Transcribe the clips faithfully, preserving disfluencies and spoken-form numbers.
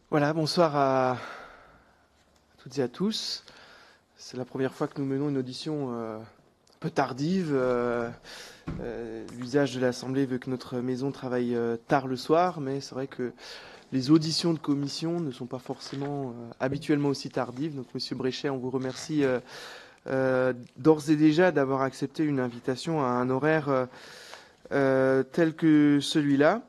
Voilà, bonsoir à toutes et à tous. C'est la première fois que nous menons une audition euh, un peu tardive. Euh, euh, L'usage de l'Assemblée veut que notre maison travaille euh, tard le soir, mais c'est vrai que les auditions de commission ne sont pas forcément euh, habituellement aussi tardives. Donc, Monsieur Bréchet, on vous remercie euh, euh, d'ores et déjà d'avoir accepté une invitation à un horaire euh, euh, tel que celui-là.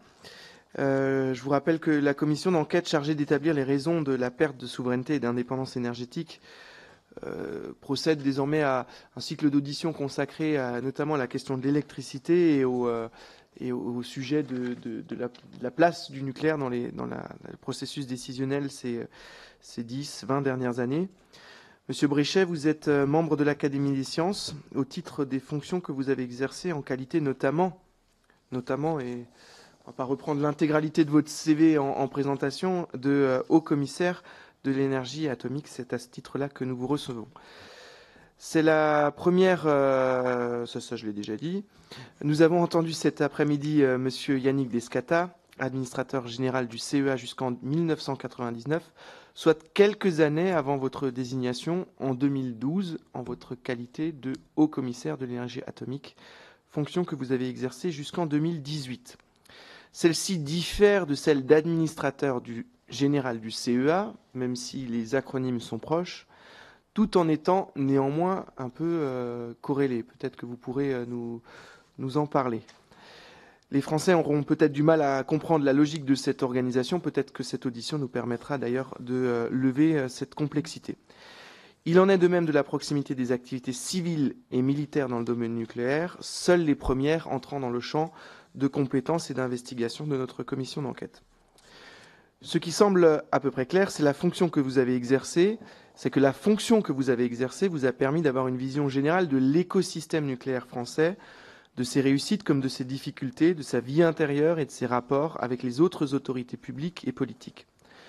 Euh, je vous rappelle que la commission d'enquête chargée d'établir les raisons de la perte de souveraineté et d'indépendance énergétique euh, procède désormais à un cycle d'audition consacré à, notamment à la question de l'électricité et au, euh, et au, au sujet de, de, de, la, de la place du nucléaire dans, les, dans la, le processus décisionnel ces, ces dix, vingt dernières années. Monsieur Bréchet, vous êtes membre de l'Académie des sciences au titre des fonctions que vous avez exercées en qualité notamment, notamment et on ne va pas reprendre l'intégralité de votre C V en, en présentation, de euh, haut commissaire de l'énergie atomique. C'est à ce titre-là que nous vous recevons. C'est la première, euh, ça, ça je l'ai déjà dit. Nous avons entendu cet après-midi euh, Monsieur Yannick Descata, administrateur général du C E A jusqu'en mille neuf cent quatre-vingt-dix-neuf, soit quelques années avant votre désignation en deux mille douze en votre qualité de haut commissaire de l'énergie atomique, fonction que vous avez exercée jusqu'en deux mille dix-huit. Celle-ci diffère de celle d'administrateur du général du C E A, même si les acronymes sont proches, tout en étant néanmoins un peu euh, corrélés. Peut-être que vous pourrez euh, nous, nous en parler. Les Français auront peut-être du mal à comprendre la logique de cette organisation. Peut-être que cette audition nous permettra d'ailleurs de euh, lever euh, cette complexité. Il en est de même de la proximité des activités civiles et militaires dans le domaine nucléaire, seules les premières entrant dans le champ de compétences et d'investigation de notre commission d'enquête. Ce qui semble à peu près clair, c'est la fonction que vous avez exercée, c'est que la fonction que vous avez exercée vous a permis d'avoir une vision générale de l'écosystème nucléaire français, de ses réussites comme de ses difficultés, de sa vie intérieure et de ses rapports avec les autres autorités publiques et politiques.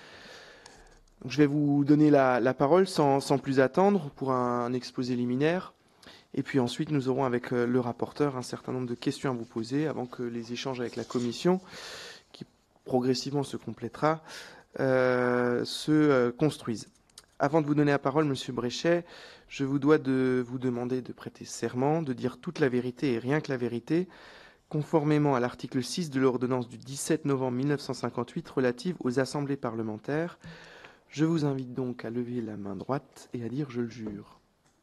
Donc, je vais vous donner la, la parole sans, sans plus attendre pour un, un exposé liminaire. Et puis ensuite, nous aurons avec le rapporteur un certain nombre de questions à vous poser avant que les échanges avec la commission, qui progressivement se complétera, euh, se euh, construisent. Avant de vous donner la parole, Monsieur Bréchet, je vous dois de vous demander de prêter serment, de dire toute la vérité et rien que la vérité, conformément à l'article six de l'ordonnance du dix-sept novembre mille neuf cent cinquante-huit relative aux assemblées parlementaires. Je vous invite donc à lever la main droite et à dire « je le jure ».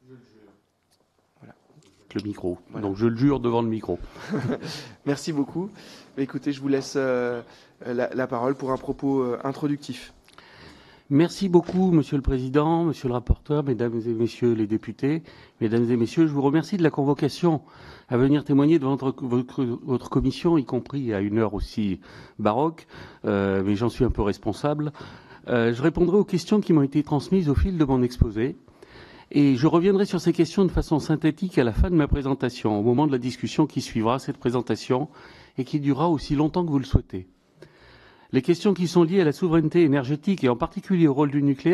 Le micro. Voilà. Donc je le jure devant le micro. Merci beaucoup. Écoutez, je vous laisse euh, la, la parole pour un propos euh, introductif. Merci beaucoup, Monsieur le Président, Monsieur le rapporteur, Mesdames et Messieurs les députés, Mesdames et Messieurs, je vous remercie de la convocation à venir témoigner devant votre, votre, votre commission, y compris à une heure aussi baroque, euh, mais j'en suis un peu responsable. Euh, je répondrai aux questions qui m'ont été transmises au fil de mon exposé. Et je reviendrai sur ces questions de façon synthétique à la fin de ma présentation, au moment de la discussion qui suivra cette présentation et qui durera aussi longtemps que vous le souhaitez. Les questions qui sont liées à la souveraineté énergétique et en particulier au rôle du nucléaire,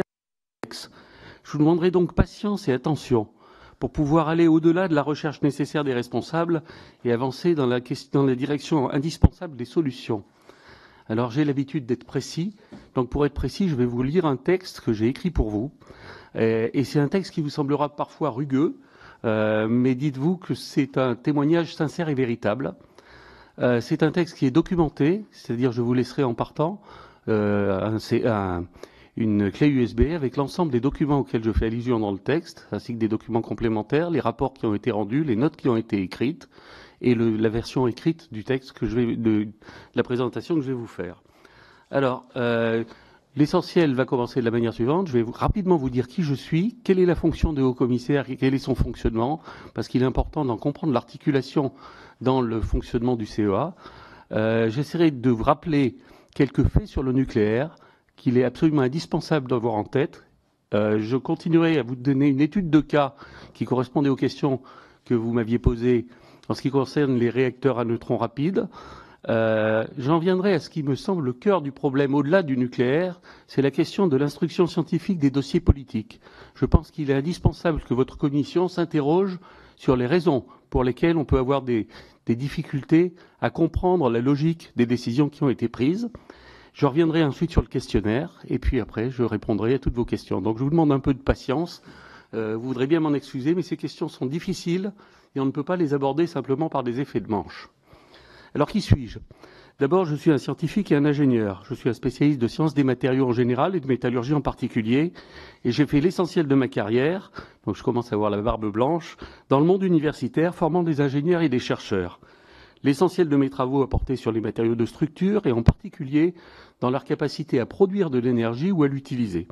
je vous demanderai donc patience et attention pour pouvoir aller au-delà de la recherche nécessaire des responsables et avancer dans la, question, dans la direction indispensable des solutions. Alors j'ai l'habitude d'être précis, donc pour être précis, je vais vous lire un texte que j'ai écrit pour vous. Et c'est un texte qui vous semblera parfois rugueux, euh, mais dites-vous que c'est un témoignage sincère et véritable. Euh, c'est un texte qui est documenté, c'est-à-dire je vous laisserai en partant euh, un, un, une clé U S B avec l'ensemble des documents auxquels je fais allusion dans le texte, ainsi que des documents complémentaires, les rapports qui ont été rendus, les notes qui ont été écrites, et le, la version écrite du texte que je vais, de, de la présentation que je vais vous faire. Alors, euh, l'essentiel va commencer de la manière suivante. Je vais vous, rapidement vous dire qui je suis, quelle est la fonction de haut-commissaire, quel est son fonctionnement, parce qu'il est important d'en comprendre l'articulation dans le fonctionnement du C E A. Euh, j'essaierai de vous rappeler quelques faits sur le nucléaire qu'il est absolument indispensable d'avoir en tête. Euh, je continuerai à vous donner une étude de cas qui correspondait aux questions que vous m'aviez posées en ce qui concerne les réacteurs à neutrons rapides. Euh, j'en viendrai à ce qui me semble le cœur du problème au-delà du nucléaire, c'est la question de l'instruction scientifique des dossiers politiques. Je pense qu'il est indispensable que votre commission s'interroge sur les raisons pour lesquelles on peut avoir des, des difficultés à comprendre la logique des décisions qui ont été prises. Je reviendrai ensuite sur le questionnaire et puis après, je répondrai à toutes vos questions. Donc, je vous demande un peu de patience. Euh, vous voudrez bien m'en excuser, mais ces questions sont difficiles et on ne peut pas les aborder simplement par des effets de manche. Alors, qui suis-je ? D'abord, je suis un scientifique et un ingénieur. Je suis un spécialiste de sciences des matériaux en général et de métallurgie en particulier. Et j'ai fait l'essentiel de ma carrière, donc je commence à avoir la barbe blanche, dans le monde universitaire, formant des ingénieurs et des chercheurs. L'essentiel de mes travaux a porté sur les matériaux de structure et en particulier dans leur capacité à produire de l'énergie ou à l'utiliser.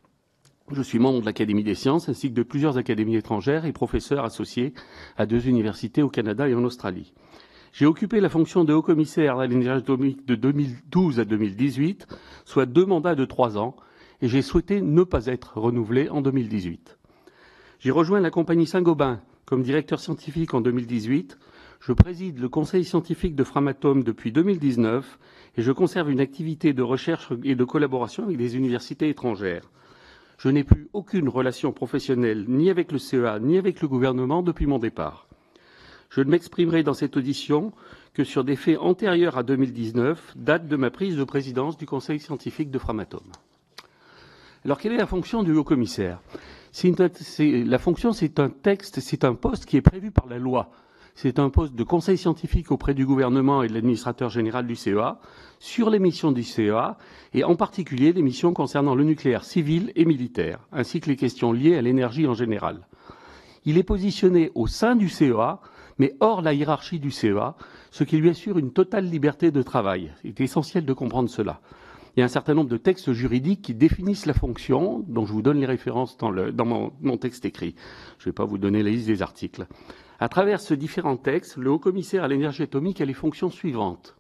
Je suis membre de l'Académie des sciences ainsi que de plusieurs académies étrangères et professeur associé à deux universités au Canada et en Australie. J'ai occupé la fonction de haut-commissaire à l'énergie atomique de deux mille douze à deux mille dix-huit, soit deux mandats de trois ans, et j'ai souhaité ne pas être renouvelé en deux mille dix-huit. J'ai rejoint la compagnie Saint-Gobain comme directeur scientifique en deux mille dix-huit. Je préside le conseil scientifique de Framatome depuis deux mille dix-neuf et je conserve une activité de recherche et de collaboration avec des universités étrangères. Je n'ai plus aucune relation professionnelle ni avec le C E A ni avec le gouvernement depuis mon départ. Je ne m'exprimerai dans cette audition que sur des faits antérieurs à deux mille dix-neuf, date de ma prise de présidence du conseil scientifique de Framatome. Alors, quelle est la fonction du haut-commissaire ? C'est une, c'est, la fonction, c'est un texte, c'est un poste qui est prévu par la loi. C'est un poste de conseil scientifique auprès du gouvernement et de l'administrateur général du C E A sur les missions du C E A et en particulier les missions concernant le nucléaire civil et militaire, ainsi que les questions liées à l'énergie en général. Il est positionné au sein du C E A, mais hors la hiérarchie du C E A, ce qui lui assure une totale liberté de travail. Il est essentiel de comprendre cela. Il y a un certain nombre de textes juridiques qui définissent la fonction, dont je vous donne les références dans, le, dans mon, mon texte écrit. Je ne vais pas vous donner la liste des articles. À travers ces différents textes, le haut-commissaire à l'énergie atomique a les fonctions suivantes.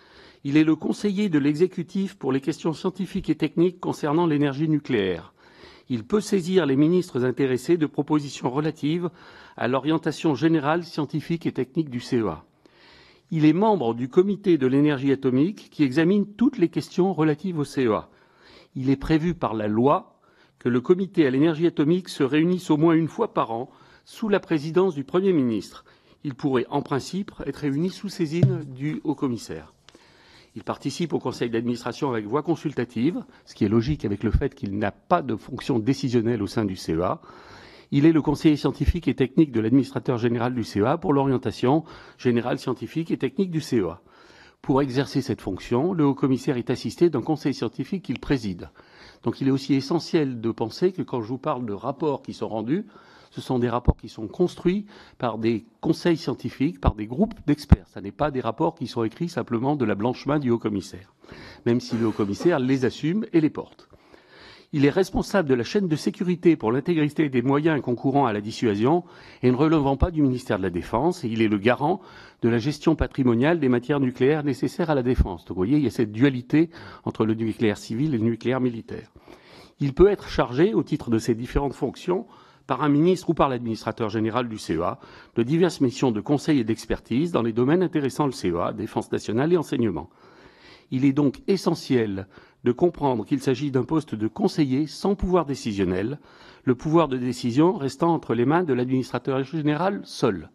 Il est le conseiller de l'exécutif pour les questions scientifiques et techniques concernant l'énergie nucléaire. Il peut saisir les ministres intéressés de propositions relatives à l'orientation générale scientifique et technique du C E A. Il est membre du comité de l'énergie atomique qui examine toutes les questions relatives au C E A. Il est prévu par la loi que le comité à l'énergie atomique se réunisse au moins une fois par an sous la présidence du Premier ministre. Il pourrait, en principe, être réuni sous saisine du haut-commissaire. Il participe au conseil d'administration avec voix consultative, ce qui est logique avec le fait qu'il n'a pas de fonction décisionnelle au sein du C E A. Il est le conseiller scientifique et technique de l'administrateur général du C E A pour l'orientation générale scientifique et technique du C E A. Pour exercer cette fonction, le haut-commissaire est assisté d'un conseil scientifique qu'il préside. Donc il est aussi essentiel de penser que quand je vous parle de rapports qui sont rendus, ce sont des rapports qui sont construits par des conseils scientifiques, par des groupes d'experts. Ce n'est pas des rapports qui sont écrits simplement de la blanche main du haut-commissaire, même si le haut-commissaire les assume et les porte. Il est responsable de la chaîne de sécurité pour l'intégrité des moyens concourant à la dissuasion et ne relevant pas du ministère de la Défense. Et il est le garant de la gestion patrimoniale des matières nucléaires nécessaires à la défense. Donc vous voyez, il y a cette dualité entre le nucléaire civil et le nucléaire militaire. Il peut être chargé, au titre de ses différentes fonctions, par un ministre ou par l'administrateur général du C E A, de diverses missions de conseil et d'expertise dans les domaines intéressant le C E A, défense nationale et enseignement. Il est donc essentiel de comprendre qu'il s'agit d'un poste de conseiller sans pouvoir décisionnel, le pouvoir de décision restant entre les mains de l'administrateur général seul.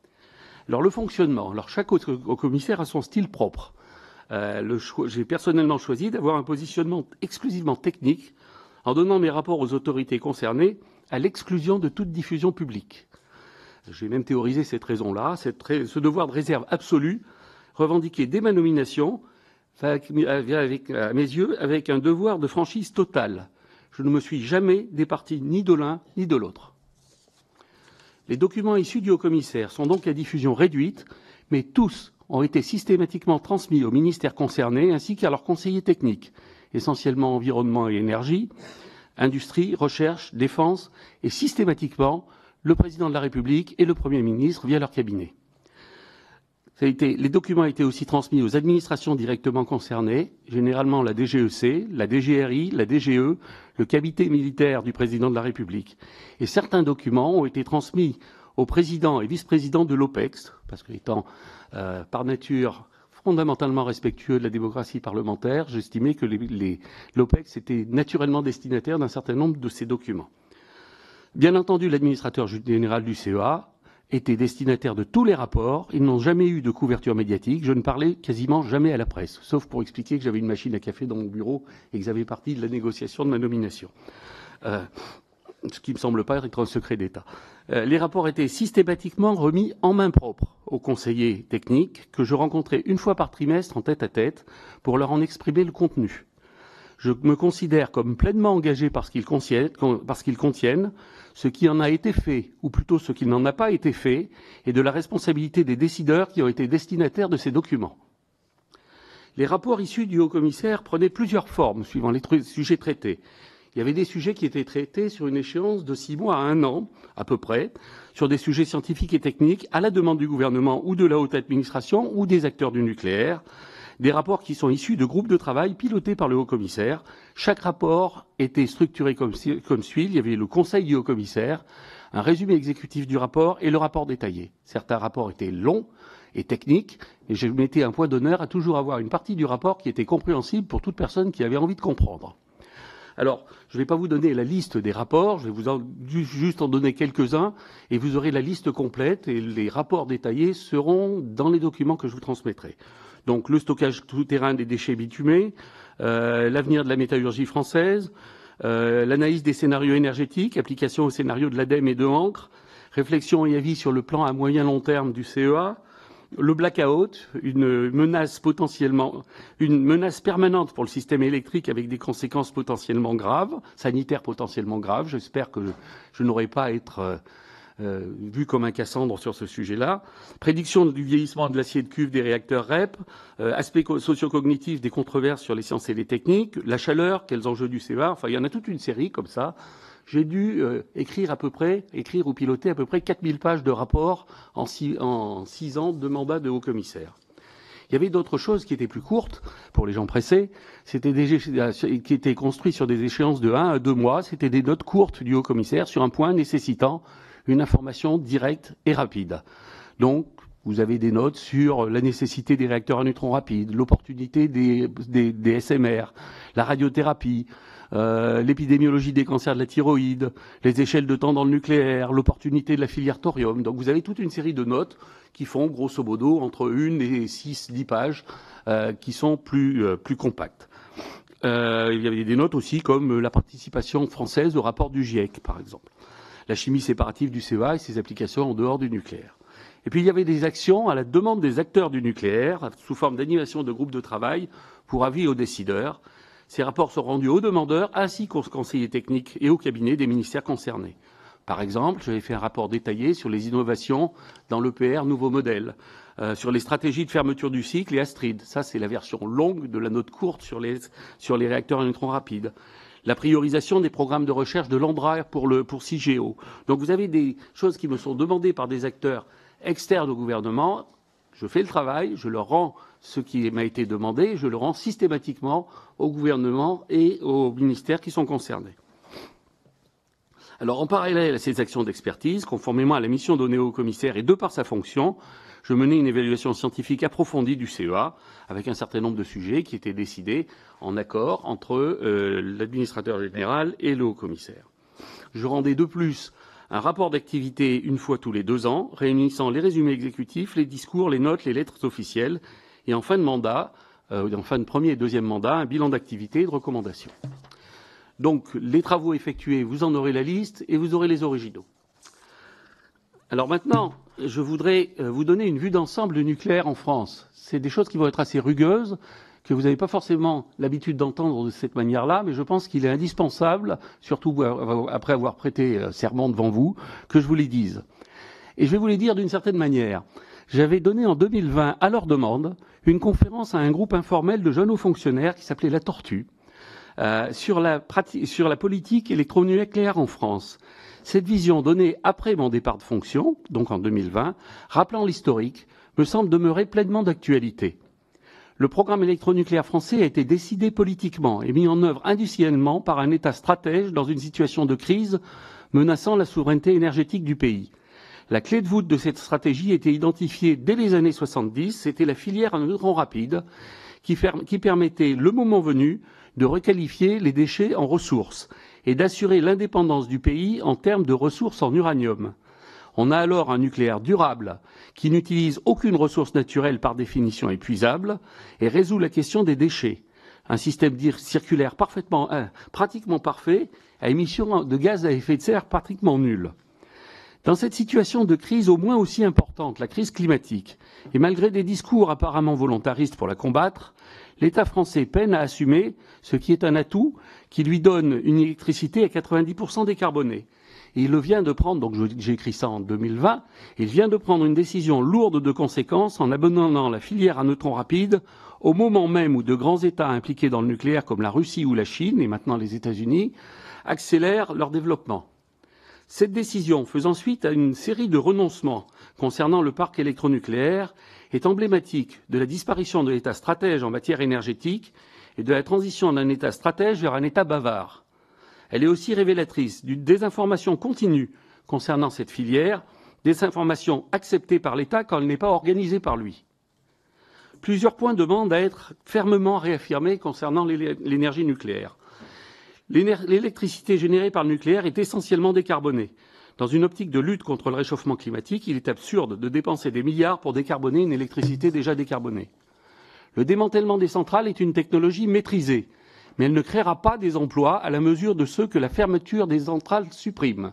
Alors le fonctionnement, alors chaque haut-commissaire a son style propre. Euh, le cho- j'ai personnellement choisi d'avoir un positionnement exclusivement technique en donnant mes rapports aux autorités concernées à l'exclusion de toute diffusion publique. J'ai même théorisé cette raison-là, cette, ce devoir de réserve absolue, revendiqué dès ma nomination, avec, à mes yeux, avec un devoir de franchise totale. Je ne me suis jamais départi ni de l'un ni de l'autre. Les documents issus du haut-commissaire sont donc à diffusion réduite, mais tous ont été systématiquement transmis aux ministères concernés ainsi qu'à leurs conseillers techniques, essentiellement environnement et énergie, industrie, recherche, défense, et systématiquement le président de la République et le Premier ministre via leur cabinet. Ça a été, les documents ont été aussi transmis aux administrations directement concernées, généralement la D G E C, la D G R I, la D G E, le cabinet militaire du président de la République. Et certains documents ont été transmis au président et vice-président de l'OPEX, parce qu'étant euh, par nature fondamentalement respectueux de la démocratie parlementaire, j'estimais que les, les, l'OPEX était naturellement destinataire d'un certain nombre de ces documents. Bien entendu, l'administrateur général du C E A été destinataires de tous les rapports. Ils n'ont jamais eu de couverture médiatique. Je ne parlais quasiment jamais à la presse, sauf pour expliquer que j'avais une machine à café dans mon bureau et que ça faisait partie de la négociation de ma nomination. Euh, ce qui me semble pas être un secret d'État. Euh, les rapports étaient systématiquement remis en main propre aux conseillers techniques que je rencontrais une fois par trimestre en tête à tête pour leur en exprimer le contenu. Je me considère comme pleinement engagé par ce qu'ils contiennent, parce qu'ils contiennent, ce qui en a été fait, ou plutôt ce qui n'en a pas été fait, et de la responsabilité des décideurs qui ont été destinataires de ces documents. Les rapports issus du haut-commissaire prenaient plusieurs formes suivant les sujets traités. Il y avait des sujets qui étaient traités sur une échéance de six mois à un an, à peu près, sur des sujets scientifiques et techniques, à la demande du gouvernement ou de la haute administration ou des acteurs du nucléaire. Des rapports qui sont issus de groupes de travail pilotés par le haut-commissaire. Chaque rapport était structuré comme, comme suit. Il y avait le conseil du haut-commissaire, un résumé exécutif du rapport et le rapport détaillé. Certains rapports étaient longs et techniques, et je mettais un point d'honneur à toujours avoir une partie du rapport qui était compréhensible pour toute personne qui avait envie de comprendre. Alors, je ne vais pas vous donner la liste des rapports, je vais vous en, juste en donner quelques-uns, et vous aurez la liste complète, et les rapports détaillés seront dans les documents que je vous transmettrai. Donc, le stockage tout-terrain des déchets bitumés, euh, l'avenir de la métallurgie française, euh, l'analyse des scénarios énergétiques, application au scénario de l'ADEME et de Ancre, réflexion et avis sur le plan à moyen long terme du C E A, le blackout, une menace potentiellement, une menace permanente pour le système électrique avec des conséquences potentiellement graves, sanitaires potentiellement graves. J'espère que je, je n'aurai pas à être euh, euh, vu comme un Cassandre sur ce sujet-là. Prédiction du vieillissement de l'acier de cuve des réacteurs R E P, euh, aspect socio-cognitif des controverses sur les sciences et les techniques, la chaleur, quels enjeux du C E A. Enfin, il y en a toute une série comme ça. J'ai dû euh, écrire à peu près, écrire ou piloter à peu près quatre mille pages de rapports en six, en six ans de mandat de haut-commissaire. Il y avait d'autres choses qui étaient plus courtes pour les gens pressés. C'était des qui étaient construits sur des échéances de un à deux mois. C'était des notes courtes du haut-commissaire sur un point nécessitant une information directe et rapide. Donc, vous avez des notes sur la nécessité des réacteurs à neutrons rapides, l'opportunité des, des, des S M R, la radiothérapie, Euh, l'épidémiologie des cancers de la thyroïde, les échelles de temps dans le nucléaire, l'opportunité de la filière thorium. Donc vous avez toute une série de notes qui font grosso modo entre une et six, dix pages euh, qui sont plus, euh, plus compactes. Euh, il y avait des notes aussi comme la participation française au rapport du GIEC, par exemple. La chimie séparative du C E A et ses applications en dehors du nucléaire. Et puis il y avait des actions à la demande des acteurs du nucléaire sous forme d'animation de groupes de travail pour avis aux décideurs. Ces rapports sont rendus aux demandeurs ainsi qu'aux conseillers techniques et au cabinet des ministères concernés. Par exemple, j'avais fait un rapport détaillé sur les innovations dans l'E P R nouveau modèle, euh, sur les stratégies de fermeture du cycle et Astrid. Ça, c'est la version longue de la note courte sur les, sur les réacteurs à neutrons rapides. La priorisation des programmes de recherche de l'Andra pour, le, pour CIGEO. Donc vous avez des choses qui me sont demandées par des acteurs externes au gouvernement. Je fais le travail, je leur rends ce qui m'a été demandé, je le rends systématiquement au gouvernement et aux ministères qui sont concernés. Alors, en parallèle à ces actions d'expertise, conformément à la mission donnée au commissaire et de par sa fonction, je menais une évaluation scientifique approfondie du C E A avec un certain nombre de sujets qui étaient décidés en accord entre euh, l'administrateur général et le haut-commissaire. Je rendais de plus un rapport d'activité une fois tous les deux ans, réunissant les résumés exécutifs, les discours, les notes, les lettres officielles, et en fin de mandat, euh, en fin de premier et deuxième mandat, un bilan d'activité et de recommandations. Donc, les travaux effectués, vous en aurez la liste et vous aurez les originaux. Alors maintenant, je voudrais euh, vous donner une vue d'ensemble du nucléaire en France. C'est des choses qui vont être assez rugueuses, que vous n'avez pas forcément l'habitude d'entendre de cette manière-là, mais je pense qu'il est indispensable, surtout après avoir prêté serment devant vous, que je vous les dise. Et je vais vous les dire d'une certaine manière. J'avais donné en deux mille vingt, à leur demande, une conférence à un groupe informel de jeunes hauts fonctionnaires qui s'appelait La Tortue, euh, sur, la sur la politique électronucléaire en France. Cette vision donnée après mon départ de fonction, donc en deux mille vingt, rappelant l'historique, me semble demeurer pleinement d'actualité. Le programme électronucléaire français a été décidé politiquement et mis en œuvre industriellement par un État stratège dans une situation de crise menaçant la souveraineté énergétique du pays. La clé de voûte de cette stratégie était identifiée dès les années soixante-dix, c'était la filière à neutrons rapides qui, fer- qui permettait, le moment venu, de requalifier les déchets en ressources et d'assurer l'indépendance du pays en termes de ressources en uranium. On a alors un nucléaire durable qui n'utilise aucune ressource naturelle par définition épuisable et résout la question des déchets. Un système circulaire parfaitement, euh, pratiquement parfait, à émissions de gaz à effet de serre pratiquement nulles. Dans cette situation de crise au moins aussi importante, la crise climatique, et malgré des discours apparemment volontaristes pour la combattre, l'État français peine à assumer ce qui est un atout qui lui donne une électricité à quatre-vingt-dix pour cent décarbonée. Et il le vient de prendre, donc j'ai écrit ça en deux mille vingt, il vient de prendre une décision lourde de conséquences en abandonnant la filière à neutrons rapides au moment même où de grands États impliqués dans le nucléaire comme la Russie ou la Chine, et maintenant les États-Unis, accélèrent leur développement. Cette décision, faisant suite à une série de renoncements concernant le parc électronucléaire, est emblématique de la disparition de l'État stratège en matière énergétique et de la transition d'un État stratège vers un État bavard. Elle est aussi révélatrice d'une désinformation continue concernant cette filière, désinformation acceptée par l'État quand elle n'est pas organisée par lui. Plusieurs points demandent à être fermement réaffirmés concernant l'énergie nucléaire. L'électricité générée par le nucléaire est essentiellement décarbonée. Dans une optique de lutte contre le réchauffement climatique, il est absurde de dépenser des milliards pour décarboner une électricité déjà décarbonée. Le démantèlement des centrales est une technologie maîtrisée, mais elle ne créera pas des emplois à la mesure de ceux que la fermeture des centrales supprime.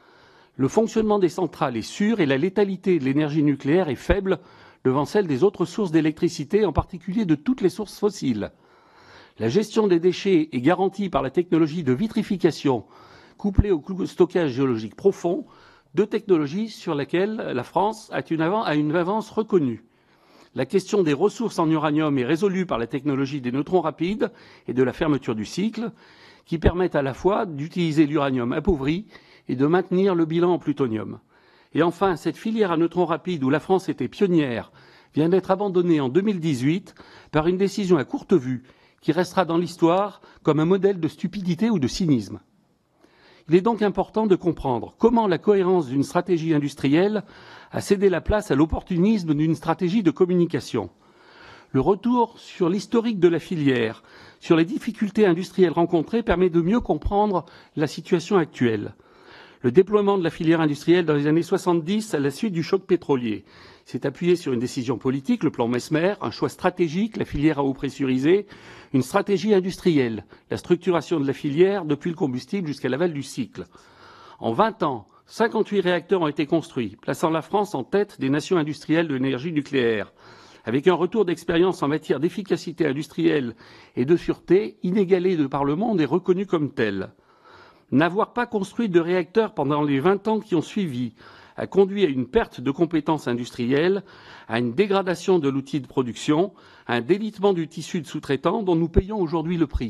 Le fonctionnement des centrales est sûr et la létalité de l'énergie nucléaire est faible devant celle des autres sources d'électricité, en particulier de toutes les sources fossiles. La gestion des déchets est garantie par la technologie de vitrification couplée au stockage géologique profond, deux technologies sur lesquelles la France a une, avance, a une avance reconnue. La question des ressources en uranium est résolue par la technologie des neutrons rapides et de la fermeture du cycle, qui permettent à la fois d'utiliser l'uranium appauvri et de maintenir le bilan en plutonium. Et enfin, cette filière à neutrons rapides où la France était pionnière vient d'être abandonnée en deux mille dix-huit par une décision à courte vue qui restera dans l'histoire comme un modèle de stupidité ou de cynisme. Il est donc important de comprendre comment la cohérence d'une stratégie industrielle a cédé la place à l'opportunisme d'une stratégie de communication. Le retour sur l'historique de la filière, sur les difficultés industrielles rencontrées permet de mieux comprendre la situation actuelle. Le déploiement de la filière industrielle dans les années soixante-dix, à la suite du choc pétrolier, s'est appuyé sur une décision politique, le plan Messmer, un choix stratégique, la filière à eau pressurisée, une stratégie industrielle, la structuration de la filière depuis le combustible jusqu'à l'aval du cycle. En vingt ans, cinquante-huit réacteurs ont été construits, plaçant la France en tête des nations industrielles de l'énergie nucléaire, avec un retour d'expérience en matière d'efficacité industrielle et de sûreté inégalé de par le monde et reconnu comme tel. N'avoir pas construit de réacteurs pendant les vingt ans qui ont suivi a conduit à une perte de compétences industrielles, à une dégradation de l'outil de production, à un délitement du tissu de sous-traitants dont nous payons aujourd'hui le prix.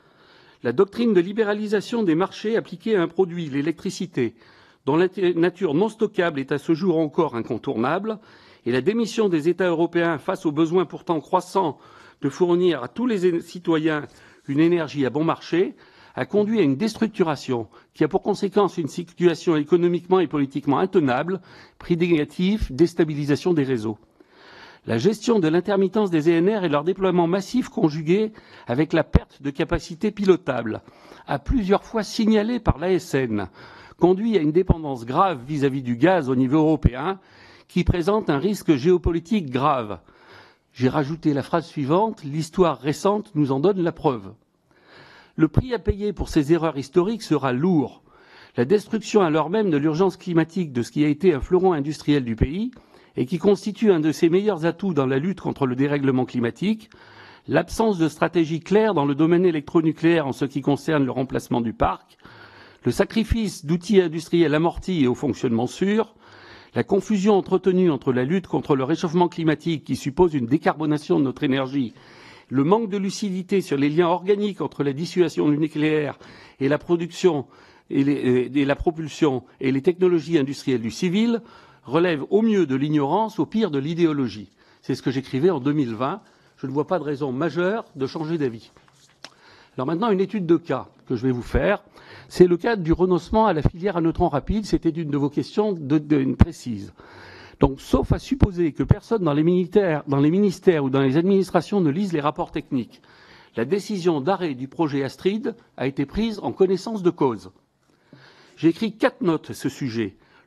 La doctrine de libéralisation des marchés appliquée à un produit, l'électricité, dont la nature non stockable est à ce jour encore incontournable, et la démission des États européens face aux besoins pourtant croissants de fournir à tous les citoyens une énergie à bon marché, a conduit à une déstructuration qui a pour conséquence une situation économiquement et politiquement intenable, prix négatif, déstabilisation des réseaux. La gestion de l'intermittence des E N R et leur déploiement massif conjugué avec la perte de capacité pilotable, à plusieurs fois signalée par l'A S N, conduit à une dépendance grave vis-à-vis du gaz au niveau européen qui présente un risque géopolitique grave. J'ai rajouté la phrase suivante, l'histoire récente nous en donne la preuve. Le prix à payer pour ces erreurs historiques sera lourd. La destruction à l'heure même de l'urgence climatique de ce qui a été un fleuron industriel du pays et qui constitue un de ses meilleurs atouts dans la lutte contre le dérèglement climatique, l'absence de stratégie claire dans le domaine électronucléaire en ce qui concerne le remplacement du parc, le sacrifice d'outils industriels amortis et au fonctionnement sûr, la confusion entretenue entre la lutte contre le réchauffement climatique qui suppose une décarbonation de notre énergie, le manque de lucidité sur les liens organiques entre la dissuasion du nucléaire et la production et, les, et la propulsion et les technologies industrielles du civil relèvent au mieux de l'ignorance, au pire de l'idéologie. C'est ce que j'écrivais en deux mille vingt. Je ne vois pas de raison majeure de changer d'avis. Alors maintenant, une étude de cas que je vais vous faire. C'est le cas du renoncement à la filière à neutrons rapides. C'était une de vos questions de, de, une précise. Donc, sauf à supposer que personne dans les, militaires, dans les ministères ou dans les administrations ne lise les rapports techniques, la décision d'arrêt du projet Astrid a été prise en connaissance de cause. J'ai écrit quatre notes à ce sujet.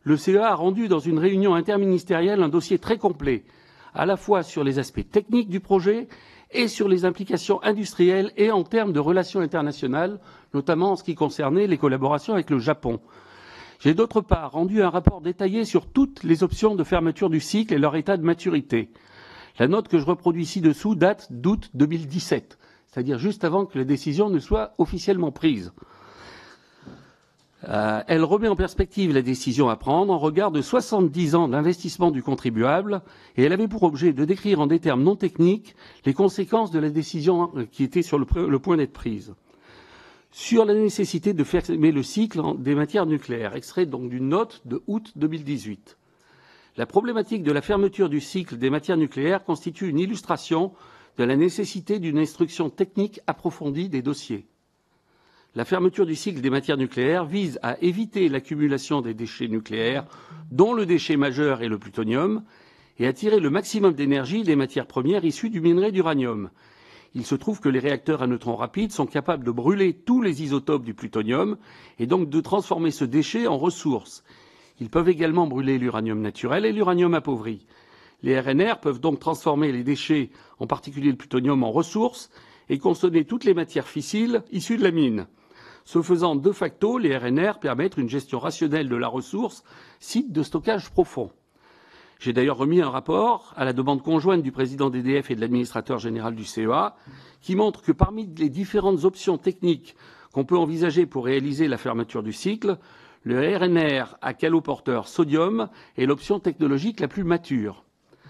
le C E A a rendu dans une réunion interministérielle un dossier très complet, à la fois sur les aspects techniques du projet et sur les implications industrielles et en termes de relations internationales, notamment en ce qui concernait les collaborations avec le Japon. J'ai d'autre part rendu un rapport détaillé sur toutes les options de fermeture du cycle et leur état de maturité. La note que je reproduis ci-dessous date d'août deux mille dix-sept, c'est-à-dire juste avant que la décision ne soit officiellement prise. Euh, elle remet en perspective la décision à prendre en regard de soixante-dix ans d'investissement du contribuable et elle avait pour objet de décrire en des termes non techniques les conséquences de la décision qui était sur le, le point d'être prise. Sur la nécessité de fermer le cycle des matières nucléaires, extrait donc d'une note de août deux mille dix-huit. La problématique de la fermeture du cycle des matières nucléaires constitue une illustration de la nécessité d'une instruction technique approfondie des dossiers. La fermeture du cycle des matières nucléaires vise à éviter l'accumulation des déchets nucléaires, dont le déchet majeur est le plutonium, et à tirer le maximum d'énergie des matières premières issues du minerai d'uranium. Il se trouve que les réacteurs à neutrons rapides sont capables de brûler tous les isotopes du plutonium et donc de transformer ce déchet en ressources. Ils peuvent également brûler l'uranium naturel et l'uranium appauvri. Les R N R peuvent donc transformer les déchets, en particulier le plutonium, en ressources et consommer toutes les matières fissiles issues de la mine. Ce faisant, de facto, les R N R permettent une gestion rationnelle de la ressource, site de stockage profond. J'ai d'ailleurs remis un rapport à la demande conjointe du président d'E D F et de l'administrateur général du C E A qui montre que parmi les différentes options techniques qu'on peut envisager pour réaliser la fermeture du cycle, le R N R à caloporteur sodium est l'option technologique la plus mature.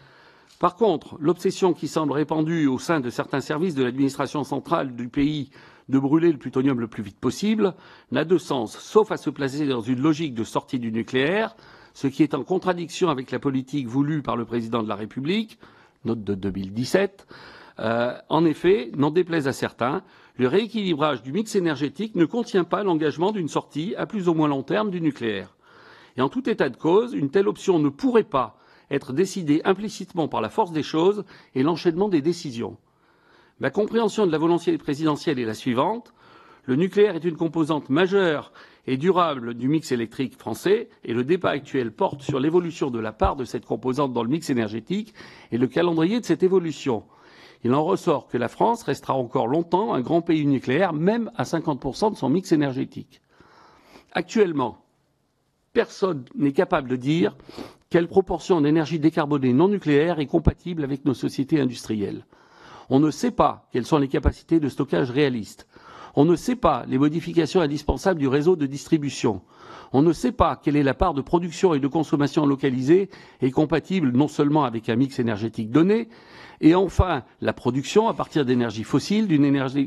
Par contre, l'obsession qui semble répandue au sein de certains services de l'administration centrale du pays de brûler le plutonium le plus vite possible n'a de sens, sauf à se placer dans une logique de sortie du nucléaire, ce qui est en contradiction avec la politique voulue par le président de la République, note de deux mille dix-sept. Euh, en effet, n'en déplaise à certains, le rééquilibrage du mix énergétique ne contient pas l'engagement d'une sortie à plus ou moins long terme du nucléaire. Et en tout état de cause, une telle option ne pourrait pas être décidée implicitement par la force des choses et l'enchaînement des décisions. Ma compréhension de la volonté présidentielle est la suivante. Le nucléaire est une composante majeure et durable du mix électrique français et le débat actuel porte sur l'évolution de la part de cette composante dans le mix énergétique et le calendrier de cette évolution. Il en ressort que la France restera encore longtemps un grand pays nucléaire, même à cinquante pour cent de son mix énergétique. Actuellement, personne n'est capable de dire quelle proportion d'énergie décarbonée non nucléaire est compatible avec nos sociétés industrielles. On ne sait pas quelles sont les capacités de stockage réalistes. On ne sait pas les modifications indispensables du réseau de distribution. On ne sait pas quelle est la part de production et de consommation localisée et compatible non seulement avec un mix énergétique donné, et enfin la production à partir d'énergies fossiles, d'une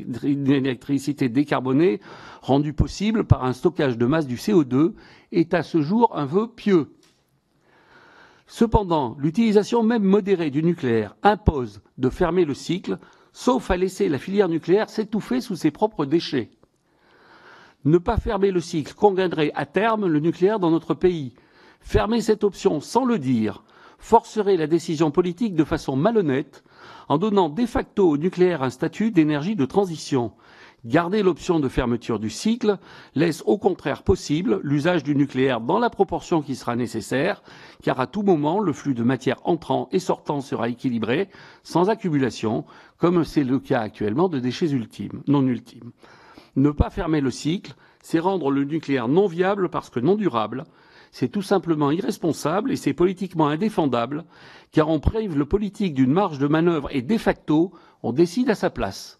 électricité décarbonée rendue possible par un stockage de masse du C O deux est à ce jour un vœu pieux. Cependant, l'utilisation même modérée du nucléaire impose de fermer le cycle, sauf à laisser la filière nucléaire s'étouffer sous ses propres déchets. Ne pas fermer le cycle conviendrait à terme le nucléaire dans notre pays. Fermer cette option sans le dire forcerait la décision politique de façon malhonnête en donnant de facto au nucléaire un statut d'énergie de transition. Garder l'option de fermeture du cycle laisse au contraire possible l'usage du nucléaire dans la proportion qui sera nécessaire, car à tout moment, le flux de matière entrant et sortant sera équilibré, sans accumulation, comme c'est le cas actuellement de déchets ultimes, non ultimes. Ne pas fermer le cycle, c'est rendre le nucléaire non viable parce que non durable. C'est tout simplement irresponsable et c'est politiquement indéfendable, car on prive le politique d'une marge de manœuvre et de facto, on décide à sa place.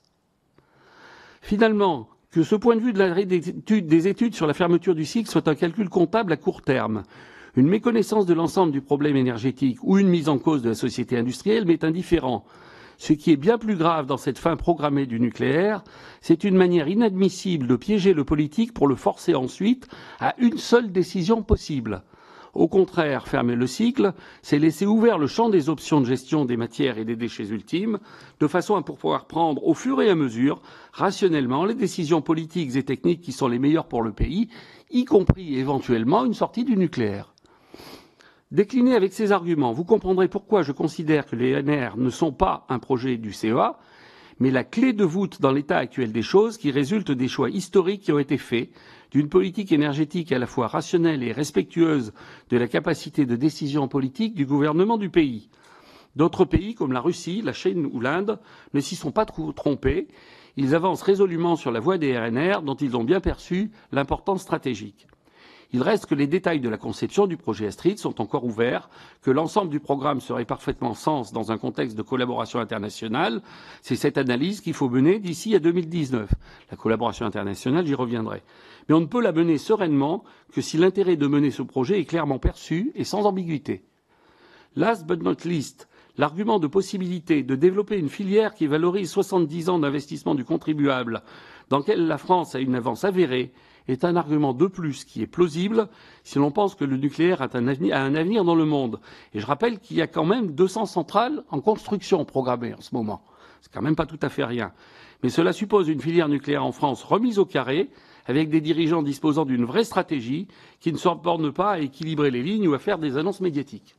Finalement, que ce point de vue de la étude, des études sur la fermeture du cycle soit un calcul comptable à court terme, une méconnaissance de l'ensemble du problème énergétique ou une mise en cause de la société industrielle m'est indifférent. Ce qui est bien plus grave dans cette fin programmée du nucléaire, c'est une manière inadmissible de piéger le politique pour le forcer ensuite à une seule décision possible. Au contraire, fermer le cycle, c'est laisser ouvert le champ des options de gestion des matières et des déchets ultimes, de façon à pouvoir prendre au fur et à mesure, rationnellement, les décisions politiques et techniques qui sont les meilleures pour le pays, y compris éventuellement une sortie du nucléaire. Décliné avec ces arguments, vous comprendrez pourquoi je considère que les R N R ne sont pas un projet du C E A, mais la clé de voûte dans l'état actuel des choses qui résulte des choix historiques qui ont été faits, d'une politique énergétique à la fois rationnelle et respectueuse de la capacité de décision politique du gouvernement du pays. D'autres pays, comme la Russie, la Chine ou l'Inde, ne s'y sont pas trompés. Ils avancent résolument sur la voie des R N R dont ils ont bien perçu l'importance stratégique. Il reste que les détails de la conception du projet Astrid sont encore ouverts, que l'ensemble du programme serait parfaitement sens dans un contexte de collaboration internationale. C'est cette analyse qu'il faut mener d'ici à deux mille dix-neuf. La collaboration internationale, j'y reviendrai. Mais on ne peut la mener sereinement que si l'intérêt de mener ce projet est clairement perçu et sans ambiguïté. Last but not least, l'argument de possibilité de développer une filière qui valorise soixante-dix ans d'investissement du contribuable, dans lequel la France a une avance avérée, est un argument de plus qui est plausible si l'on pense que le nucléaire a un avenir, a un avenir dans le monde. Et je rappelle qu'il y a quand même deux cents centrales en construction programmées en ce moment. C'est quand même pas tout à fait rien. Mais cela suppose une filière nucléaire en France remise au carré, avec des dirigeants disposant d'une vraie stratégie, qui ne se bornent pas à équilibrer les lignes ou à faire des annonces médiatiques.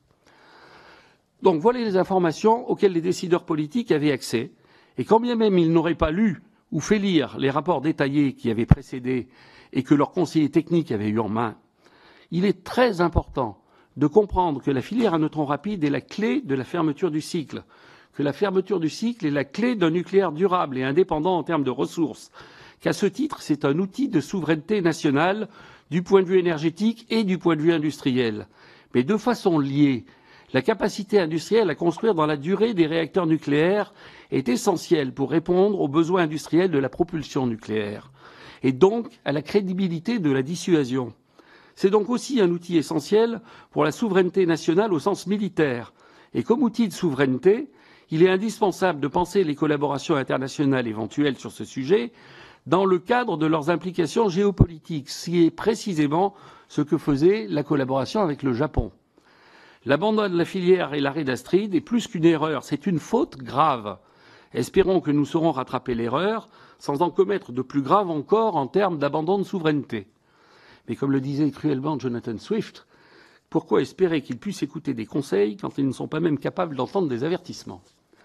Donc voilà les informations auxquelles les décideurs politiques avaient accès. Et quand bien même ils n'auraient pas lu ou fait lire les rapports détaillés qui avaient précédé et que leurs conseillers techniques avaient eu en main, il est très important de comprendre que la filière à neutrons rapides est la clé de la fermeture du cycle, que la fermeture du cycle est la clé d'un nucléaire durable et indépendant en termes de ressources, qu'à ce titre, c'est un outil de souveraineté nationale du point de vue énergétique et du point de vue industriel. Mais de façon liée, la capacité industrielle à construire dans la durée des réacteurs nucléaires est essentielle pour répondre aux besoins industriels de la propulsion nucléaire et donc à la crédibilité de la dissuasion. C'est donc aussi un outil essentiel pour la souveraineté nationale au sens militaire. Et comme outil de souveraineté, il est indispensable de penser les collaborations internationales éventuelles sur ce sujet dans le cadre de leurs implications géopolitiques, ce qui est précisément ce que faisait la collaboration avec le Japon. L'abandon de la filière et l'arrêt d'Astrid est plus qu'une erreur, c'est une faute grave. Espérons que nous saurons rattraper l'erreur sans en commettre de plus grave encore en termes d'abandon de souveraineté. Mais comme le disait cruellement Jonathan Swift, pourquoi espérer qu'ils puissent écouter des conseils quand ils ne sont pas même capables d'entendre des avertissements?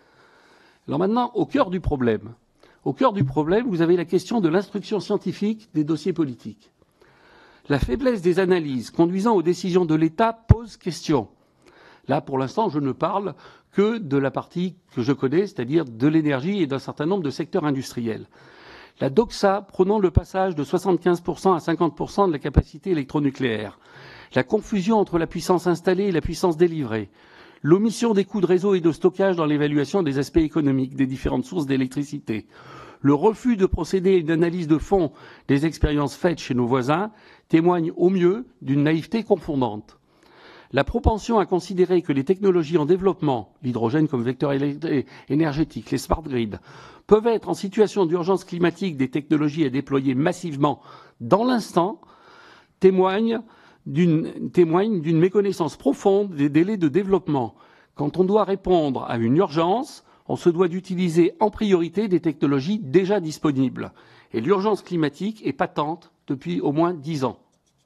Alors maintenant, au cœur du problème. Au cœur du problème, vous avez la question de l'instruction scientifique des dossiers politiques. La faiblesse des analyses conduisant aux décisions de l'État pose question. Là, pour l'instant, je ne parle que de la partie que je connais, c'est-à-dire de l'énergie et d'un certain nombre de secteurs industriels. La Doxa prônant le passage de soixante-quinze pour cent à cinquante pour cent de la capacité électronucléaire, la confusion entre la puissance installée et la puissance délivrée, l'omission des coûts de réseau et de stockage dans l'évaluation des aspects économiques des différentes sources d'électricité, le refus de procéder à une analyse de fond des expériences faites chez nos voisins témoignent au mieux d'une naïveté confondante. La propension à considérer que les technologies en développement, l'hydrogène comme vecteur énergétique, les smart grids, peuvent être en situation d'urgence climatique des technologies à déployer massivement dans l'instant, témoigne d'une, témoigne d'une méconnaissance profonde des délais de développement. Quand on doit répondre à une urgence, on se doit d'utiliser en priorité des technologies déjà disponibles. Et l'urgence climatique est patente depuis au moins dix ans.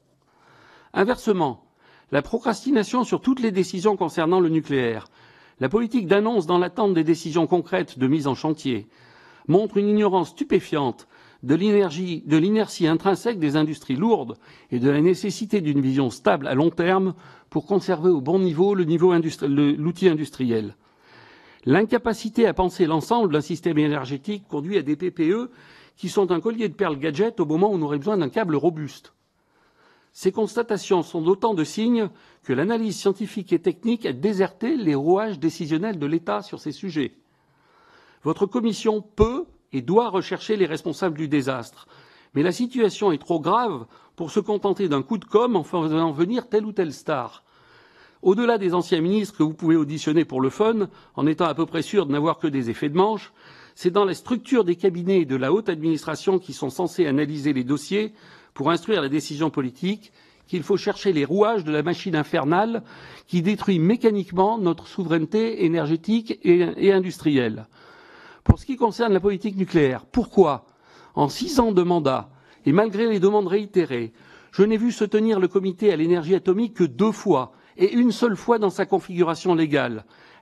Inversement, la procrastination sur toutes les décisions concernant le nucléaire, la politique d'annonce dans l'attente des décisions concrètes de mise en chantier, montre une ignorance stupéfiante de l'énergie, de l'inertie intrinsèque des industries lourdes et de la nécessité d'une vision stable à long terme pour conserver au bon niveau le niveau industri- le, l'outil industriel. L'incapacité à penser l'ensemble d'un système énergétique conduit à des P P E qui sont un collier de perles gadgets au moment où on aurait besoin d'un câble robuste. Ces constatations sont d'autant de signes que l'analyse scientifique et technique a déserté les rouages décisionnels de l'État sur ces sujets. Votre commission peut et doit rechercher les responsables du désastre, mais la situation est trop grave pour se contenter d'un coup de com' en faisant venir telle ou telle star. Au-delà des anciens ministres que vous pouvez auditionner pour le fun, en étant à peu près sûr de n'avoir que des effets de manche, c'est dans la structure des cabinets et de la haute administration qui sont censés analyser les dossiers pour instruire la décision politique qu'il faut chercher les rouages de la machine infernale qui détruit mécaniquement notre souveraineté énergétique et, et industrielle. Pour ce qui concerne la politique nucléaire, pourquoi, en six ans de mandat, et malgré les demandes réitérées, je n'ai vu se tenir le comité à l'énergie atomique que deux fois, et une seule fois dans sa configuration légale,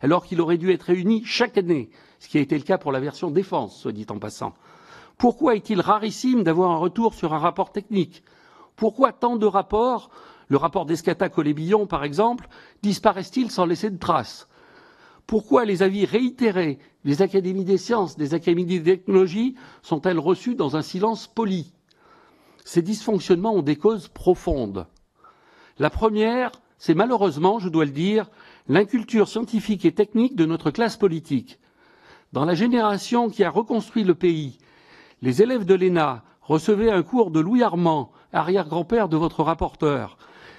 alors qu'il aurait dû être réuni chaque année, ce qui a été le cas pour la version défense, soit dit en passant? Pourquoi est-il rarissime d'avoir un retour sur un rapport technique? Pourquoi tant de rapports, le rapport d'Escata-Collet-Billon par exemple, disparaissent-ils sans laisser de traces? Pourquoi les avis réitérés des académies des sciences, des académies des technologies sont-elles reçues dans un silence poli? Ces dysfonctionnements ont des causes profondes. La première, c'est malheureusement, je dois le dire, l'inculture scientifique et technique de notre classe politique. Dans la génération qui a reconstruit le pays, les élèves de l'E N A recevaient un cours de Louis Armand, arrière-grand-père de votre rapporteur,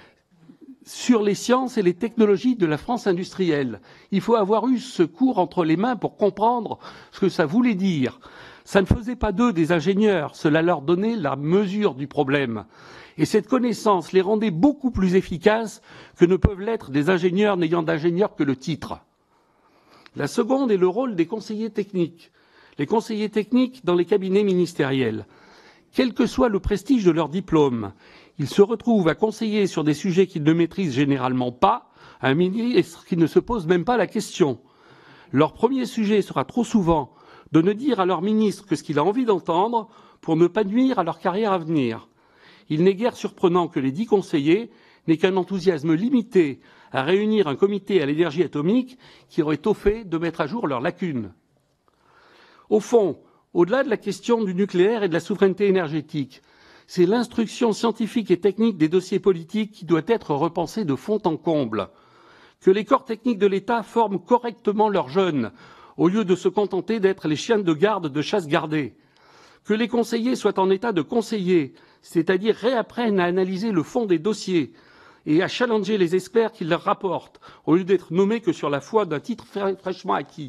sur les sciences et les technologies de la France industrielle. Il faut avoir eu ce cours entre les mains pour comprendre ce que ça voulait dire. Ça ne faisait pas d'eux des ingénieurs, cela leur donnait la mesure du problème. Et cette connaissance les rendait beaucoup plus efficaces que ne peuvent l'être des ingénieurs n'ayant d'ingénieur que le titre. La seconde est le rôle des conseillers techniques. Les conseillers techniques dans les cabinets ministériels. Quel que soit le prestige de leur diplôme, ils se retrouvent à conseiller sur des sujets qu'ils ne maîtrisent généralement pas, à un ministre qui ne se pose même pas la question. Leur premier sujet sera trop souvent de ne dire à leur ministre que ce qu'il a envie d'entendre pour ne pas nuire à leur carrière à venir. Il n'est guère surprenant que les dix conseillers n'aient qu'un enthousiasme limité à réunir un comité à l'énergie atomique qui aurait tôt fait de mettre à jour leurs lacunes. Au fond, au-delà de la question du nucléaire et de la souveraineté énergétique, c'est l'instruction scientifique et technique des dossiers politiques qui doit être repensée de fond en comble. Que les corps techniques de l'État forment correctement leurs jeunes, au lieu de se contenter d'être les chiens de garde de chasse gardée. Que les conseillers soient en état de conseiller, c'est-à-dire réapprennent à analyser le fond des dossiers et à challenger les experts qui leur rapportent, au lieu d'être nommés que sur la foi d'un titre fraîchement acquis.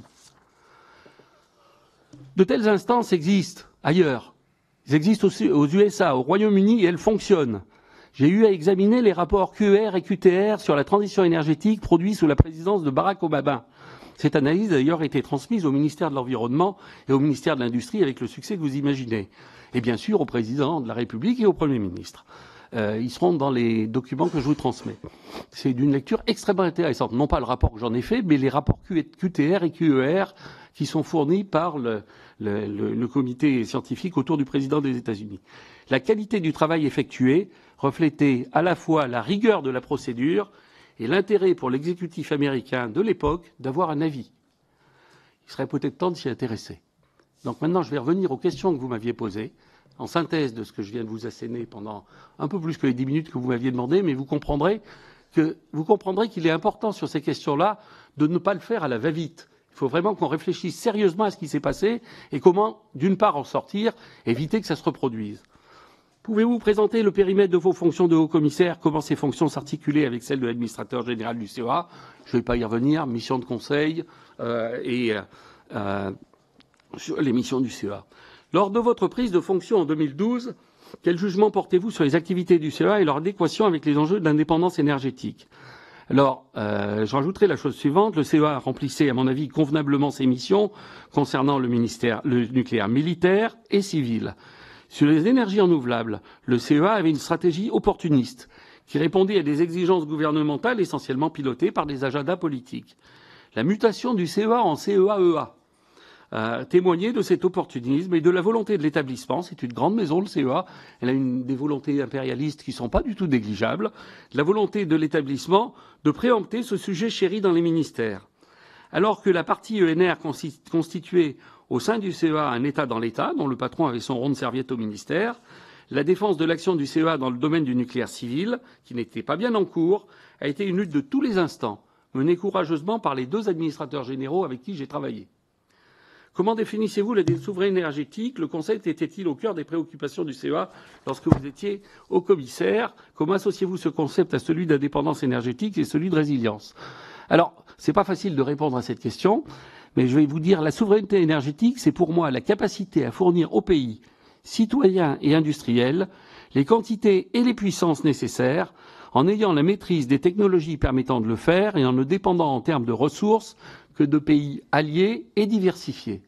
De telles instances existent ailleurs. Elles existent aussi aux U S A, au Royaume-Uni, et elles fonctionnent. J'ai eu à examiner les rapports Q E R et Q T R sur la transition énergétique produits sous la présidence de Barack Obama. Cette analyse a d'ailleurs été transmise au ministère de l'Environnement et au ministère de l'Industrie avec le succès que vous imaginez. Et bien sûr au président de la République et au Premier ministre. Euh, ils seront dans les documents que je vous transmets. C'est d'une lecture extrêmement intéressante. Non pas le rapport que j'en ai fait, mais les rapports Q T R et Q E R qui sont fournis par le, le, le, le comité scientifique autour du président des États-Unis. La qualité du travail effectué reflétait à la fois la rigueur de la procédure et l'intérêt pour l'exécutif américain de l'époque d'avoir un avis. Il serait peut-être temps de s'y intéresser. Donc maintenant, je vais revenir aux questions que vous m'aviez posées, en synthèse de ce que je viens de vous asséner pendant un peu plus que les dix minutes que vous m'aviez demandé, mais vous comprendrez que vous comprendrez qu'il est important sur ces questions-là de ne pas le faire à la va-vite. Il faut vraiment qu'on réfléchisse sérieusement à ce qui s'est passé et comment, d'une part, en sortir, éviter que ça se reproduise. Pouvez-vous présenter le périmètre de vos fonctions de haut-commissaire, comment ces fonctions s'articulaient avec celles de l'administrateur général du C E A? Je ne vais pas y revenir, mission de conseil euh, et euh, sur les missions du C E A. Lors de votre prise de fonction en deux mille douze, quel jugement portez-vous sur les activités du C E A et leur adéquation avec les enjeux de l'indépendance énergétique? Alors, euh, je rajouterai la chose suivante. Le C E A remplissait, à mon avis, convenablement ses missions concernant le ministère, le nucléaire militaire et civil. Sur les énergies renouvelables, le C E A avait une stratégie opportuniste qui répondait à des exigences gouvernementales essentiellement pilotées par des agendas politiques. La mutation du C E A en C E A E A euh, témoignait de cet opportunisme et de la volonté de l'établissement. C'est une grande maison, le C E A. Elle a une, des volontés impérialistes qui ne sont pas du tout négligeables. La volonté de l'établissement de préempter ce sujet chéri dans les ministères. Alors que la partie E N R constituait au sein du C E A un État dans l'État, dont le patron avait son rond de serviette au ministère, la défense de l'action du C E A dans le domaine du nucléaire civil, qui n'était pas bien en cours, a été une lutte de tous les instants, menée courageusement par les deux administrateurs généraux avec qui j'ai travaillé. Comment définissez-vous la souveraineté énergétique? Le concept était-il au cœur des préoccupations du C E A lorsque vous étiez haut commissaire? Comment associez-vous ce concept à celui d'indépendance énergétique et celui de résilience? Alors, c'est pas facile de répondre à cette question, mais je vais vous dire, la souveraineté énergétique, c'est pour moi la capacité à fournir au pays, citoyens et industriels, les quantités et les puissances nécessaires, en ayant la maîtrise des technologies permettant de le faire et en ne dépendant en termes de ressources que de pays alliés et diversifiés.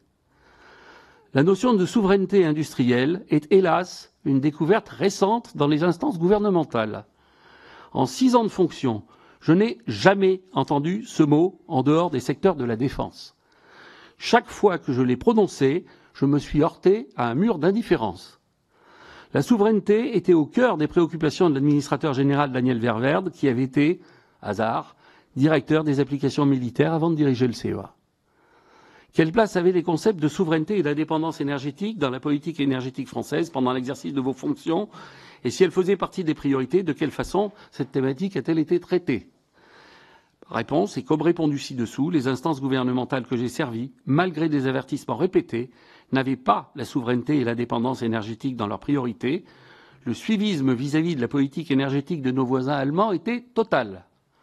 La notion de souveraineté industrielle est, hélas, une découverte récente dans les instances gouvernementales. En six ans de fonction, Je n'ai jamais entendu ce mot en dehors des secteurs de la défense. Chaque fois que je l'ai prononcé, je me suis heurté à un mur d'indifférence. La souveraineté était au cœur des préoccupations de l'administrateur général Daniel Ververde, qui avait été, hasard, directeur des applications militaires avant de diriger le C E A. Quelle place avaient les concepts de souveraineté et d'indépendance énergétique dans la politique énergétique française pendant l'exercice de vos fonctions? Et si elle faisait partie des priorités, de quelle façon cette thématique a-t-elle été traitée? Réponse, et comme répondu ci-dessous, les instances gouvernementales que j'ai servies, malgré des avertissements répétés, n'avaient pas la souveraineté et l'indépendance énergétique dans leurs priorités. Le suivisme vis-à-vis de la politique énergétique de nos voisins allemands était total.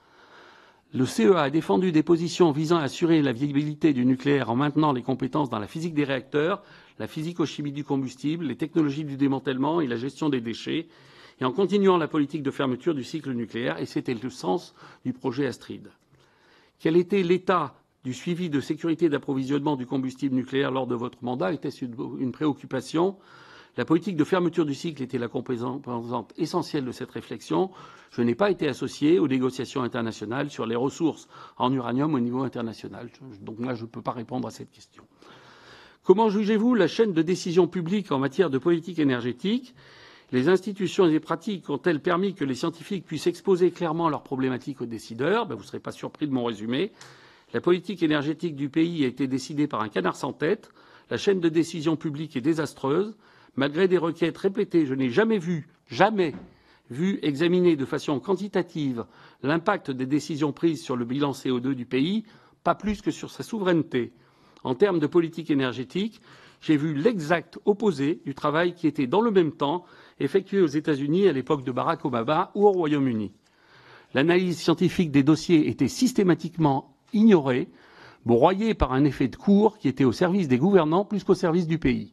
Le C E A a défendu des positions visant à assurer la viabilité du nucléaire en maintenant les compétences dans la physique des réacteurs, la physico-chimie du combustible, les technologies du démantèlement et la gestion des déchets, et en continuant la politique de fermeture du cycle nucléaire, et c'était le sens du projet Astrid. Quel était l'état du suivi de sécurité d'approvisionnement du combustible nucléaire lors de votre mandat? Était-ce une préoccupation? La politique de fermeture du cycle était la composante essentielle de cette réflexion. Je n'ai pas été associé aux négociations internationales sur les ressources en uranium au niveau international. Donc là, je ne peux pas répondre à cette question. Comment jugez-vous la chaîne de décision publique en matière de politique énergétique? Les institutions et les pratiques ont-elles permis que les scientifiques puissent exposer clairement leurs problématiques aux décideurs? Ben, vous ne serez pas surpris de mon résumé. La politique énergétique du pays a été décidée par un canard sans tête. La chaîne de décision publique est désastreuse. Malgré des requêtes répétées, je n'ai jamais vu, jamais vu examiner de façon quantitative l'impact des décisions prises sur le bilan C O deux du pays, pas plus que sur sa souveraineté. En termes de politique énergétique, j'ai vu l'exact opposé du travail qui était dans le même temps effectué aux États-Unis à l'époque de Barack Obama ou au Royaume-Uni. L'analyse scientifique des dossiers était systématiquement ignorée, broyée par un effet de cour qui était au service des gouvernants plus qu'au service du pays.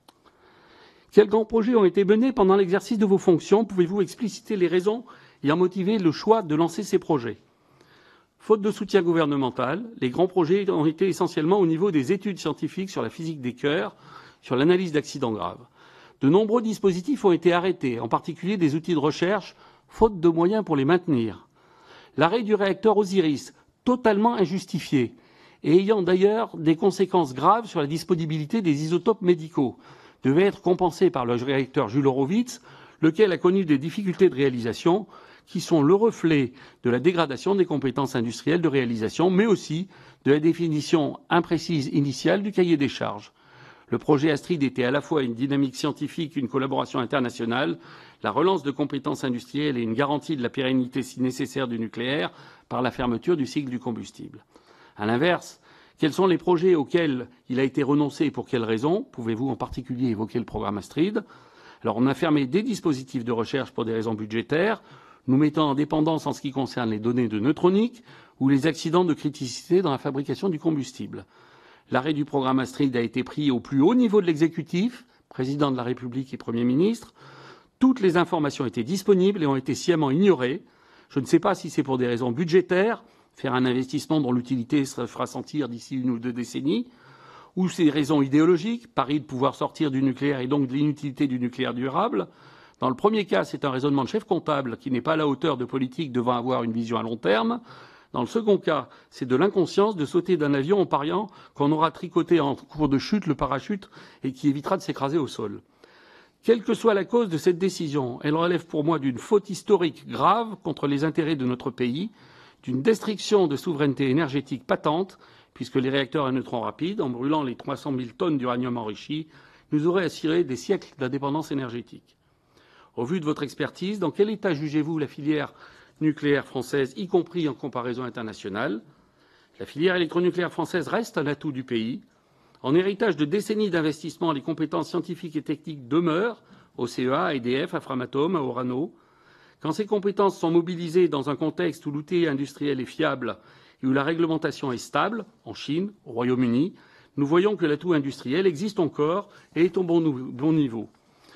Quels grands projets ont été menés pendant l'exercice de vos fonctions? Pouvez-vous expliciter les raisons ayant motivé le choix de lancer ces projets? Faute de soutien gouvernemental, les grands projets ont été essentiellement au niveau des études scientifiques sur la physique des cœurs, sur l'analyse d'accidents graves. De nombreux dispositifs ont été arrêtés, en particulier des outils de recherche, faute de moyens pour les maintenir. L'arrêt du réacteur Osiris, totalement injustifié, et ayant d'ailleurs des conséquences graves sur la disponibilité des isotopes médicaux, devait être compensé par le réacteur Jules Horowitz, lequel a connu des difficultés de réalisation qui sont le reflet de la dégradation des compétences industrielles de réalisation, mais aussi de la définition imprécise initiale du cahier des charges. Le projet Astrid était à la fois une dynamique scientifique, une collaboration internationale, la relance de compétences industrielles et une garantie de la pérennité si nécessaire du nucléaire par la fermeture du cycle du combustible. À l'inverse, quels sont les projets auxquels il a été renoncé et pour quelles raisons? Pouvez-vous en particulier évoquer le programme Astrid? Alors, on a fermé des dispositifs de recherche pour des raisons budgétaires, nous mettant en dépendance en ce qui concerne les données de neutronique ou les accidents de criticité dans la fabrication du combustible. L'arrêt du programme Astrid a été pris au plus haut niveau de l'exécutif, président de la République et Premier ministre. Toutes les informations étaient disponibles et ont été sciemment ignorées. Je ne sais pas si c'est pour des raisons budgétaires, faire un investissement dont l'utilité se fera sentir d'ici une ou deux décennies, ou c'est des raisons idéologiques, pari de pouvoir sortir du nucléaire et donc de l'inutilité du nucléaire durable. Dans le premier cas, c'est un raisonnement de chef comptable qui n'est pas à la hauteur de politique devant avoir une vision à long terme. Dans le second cas, c'est de l'inconscience de sauter d'un avion en pariant qu'on aura tricoté en cours de chute le parachute et qui évitera de s'écraser au sol. Quelle que soit la cause de cette décision, elle relève pour moi d'une faute historique grave contre les intérêts de notre pays, d'une destruction de souveraineté énergétique patente, puisque les réacteurs à neutrons rapides, en brûlant les trois cent mille tonnes d'uranium enrichi, nous auraient assuré des siècles d'indépendance énergétique. Au vu de votre expertise, dans quel état jugez-vous la filière nucléaire française, y compris en comparaison internationale? La filière électronucléaire française reste un atout du pays. En héritage de décennies d'investissement, les compétences scientifiques et techniques demeurent au C E A, à E D F, à Framatome, à Orano. Quand ces compétences sont mobilisées dans un contexte où l'outil industriel est fiable et où la réglementation est stable, en Chine, au Royaume-Uni, nous voyons que l'atout industriel existe encore et est au bon, bon niveau.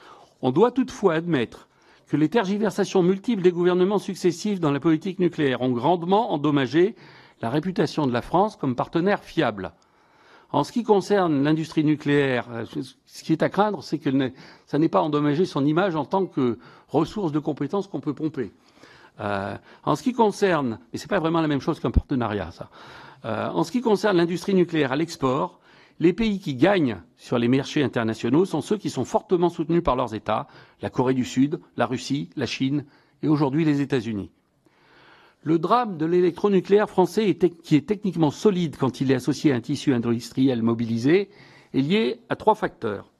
On doit toutefois admettre que les tergiversations multiples des gouvernements successifs dans la politique nucléaire ont grandement endommagé la réputation de la France comme partenaire fiable. En ce qui concerne l'industrie nucléaire, ce qui est à craindre, c'est que ça n'ait pas endommagé son image en tant que ressource de compétences qu'on peut pomper. Euh, en ce qui concerne, mais c'est pas vraiment la même chose qu'un partenariat, ça. Euh, en ce qui concerne l'industrie nucléaire à l'export, les pays qui gagnent sur les marchés internationaux sont ceux qui sont fortement soutenus par leurs États, la Corée du Sud, la Russie, la Chine et aujourd'hui les États-Unis. Le drame de l'électronucléaire français, est qui est techniquement solide quand il est associé à un tissu industriel mobilisé, est lié à trois facteurs.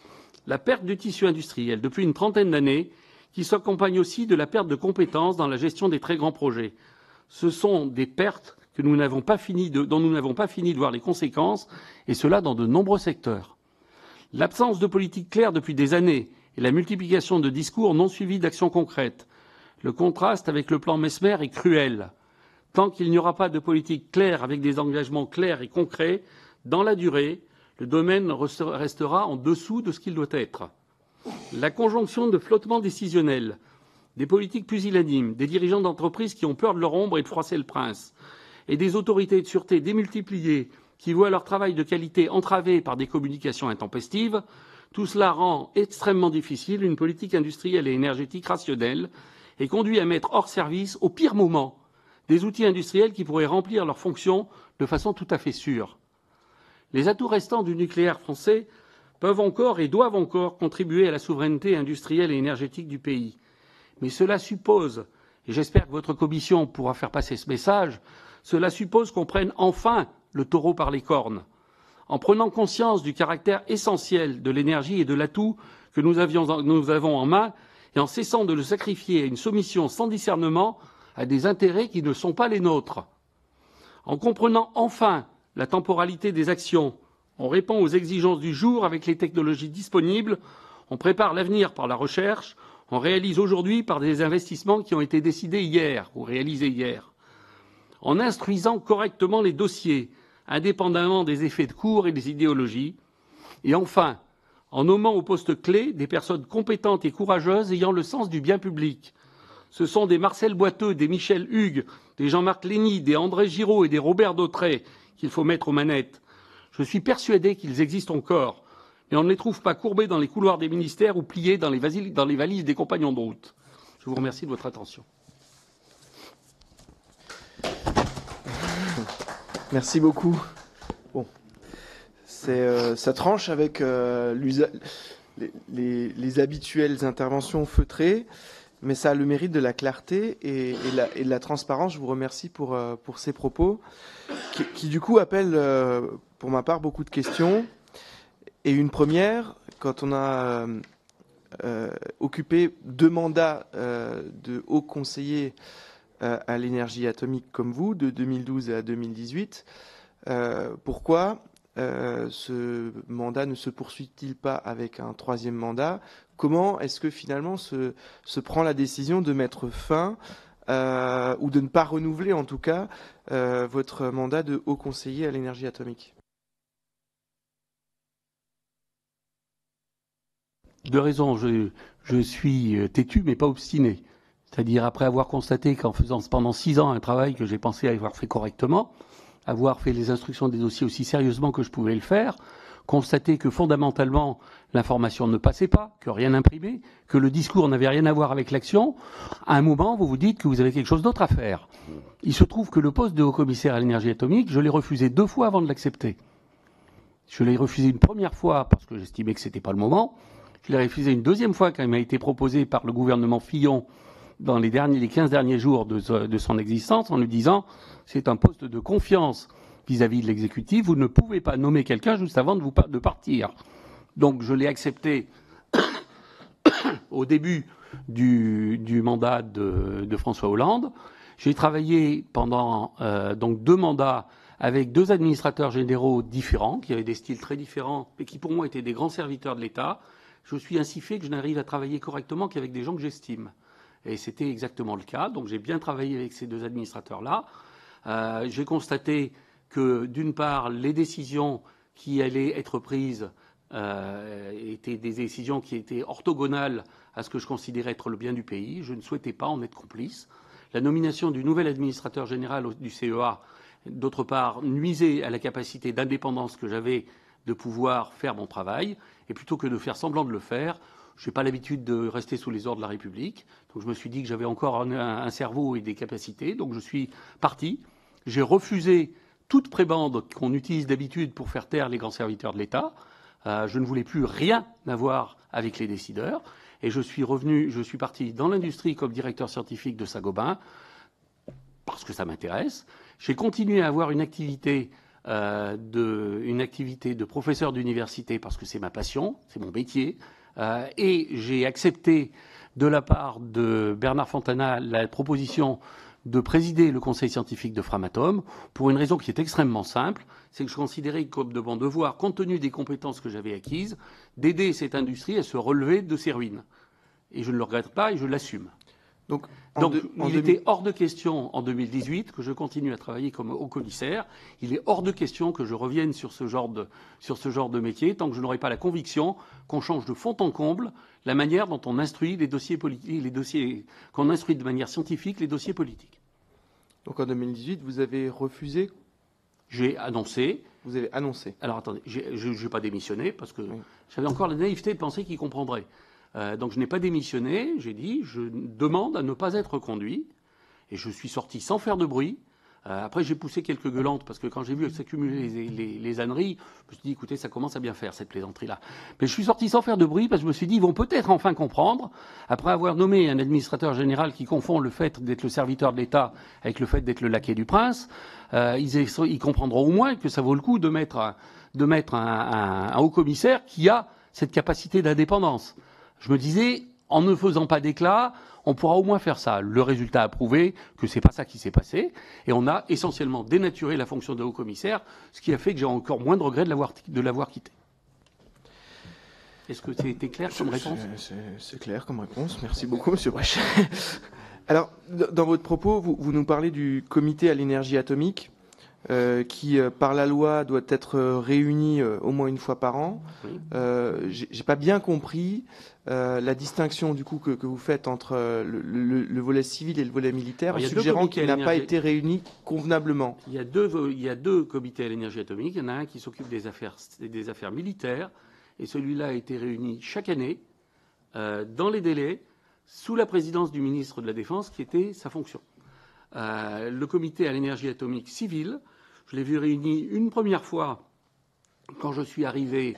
La perte du tissu industriel depuis une trentaine d'années, qui s'accompagne aussi de la perte de compétences dans la gestion des très grands projets. Ce sont des pertes que nous n'avons pas fini de, dont nous n'avons pas fini de voir les conséquences, et cela dans de nombreux secteurs. L'absence de politique claire depuis des années et la multiplication de discours non suivis d'actions concrètes. Le contraste avec le plan Messmer est cruel. Tant qu'il n'y aura pas de politique claire avec des engagements clairs et concrets, dans la durée, le domaine restera en dessous de ce qu'il doit être. La conjonction de flottements décisionnels, des politiques pusillanimes, des dirigeants d'entreprises qui ont peur de leur ombre et de froisser le prince, et des autorités de sûreté démultipliées qui voient leur travail de qualité entravé par des communications intempestives, tout cela rend extrêmement difficile une politique industrielle et énergétique rationnelle et conduit à mettre hors service, au pire moment, des outils industriels qui pourraient remplir leurs fonctions de façon tout à fait sûre. Les atouts restants du nucléaire français peuvent encore et doivent encore contribuer à la souveraineté industrielle et énergétique du pays. Mais cela suppose, et j'espère que votre commission pourra faire passer ce message, cela suppose qu'on prenne enfin le taureau par les cornes, en prenant conscience du caractère essentiel de l'énergie et de l'atout que nous, avions, nous avons en main, et en cessant de le sacrifier à une soumission sans discernement à des intérêts qui ne sont pas les nôtres. En comprenant enfin la temporalité des actions, on répond aux exigences du jour avec les technologies disponibles, on prépare l'avenir par la recherche, on réalise aujourd'hui par des investissements qui ont été décidés hier ou réalisés hier. En instruisant correctement les dossiers, indépendamment des effets de cours et des idéologies, et enfin, en nommant aux postes clés des personnes compétentes et courageuses ayant le sens du bien public. Ce sont des Marcel Boiteux, des Michel Hugues, des Jean-Marc Lény, des André Giraud et des Robert Dautrey qu'il faut mettre aux manettes. Je suis persuadé qu'ils existent encore, mais on ne les trouve pas courbés dans les couloirs des ministères ou pliés dans les, valises, dans les valises des compagnons de route. Je vous remercie de votre attention. Merci beaucoup. Bon, c'est, euh, ça tranche avec euh, les, les, les habituelles interventions feutrées, mais ça a le mérite de la clarté et, et, la, et de la transparence. Je vous remercie pour, euh, pour ces propos qui, qui du coup appellent, euh, pour ma part, beaucoup de questions. Et une première, quand on a euh, euh, occupé deux mandats euh, de haut conseiller euh, à l'énergie atomique comme vous, de deux mille douze à deux mille dix-huit, euh, pourquoi euh, ce mandat ne se poursuit-il pas avec un troisième mandat? Comment est-ce que finalement se, se prend la décision de mettre fin euh, ou de ne pas renouveler en tout cas euh, votre mandat de haut conseiller à l'énergie atomique? Deux raisons. Je, je suis têtu, mais pas obstiné. C'est-à-dire, après avoir constaté qu'en faisant pendant six ans un travail que j'ai pensé avoir fait correctement, avoir fait les instructions des dossiers aussi sérieusement que je pouvais le faire, constater que fondamentalement l'information ne passait pas, que rien n'imprimait, que le discours n'avait rien à voir avec l'action, à un moment vous vous dites que vous avez quelque chose d'autre à faire. Il se trouve que le poste de haut-commissaire à l'énergie atomique, je l'ai refusé deux fois avant de l'accepter. Je l'ai refusé une première fois parce que j'estimais que c'était pas le moment. Je l'ai refusé une deuxième fois quand il m'a été proposé par le gouvernement Fillon dans les derniers, les quinze derniers jours de, de son existence en lui disant c'est un poste de confiance vis-à-vis de l'exécutif, vous ne pouvez pas nommer quelqu'un juste avant de, vous, de partir. Donc je l'ai accepté au début du, du mandat de, de François Hollande. J'ai travaillé pendant euh, donc deux mandats avec deux administrateurs généraux différents, qui avaient des styles très différents, mais qui pour moi étaient des grands serviteurs de l'État. Je suis ainsi fait que je n'arrive à travailler correctement qu'avec des gens que j'estime. Et c'était exactement le cas. Donc j'ai bien travaillé avec ces deux administrateurs-là. Euh, j'ai constaté que, d'une part, les décisions qui allaient être prises euh, étaient des décisions qui étaient orthogonales à ce que je considérais être le bien du pays. Je ne souhaitais pas en être complice. La nomination du nouvel administrateur général du C E A, d'autre part, nuisait à la capacité d'indépendance que j'avais de pouvoir faire mon travail. Et plutôt que de faire semblant de le faire, Je n'ai pas l'habitude de rester sous les ordres de la République. Donc je me suis dit que j'avais encore un, un cerveau et des capacités. Donc je suis parti. J'ai refusé toute prébande qu'on utilise d'habitude pour faire taire les grands serviteurs de l'État. Euh, je ne voulais plus rien avoir avec les décideurs. Et je suis revenu, je suis parti dans l'industrie comme directeur scientifique de Saint-Gobain, parce que ça m'intéresse. J'ai continué à avoir une activité, euh, de, une activité de professeur d'université, parce que c'est ma passion, c'est mon métier. Euh, et j'ai accepté de la part de Bernard Fontana la proposition de présider le conseil scientifique de Framatome pour une raison qui est extrêmement simple, c'est que je considérais comme de mon devoir, compte tenu des compétences que j'avais acquises, d'aider cette industrie à se relever de ses ruines. Et je ne le regrette pas et je l'assume. Donc, Donc de, il deux... était hors de question en deux mille dix-huit que je continue à travailler comme haut-commissaire. Il est hors de question que je revienne sur ce genre de, sur ce genre de métier tant que je n'aurai pas la conviction qu'on change de fond en comble la manière dont on instruit les dossiers politiques, les dossiers, qu'on instruit de manière scientifique les dossiers politiques. Donc en deux mille dix-huit, vous avez refusé? J'ai annoncé. Vous avez annoncé. Alors attendez, j'ai, je n'ai pas démissionné parce que oui. J'avais encore la naïveté de penser qu'il comprendrait. Euh, donc je n'ai pas démissionné. J'ai dit, je demande à ne pas être conduit. Et je suis sorti sans faire de bruit. Euh, après, j'ai poussé quelques gueulantes parce que quand j'ai vu s'accumuler les, les, les âneries, je me suis dit, écoutez, ça commence à bien faire cette plaisanterie-là. Mais je suis sorti sans faire de bruit parce que je me suis dit, ils vont peut-être enfin comprendre, après avoir nommé un administrateur général qui confond le fait d'être le serviteur de l'État avec le fait d'être le laquais du prince, euh, ils, ils comprendront au moins que ça vaut le coup de mettre, un, de mettre un, un, un haut-commissaire qui a cette capacité d'indépendance. Je me disais, en ne faisant pas d'éclat, on pourra au moins faire ça. Le résultat a prouvé que c'est pas ça qui s'est passé. Et on a essentiellement dénaturé la fonction de haut-commissaire, ce qui a fait que j'ai encore moins de regrets de l'avoir, de l'avoir quitté. Est-ce que c'était clair comme réponse ? c'est, c'est clair comme réponse. Merci beaucoup, Monsieur Bréchet. Alors, dans votre propos, vous, vous nous parlez du comité à l'énergie atomique, euh, qui, euh, par la loi, doit être réuni euh, au moins une fois par an. Oui. Euh, j'ai, j'ai pas bien compris euh, la distinction du coup que, que vous faites entre euh, le, le, le volet civil et le volet militaire, en suggérant qu'il n'a pas été réuni convenablement. Il y a deux, il y a deux comités à l'énergie atomique. Il y en a un qui s'occupe des affaires, des affaires militaires, et celui-là a été réuni chaque année, euh, dans les délais, sous la présidence du ministre de la Défense, qui était sa fonction. Euh, le comité à l'énergie atomique civile, je l'ai vu réuni une première fois quand je suis arrivé,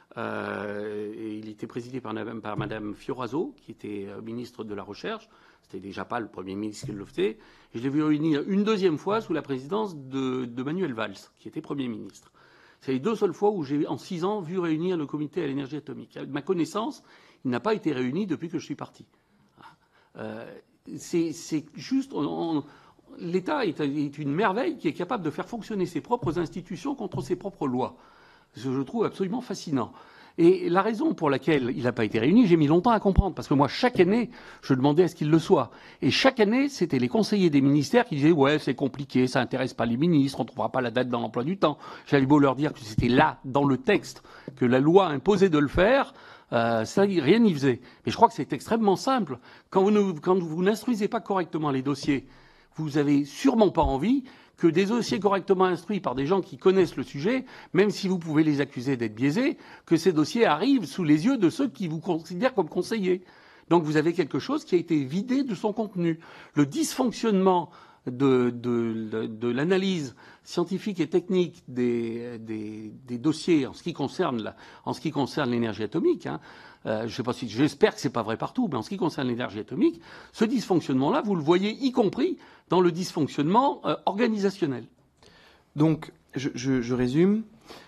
euh, et il était présidé par, par Madame Fioraso, qui était euh, ministre de la Recherche. C'était déjà pas le Premier ministre qui le faisait. Et je l'ai vu réuni une deuxième fois sous la présidence de, de Manuel Valls, qui était Premier ministre. C'est les deux seules fois où j'ai, en six ans, vu réunir le comité à l'énergie atomique. À ma connaissance, il n'a pas été réuni depuis que je suis parti. Euh, c'est, c'est juste... On, on, L'État est, est une merveille qui est capable de faire fonctionner ses propres institutions contre ses propres lois. Ce que je trouve absolument fascinant. Et la raison pour laquelle il n'a pas été réuni, j'ai mis longtemps à comprendre, parce que moi, chaque année, je demandais à ce qu'il le soit. Et chaque année, c'était les conseillers des ministères qui disaient « Ouais, c'est compliqué, ça n'intéresse pas les ministres, on ne trouvera pas la date dans l'emploi du temps ». J'avais beau leur dire que c'était là, dans le texte, que la loi imposait de le faire, euh, ça, rien n'y faisait. Mais je crois que c'est extrêmement simple. Quand vous, ne, quand vous n'instruisez pas correctement les dossiers, vous avez sûrement pas envie que des dossiers correctement instruits par des gens qui connaissent le sujet, même si vous pouvez les accuser d'être biaisés, que ces dossiers arrivent sous les yeux de ceux qui vous considèrent comme conseillers. Donc vous avez quelque chose qui a été vidé de son contenu. Le dysfonctionnement de, de, de, de l'analyse scientifique et technique des, des, des dossiers en ce qui concerne, la, en ce qui concerne l'énergie atomique, hein, Euh, je sais pas si, j'espère que c'est pas vrai partout, mais en ce qui concerne l'énergie atomique, ce dysfonctionnement-là, vous le voyez y compris dans le dysfonctionnement euh, organisationnel. Donc, je, je, je résume.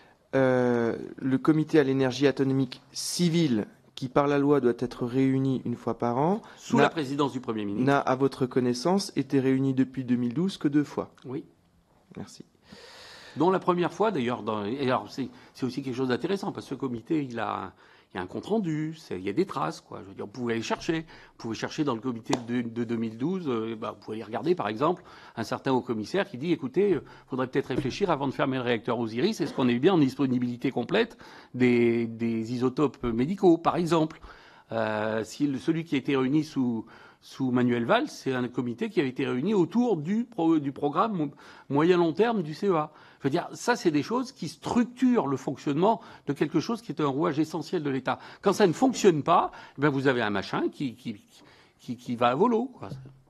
Euh, le comité à l'énergie atomique civile, qui par la loi doit être réuni une fois par an, sous la présidence du Premier ministre, n'a, à votre connaissance, été réuni depuis deux mille douze que deux fois. Oui. Merci. Dont la première fois, d'ailleurs, dans, et alors c'est, c'est aussi quelque chose d'intéressant, parce que ce comité, il a... Il y a un compte-rendu, il y a des traces, quoi. Je veux dire, vous pouvez aller chercher. Vous pouvez chercher dans le comité de, de deux mille douze, euh, bah, vous pouvez aller regarder, par exemple, un certain haut-commissaire qui dit, écoutez, il euh, faudrait peut-être réfléchir avant de fermer le réacteur Osiris. Est-ce qu'on est bien en disponibilité complète des, des isotopes médicaux, par exemple ? Euh, si le, celui qui a été réuni sous, sous Manuel Valls, c'est un comité qui avait été réuni autour du, pro, du programme moyen-long terme du C E A. Je veux dire, ça, c'est des choses qui structurent le fonctionnement de quelque chose qui est un rouage essentiel de l'État. Quand ça ne fonctionne pas, eh bien, vous avez un machin qui, qui, qui, qui va à volo, quoi.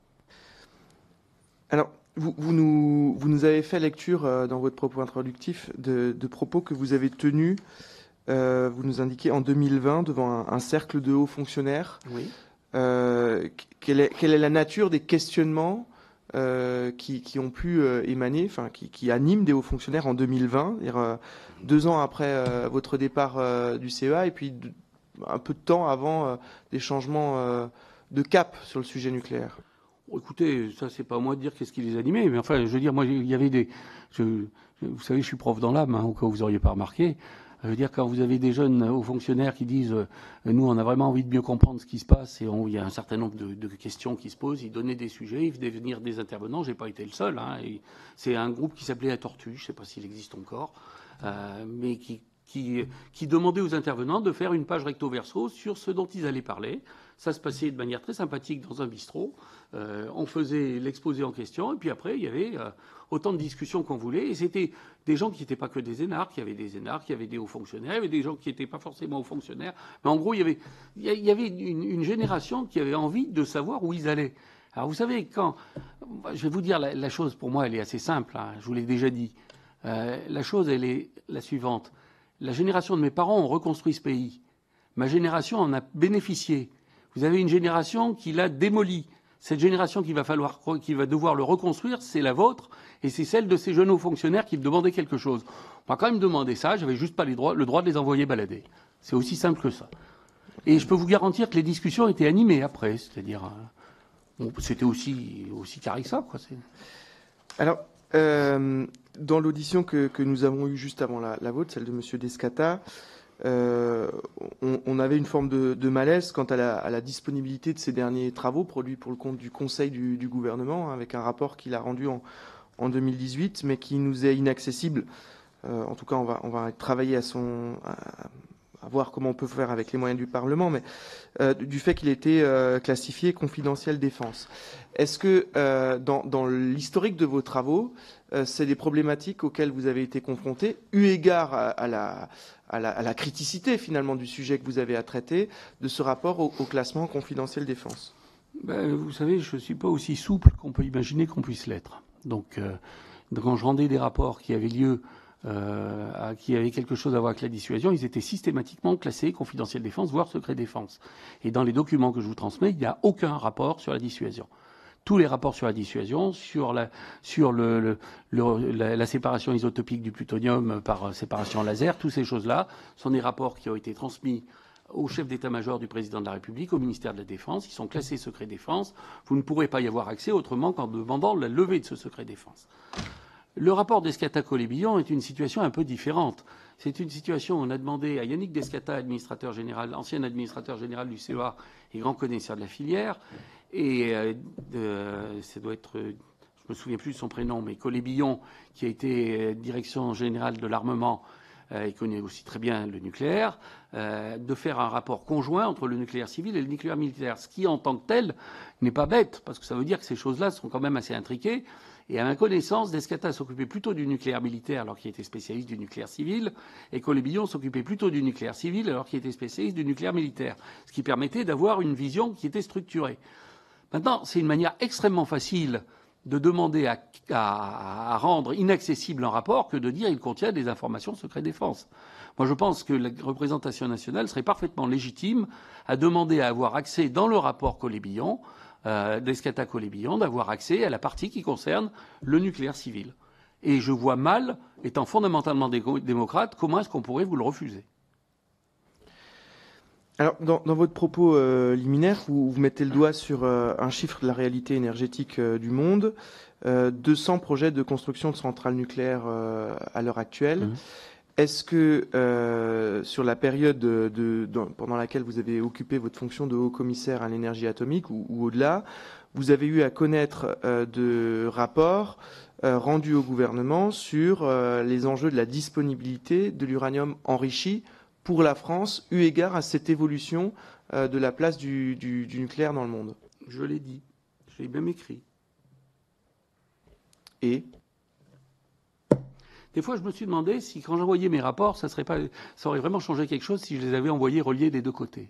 Alors, vous, vous, nous, vous nous avez fait lecture euh, dans votre propos introductif de, de propos que vous avez tenus, euh, vous nous indiquez, en deux mille vingt devant un, un cercle de hauts fonctionnaires. Oui. Euh, quelle, est, quelle est la nature des questionnements euh, qui, qui ont pu euh, émaner, enfin, qui, qui animent des hauts fonctionnaires en deux mille vingt, c'est-à-dire euh, deux ans après euh, votre départ euh, du C E A et puis de, un peu de temps avant euh, des changements euh, de cap sur le sujet nucléaire? Bon, écoutez, ça c'est pas à moi de dire qu'est-ce qui les animait, mais enfin, je veux dire, moi, il y avait des, je, vous savez, je suis prof dans l'âme, hein, au cas où vous auriez pas remarqué. Je veux dire, quand vous avez des jeunes hauts fonctionnaires qui disent, euh, nous, on a vraiment envie de mieux comprendre ce qui se passe, et on, il y a un certain nombre de, de questions qui se posent, ils donnaient des sujets, ils faisaient venir des intervenants. J'ai pas été le seul. Hein, et c'est un groupe qui s'appelait La Tortue, je sais pas s'il existe encore, euh, mais qui Qui, qui demandait aux intervenants de faire une page recto verso sur ce dont ils allaient parler. Ça se passait de manière très sympathique dans un bistrot. Euh, on faisait l'exposé en question, et puis après, il y avait euh, autant de discussions qu'on voulait. Et c'était des gens qui n'étaient pas que des énarques. Il y avait des énarques, il y avait des hauts fonctionnaires, il y avait des gens qui n'étaient pas forcément hauts fonctionnaires. Mais en gros, il y avait, il y avait une, une génération qui avait envie de savoir où ils allaient. Alors, vous savez, quand... Je vais vous dire, la, la chose, pour moi, elle est assez simple. Hein, je vous l'ai déjà dit. Euh, la chose, elle est la suivante. La génération de mes parents ont reconstruit ce pays. Ma génération en a bénéficié. Vous avez une génération qui l'a démoli. Cette génération qui va falloir, qui va devoir le reconstruire, c'est la vôtre, et c'est celle de ces jeunes hauts fonctionnaires qui me demandaient quelque chose. On m'a quand même demandé ça, j'avais juste pas les droits, le droit de les envoyer balader. C'est aussi simple que ça. Et je peux vous garantir que les discussions étaient animées après, c'est-à-dire, bon, c'était aussi, aussi carré que ça, quoi. C'est... Alors, euh, dans l'audition que, que nous avons eue juste avant la, la vôtre, celle de M. Descata, euh, on, on avait une forme de, de malaise quant à la, à la disponibilité de ces derniers travaux produits pour le compte du Conseil du, du gouvernement, avec un rapport qu'il a rendu en, en deux mille dix-huit, mais qui nous est inaccessible. Euh, en tout cas, on va, on va travailler à son... À, à voir comment on peut faire avec les moyens du Parlement, mais euh, du fait qu'il était euh, classifié confidentiel défense. Est-ce que euh, dans, dans l'historique de vos travaux, euh, c'est des problématiques auxquelles vous avez été confrontés, eu égard à, à, la, à, la, à la criticité finalement du sujet que vous avez à traiter, de ce rapport au, au classement confidentiel défense? Ben, vous savez, je ne suis pas aussi souple qu'on peut imaginer qu'on puisse l'être. Donc, euh, quand je rendais des rapports qui avaient lieu Euh, qui avaient quelque chose à voir avec la dissuasion, ils étaient systématiquement classés confidentiel défense, voire secret défense. Et dans les documents que je vous transmets, il n'y a aucun rapport sur la dissuasion. Tous les rapports sur la dissuasion, sur la, sur le, le, le, la, la séparation isotopique du plutonium par séparation laser, toutes ces choses-là sont des rapports qui ont été transmis au chef d'état-major du président de la République, au ministère de la Défense. Ils sont classés secret défense. Vous ne pourrez pas y avoir accès autrement qu'en demandant la levée de ce secret défense. Le rapport Descata-Collet-Billon est une situation un peu différente. C'est une situation où on a demandé à Yannick Descata, administrateur général, ancien administrateur général du C E A et grand connaisseur de la filière, et euh, euh, ça doit être, je me souviens plus de son prénom, mais Collet-Billon, qui a été direction générale de l'armement, euh, il connaît aussi très bien le nucléaire, euh, de faire un rapport conjoint entre le nucléaire civil et le nucléaire militaire, ce qui en tant que tel n'est pas bête, parce que ça veut dire que ces choses-là sont quand même assez intriquées. Et à ma connaissance, Descata s'occupait plutôt du nucléaire militaire alors qu'il était spécialiste du nucléaire civil, et Collet-Billon s'occupait plutôt du nucléaire civil alors qu'il était spécialiste du nucléaire militaire, ce qui permettait d'avoir une vision qui était structurée. Maintenant, c'est une manière extrêmement facile de demander à, à, à rendre inaccessible un rapport que de dire qu'il contient des informations secret défense. Moi, je pense que la représentation nationale serait parfaitement légitime à demander à avoir accès dans le rapport Collet-Billon, Euh, Descata-Collet-Billon, d'avoir accès à la partie qui concerne le nucléaire civil. Et je vois mal, étant fondamentalement démocrate, comment est-ce qu'on pourrait vous le refuser. Alors, dans, dans votre propos euh, liminaire, vous, vous mettez le doigt sur euh, un chiffre de la réalité énergétique euh, du monde, euh, deux cents projets de construction de centrales nucléaires euh, à l'heure actuelle. Mmh. Est-ce que euh, sur la période de, de, de, pendant laquelle vous avez occupé votre fonction de haut commissaire à l'énergie atomique ou, ou au-delà, vous avez eu à connaître euh, de rapports euh, rendus au gouvernement sur euh, les enjeux de la disponibilité de l'uranium enrichi pour la France, eu égard à cette évolution euh, de la place du, du, du nucléaire dans le monde? Je l'ai dit, je l'ai même écrit. Et des fois, je me suis demandé si, quand j'envoyais mes rapports, ça, serait pas, ça aurait vraiment changé quelque chose si je les avais envoyés reliés des deux côtés.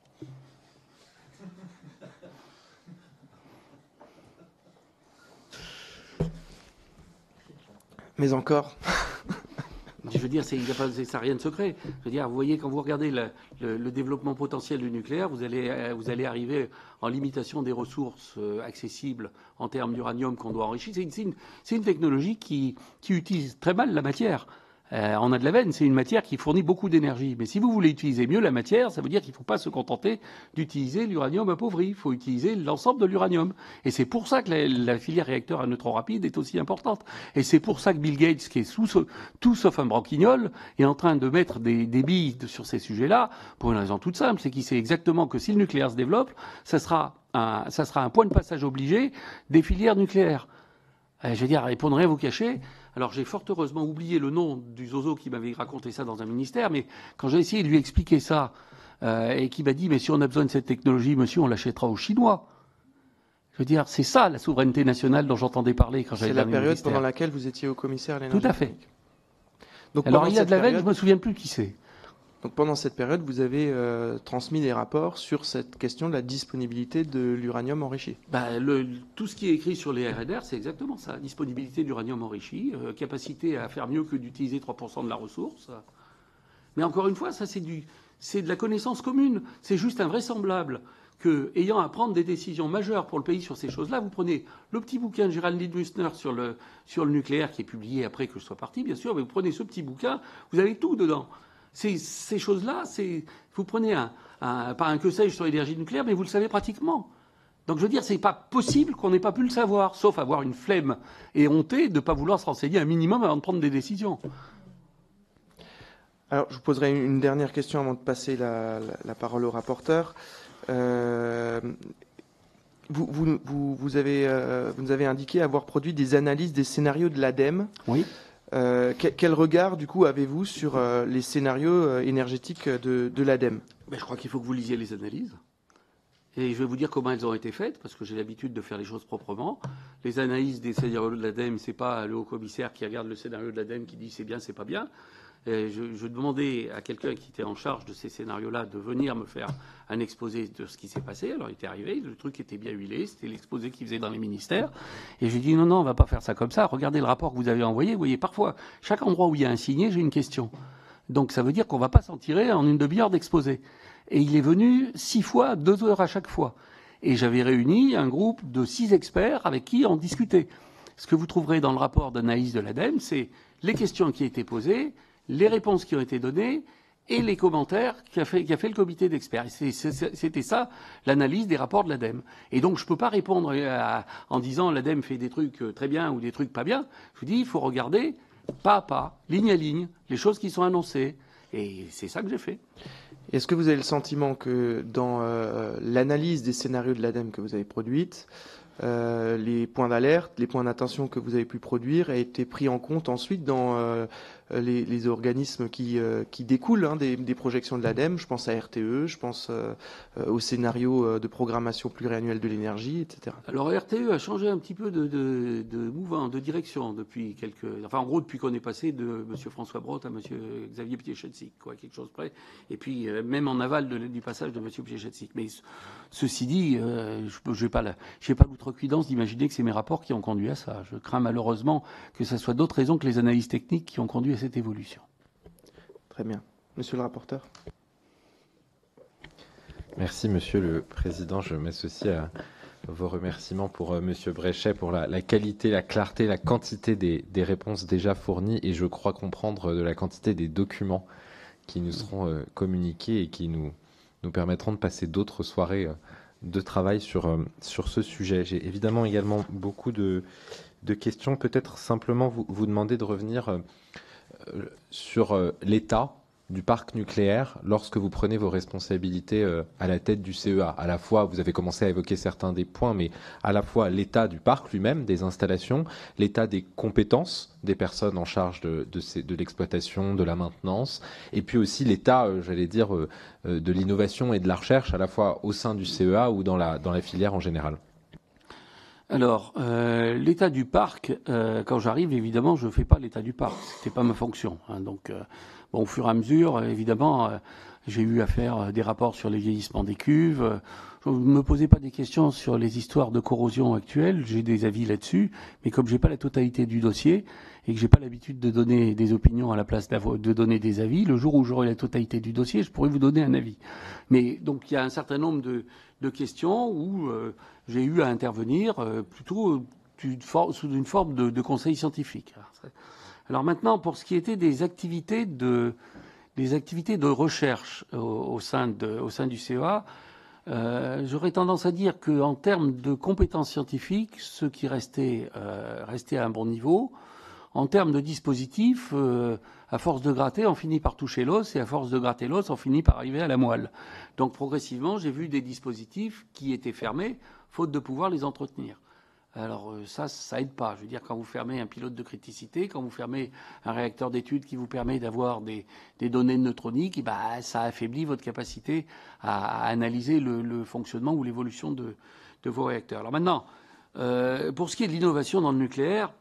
Mais encore. Je veux dire, c'est, il y a pas, ça n'a rien de secret. Je veux dire, vous voyez, quand vous regardez le, le, le développement potentiel du nucléaire, vous allez, vous allez arriver en limitation des ressources euh, accessibles en termes d'uranium qu'on doit enrichir. C'est une, c'est une, c'est une technologie qui, qui utilise très mal la matière. Euh, on a de la veine, c'est une matière qui fournit beaucoup d'énergie. Mais si vous voulez utiliser mieux la matière, ça veut dire qu'il ne faut pas se contenter d'utiliser l'uranium appauvri. Il faut utiliser l'ensemble de l'uranium. Et c'est pour ça que la, la filière réacteur à neutrons rapides est aussi importante. Et c'est pour ça que Bill Gates, qui est sous, tout sauf un branquignol, est en train de mettre des, des billes sur ces sujets-là, pour une raison toute simple, c'est qu'il sait exactement que si le nucléaire se développe, ça sera un, ça sera un point de passage obligé des filières nucléaires. Euh, je veux dire, et pour ne rien vous cacher, alors j'ai fort heureusement oublié le nom du zozo qui m'avait raconté ça dans un ministère, mais quand j'ai essayé de lui expliquer ça, euh, et qui m'a dit, mais si on a besoin de cette technologie, monsieur, on l'achètera aux Chinois. Je veux dire, c'est ça la souveraineté nationale dont j'entendais parler quand j'avais C'est la dans le période ministère. pendant laquelle vous étiez au commissaire à l'énergie. Tout à fait. Donc, alors pendant il y a cette de la veine, période, je me souviens plus qui c'est. donc pendant cette période, vous avez euh, transmis des rapports sur cette question de la disponibilité de l'uranium enrichi. Ben, le, tout ce qui est écrit sur les R N R, c'est exactement ça. Disponibilité d'uranium enrichi, euh, capacité à faire mieux que d'utiliser trois pour cent de la ressource. Mais encore une fois, ça c'est du, c'est de la connaissance commune. C'est juste invraisemblable que, ayant à prendre des décisions majeures pour le pays sur ces choses-là, vous prenez le petit bouquin de Géraldine Mussner sur le, sur le nucléaire, qui est publié après que je sois parti, bien sûr, mais vous prenez ce petit bouquin, vous avez tout dedans. Ces, ces choses-là, c'est, vous prenez un, un, pas un que sais-je sur l'énergie nucléaire, mais vous le savez pratiquement. Donc je veux dire, c'est pas possible qu'on n'ait pas pu le savoir, sauf avoir une flemme éhontée de ne pas vouloir se renseigner un minimum avant de prendre des décisions. Alors, je vous poserai une dernière question avant de passer la, la, la parole au rapporteur. Euh, vous, vous, vous, vous, avez, euh, vous nous avez indiqué avoir produit des analyses des scénarios de l'ADEME. Oui. Euh, quel, quel regard, du coup, avez-vous sur euh, les scénarios euh, énergétiques de, de l'ADEME? Ben, je crois qu'il faut que vous lisiez les analyses. Et je vais vous dire comment elles ont été faites, parce que j'ai l'habitude de faire les choses proprement. Les analyses des scénarios de l'ADEME, c'est pas le haut-commissaire qui regarde le scénario de l'ADEME qui dit c'est bien, c'est pas bien. Et je, je demandais à quelqu'un qui était en charge de ces scénarios-là de venir me faire un exposé de ce qui s'est passé. Alors il était arrivé, le truc était bien huilé, c'était l'exposé qu'il faisait dans les ministères. Et j'ai dit non, non, on va pas faire ça comme ça. Regardez le rapport que vous avez envoyé. Vous voyez, parfois, chaque endroit où il y a un signé, j'ai une question. Donc ça veut dire qu'on va pas s'en tirer en une demi-heure d'exposé. Et il est venu six fois, deux heures à chaque fois. Et j'avais réuni un groupe de six experts avec qui on discutait. Ce que vous trouverez dans le rapport d'analyse de l'ADEME, c'est les questions qui étaient posées, les réponses qui ont été données et les commentaires qu'a fait, qu'a fait le comité d'experts. C'est, c'est, c'était ça, l'analyse des rapports de l'ADEME. Et donc, je ne peux pas répondre à, en disant l'ADEME fait des trucs très bien ou des trucs pas bien. Je vous dis, il faut regarder pas à pas, ligne à ligne, les choses qui sont annoncées. Et c'est ça que j'ai fait. Est-ce que vous avez le sentiment que dans euh, l'analyse des scénarios de l'ADEME que vous avez produite, Euh, les points d'alerte, les points d'attention que vous avez pu produire a été pris en compte ensuite dans euh, les, les organismes qui, euh, qui découlent hein, des, des projections de l'ADEME? Je pense à R T E, je pense euh, au scénario de programmation pluriannuelle de l'énergie, et cetera. Alors R T E a changé un petit peu de, de, de mouvement, de direction depuis quelques... Enfin, en gros, depuis qu'on est passé de M. François Brotte à M. Xavier Piéchetzik, quoi, quelque chose près. Et puis, euh, même en aval de, du passage de M. Piéchetzik. Mais ceci dit, euh, je n'ai pas la, j'ai pas l'outrecuidance d'imaginer que c'est mes rapports qui ont conduit à ça. Je crains malheureusement que ce soit d'autres raisons que les analyses techniques qui ont conduit à cette évolution. Très bien. Monsieur le rapporteur. Merci, Monsieur le Président. Je m'associe à vos remerciements pour euh, Monsieur Bréchet, pour la, la qualité, la clarté, la quantité des, des réponses déjà fournies et je crois comprendre de la quantité des documents qui nous seront euh, communiqués et qui nous, nous permettront de passer d'autres soirées euh, de travail sur, euh, sur ce sujet. J'ai évidemment également beaucoup de, de questions. Peut-être simplement vous, vous demander de revenir euh, sur euh, l'état du parc nucléaire lorsque vous prenez vos responsabilités euh, à la tête du C E A. À la fois, vous avez commencé à évoquer certains des points, mais à la fois l'état du parc lui-même, des installations, l'état des compétences des personnes en charge de, de, ces, de l'exploitation, de la maintenance, et puis aussi l'état, euh, j'allais dire, euh, de l'innovation et de la recherche, à la fois au sein du C E A ou dans la, dans la filière en général. Alors, euh, l'état du parc, euh, quand j'arrive, évidemment, je ne fais pas l'état du parc. C'était pas ma fonction. Hein, donc, euh, bon, au fur et à mesure, évidemment, euh, j'ai eu à faire des rapports sur les vieillissements des cuves. Je ne me posais pas des questions sur les histoires de corrosion actuelles. J'ai des avis là-dessus, mais comme j'ai pas la totalité du dossier et que j'ai pas l'habitude de donner des opinions à la place de donner des avis, le jour où j'aurai la totalité du dossier, je pourrais vous donner un avis. Mais donc, il y a un certain nombre de, de questions où euh, j'ai eu à intervenir euh, plutôt d'une for- sous une forme de, de conseil scientifique. Alors maintenant, pour ce qui était des activités de, des activités de recherche au, au, sein, de, au sein du C E A, euh, j'aurais tendance à dire qu'en termes de compétences scientifiques, ceux qui restaient, euh, restaient à un bon niveau. En termes de dispositifs, euh, à force de gratter, on finit par toucher l'os, et à force de gratter l'os, on finit par arriver à la moelle. Donc progressivement, j'ai vu des dispositifs qui étaient fermés, faute de pouvoir les entretenir. Alors ça, ça aide pas. Je veux dire, quand vous fermez un pilote de criticité, quand vous fermez un réacteur d'études qui vous permet d'avoir des, des données neutroniques, et ben, ça affaiblit votre capacité à, à analyser le, le fonctionnement ou l'évolution de, de vos réacteurs. Alors maintenant, euh, pour ce qui est de l'innovation dans le nucléaire,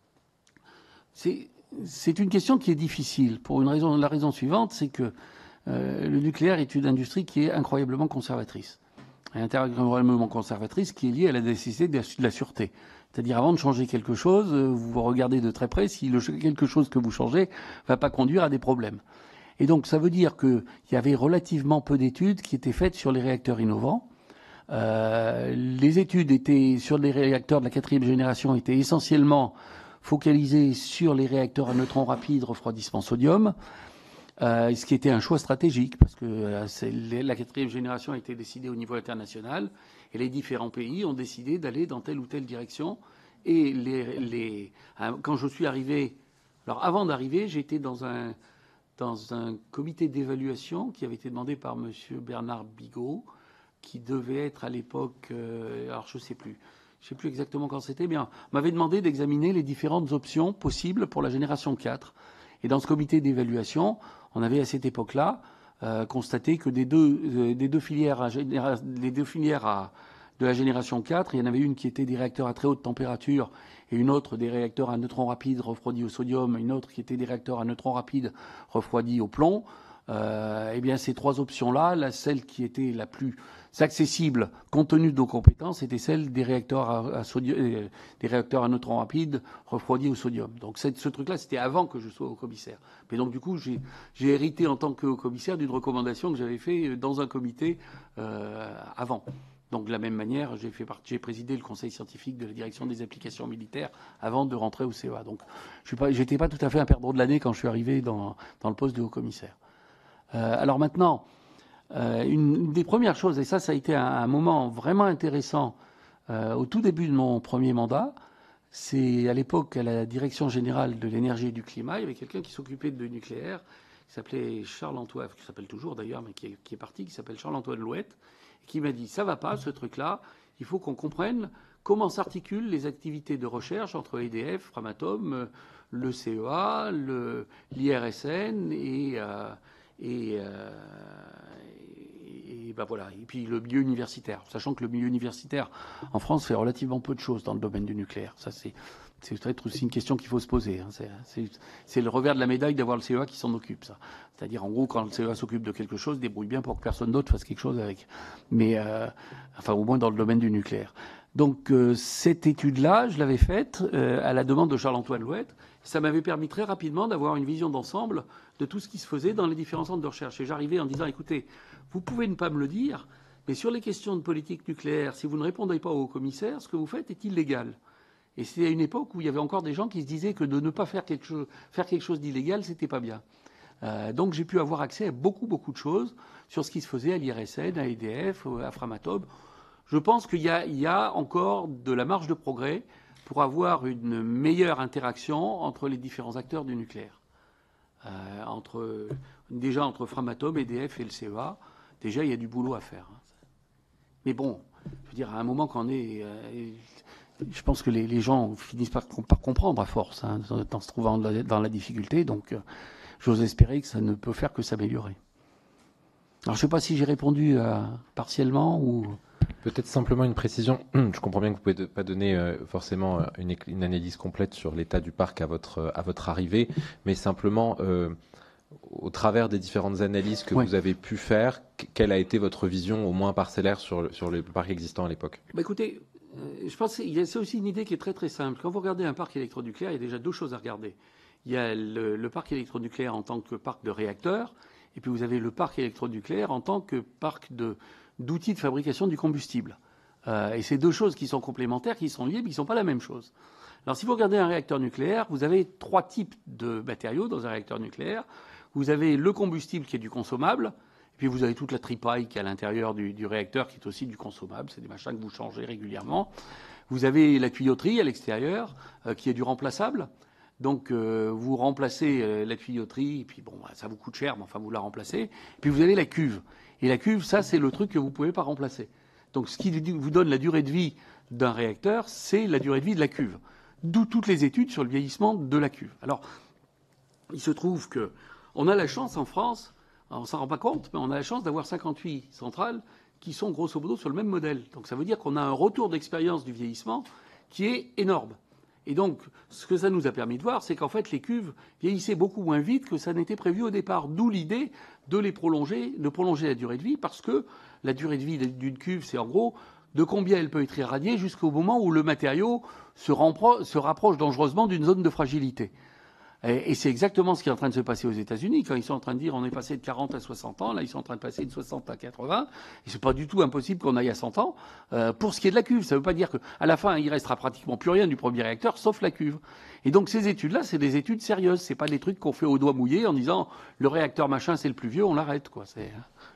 c'est, c'est une question qui est difficile pour une raison, la raison suivante, c'est que euh, le nucléaire est une industrie qui est incroyablement conservatrice. Incroyablement conservatrice qui est liée à la nécessité de la sûreté. C'est-à-dire, avant de changer quelque chose, vous regardez de très près si le, quelque chose que vous changez ne va pas conduire à des problèmes. Et donc, ça veut dire qu'il y avait relativement peu d'études qui étaient faites sur les réacteurs innovants. Euh, les études étaient sur les réacteurs de la quatrième génération étaient essentiellement focalisées sur les réacteurs à neutrons rapides refroidissement sodium. Euh, ce qui était un choix stratégique, parce que euh, c'est, la quatrième génération a été décidée au niveau international, et les différents pays ont décidé d'aller dans telle ou telle direction. Et les, les, quand je suis arrivé, alors avant d'arriver, j'étais dans un, dans un comité d'évaluation qui avait été demandé par M. Bernard Bigot, qui devait être à l'époque, euh, alors je ne sais plus, je ne sais plus exactement quand c'était, mais on m'avait demandé d'examiner les différentes options possibles pour la génération quatre. Et dans ce comité d'évaluation, on avait à cette époque-là euh, constaté que des deux, euh, des deux filières, à généra- les deux filières à, de la génération quatre, il y en avait une qui était des réacteurs à très haute température et une autre des réacteurs à neutrons rapides refroidis au sodium, une autre qui était des réacteurs à neutrons rapides refroidis au plomb. Euh, eh bien, ces trois options-là, la, celle qui était la plus accessible compte tenu de nos compétences était celle des réacteurs à, à, sodium, euh, des réacteurs à neutrons rapides refroidis au sodium. Donc cette, ce truc-là, c'était avant que je sois au commissaire. Mais donc du coup, j'ai, j'ai hérité en tant que commissaire d'une recommandation que j'avais fait dans un comité euh, avant. Donc de la même manière, j'ai, fait partie, j'ai présidé le conseil scientifique de la direction des applications militaires avant de rentrer au C E A. Donc je n'étais pas, pas tout à fait un perdreau de l'année quand je suis arrivé dans, dans le poste de haut-commissaire. Euh, alors maintenant, euh, une, une des premières choses, et ça, ça a été un, un moment vraiment intéressant euh, au tout début de mon premier mandat, c'est à l'époque à la direction générale de l'énergie et du climat, il y avait quelqu'un qui s'occupait de nucléaire, qui s'appelait Charles-Antoine, qui s'appelle toujours d'ailleurs, mais qui est, qui est parti, qui s'appelle Charles-Antoine Louette, qui m'a dit, ça va pas ce truc-là, il faut qu'on comprenne comment s'articulent les activités de recherche entre E D F, Framatome, le C E A, le, l'I R S N et... Euh, Et, euh, et, et ben voilà. Et puis le milieu universitaire, sachant que le milieu universitaire en France fait relativement peu de choses dans le domaine du nucléaire. Ça, c'est, c'est peut-être aussi une question qu'il faut se poser. Hein. C'est, c'est, c'est le revers de la médaille d'avoir le C E A qui s'en occupe. Ça. C'est-à-dire, en gros, quand le C E A s'occupe de quelque chose, débrouille bien pour que personne d'autre fasse quelque chose avec. Mais, euh, enfin, au moins dans le domaine du nucléaire. Donc, euh, cette étude-là, je l'avais faite euh, à la demande de Charles-Antoine Louette. Ça m'avait permis très rapidement d'avoir une vision d'ensemble de tout ce qui se faisait dans les différents centres de recherche. Et j'arrivais en disant, écoutez, vous pouvez ne pas me le dire, mais sur les questions de politique nucléaire, si vous ne répondez pas au commissaire, ce que vous faites est illégal. Et c'est à une époque où il y avait encore des gens qui se disaient que de ne pas faire quelque chose, faire quelque chose d'illégal, c'était pas bien. Euh, donc j'ai pu avoir accès à beaucoup, beaucoup de choses sur ce qui se faisait à l'I R S N, à E D F, à Framatome. Je pense qu'il y a, il y a encore de la marge de progrès pour avoir une meilleure interaction entre les différents acteurs du nucléaire. Euh, entre, déjà entre Framatome, E D F et le C E A, déjà il y a du boulot à faire. Mais bon, je veux dire, à un moment qu'on est... Euh, je pense que les, les gens finissent par, par comprendre à force, hein, en se trouvant dans la, dans la difficulté. Donc, euh, j'ose espérer que ça ne peut faire que s'améliorer. Alors, je ne sais pas si j'ai répondu euh, partiellement ou... Peut-être simplement une précision. Je comprends bien que vous ne pouvez pas donner euh, forcément une, une analyse complète sur l'état du parc à votre, à votre arrivée, mais simplement, euh, au travers des différentes analyses que ouais. vous avez pu faire, quelle a été votre vision au moins parcellaire sur le, sur le parc existant à l'époque? Bah écoutez, euh, je pense qu'il y a c'est aussi une idée qui est très très simple. Quand vous regardez un parc électronucléaire, il y a déjà deux choses à regarder. Il y a le, le parc électronucléaire en tant que parc de réacteurs, et puis vous avez le parc électronucléaire en tant que parc de d'outils de fabrication du combustible. Euh, et c'est deux choses qui sont complémentaires, qui sont liées, mais qui ne sont pas la même chose. Alors si vous regardez un réacteur nucléaire, vous avez trois types de matériaux dans un réacteur nucléaire. Vous avez le combustible qui est du consommable, et puis vous avez toute la tripaille qui est à l'intérieur du, du réacteur qui est aussi du consommable. C'est des machins que vous changez régulièrement. Vous avez la tuyauterie à l'extérieur euh, qui est du remplaçable. Donc euh, vous remplacez euh, la tuyauterie, et puis bon, ça vous coûte cher, mais enfin vous la remplacez. Et puis vous avez la cuve. Et la cuve, ça, c'est le truc que vous ne pouvez pas remplacer. Donc, ce qui vous donne la durée de vie d'un réacteur, c'est la durée de vie de la cuve. D'où toutes les études sur le vieillissement de la cuve. Alors, il se trouve qu'on a la chance en France, on ne s'en rend pas compte, mais on a la chance d'avoir cinquante-huit centrales qui sont grosso modo sur le même modèle. Donc, ça veut dire qu'on a un retour d'expérience du vieillissement qui est énorme. Et donc, ce que ça nous a permis de voir, c'est qu'en fait, les cuves vieillissaient beaucoup moins vite que ça n'était prévu au départ. D'où l'idée de les prolonger, de prolonger la durée de vie, parce que la durée de vie d'une cuve, c'est en gros de combien elle peut être irradiée jusqu'au moment où le matériau se, rempro- se rapproche dangereusement d'une zone de fragilité. Et, et c'est exactement ce qui est en train de se passer aux États-Unis, quand ils sont en train de dire on est passé de quarante à soixante ans, là ils sont en train de passer de soixante à quatre-vingts, et c'est pas du tout impossible qu'on aille à cent ans. Euh, pour ce qui est de la cuve, ça ne veut pas dire qu'à la fin il restera pratiquement plus rien du premier réacteur, sauf la cuve. Et donc ces études-là, c'est des études sérieuses, c'est pas des trucs qu'on fait au doigt mouillé en disant le réacteur machin c'est le plus vieux, on l'arrête, quoi. C'est...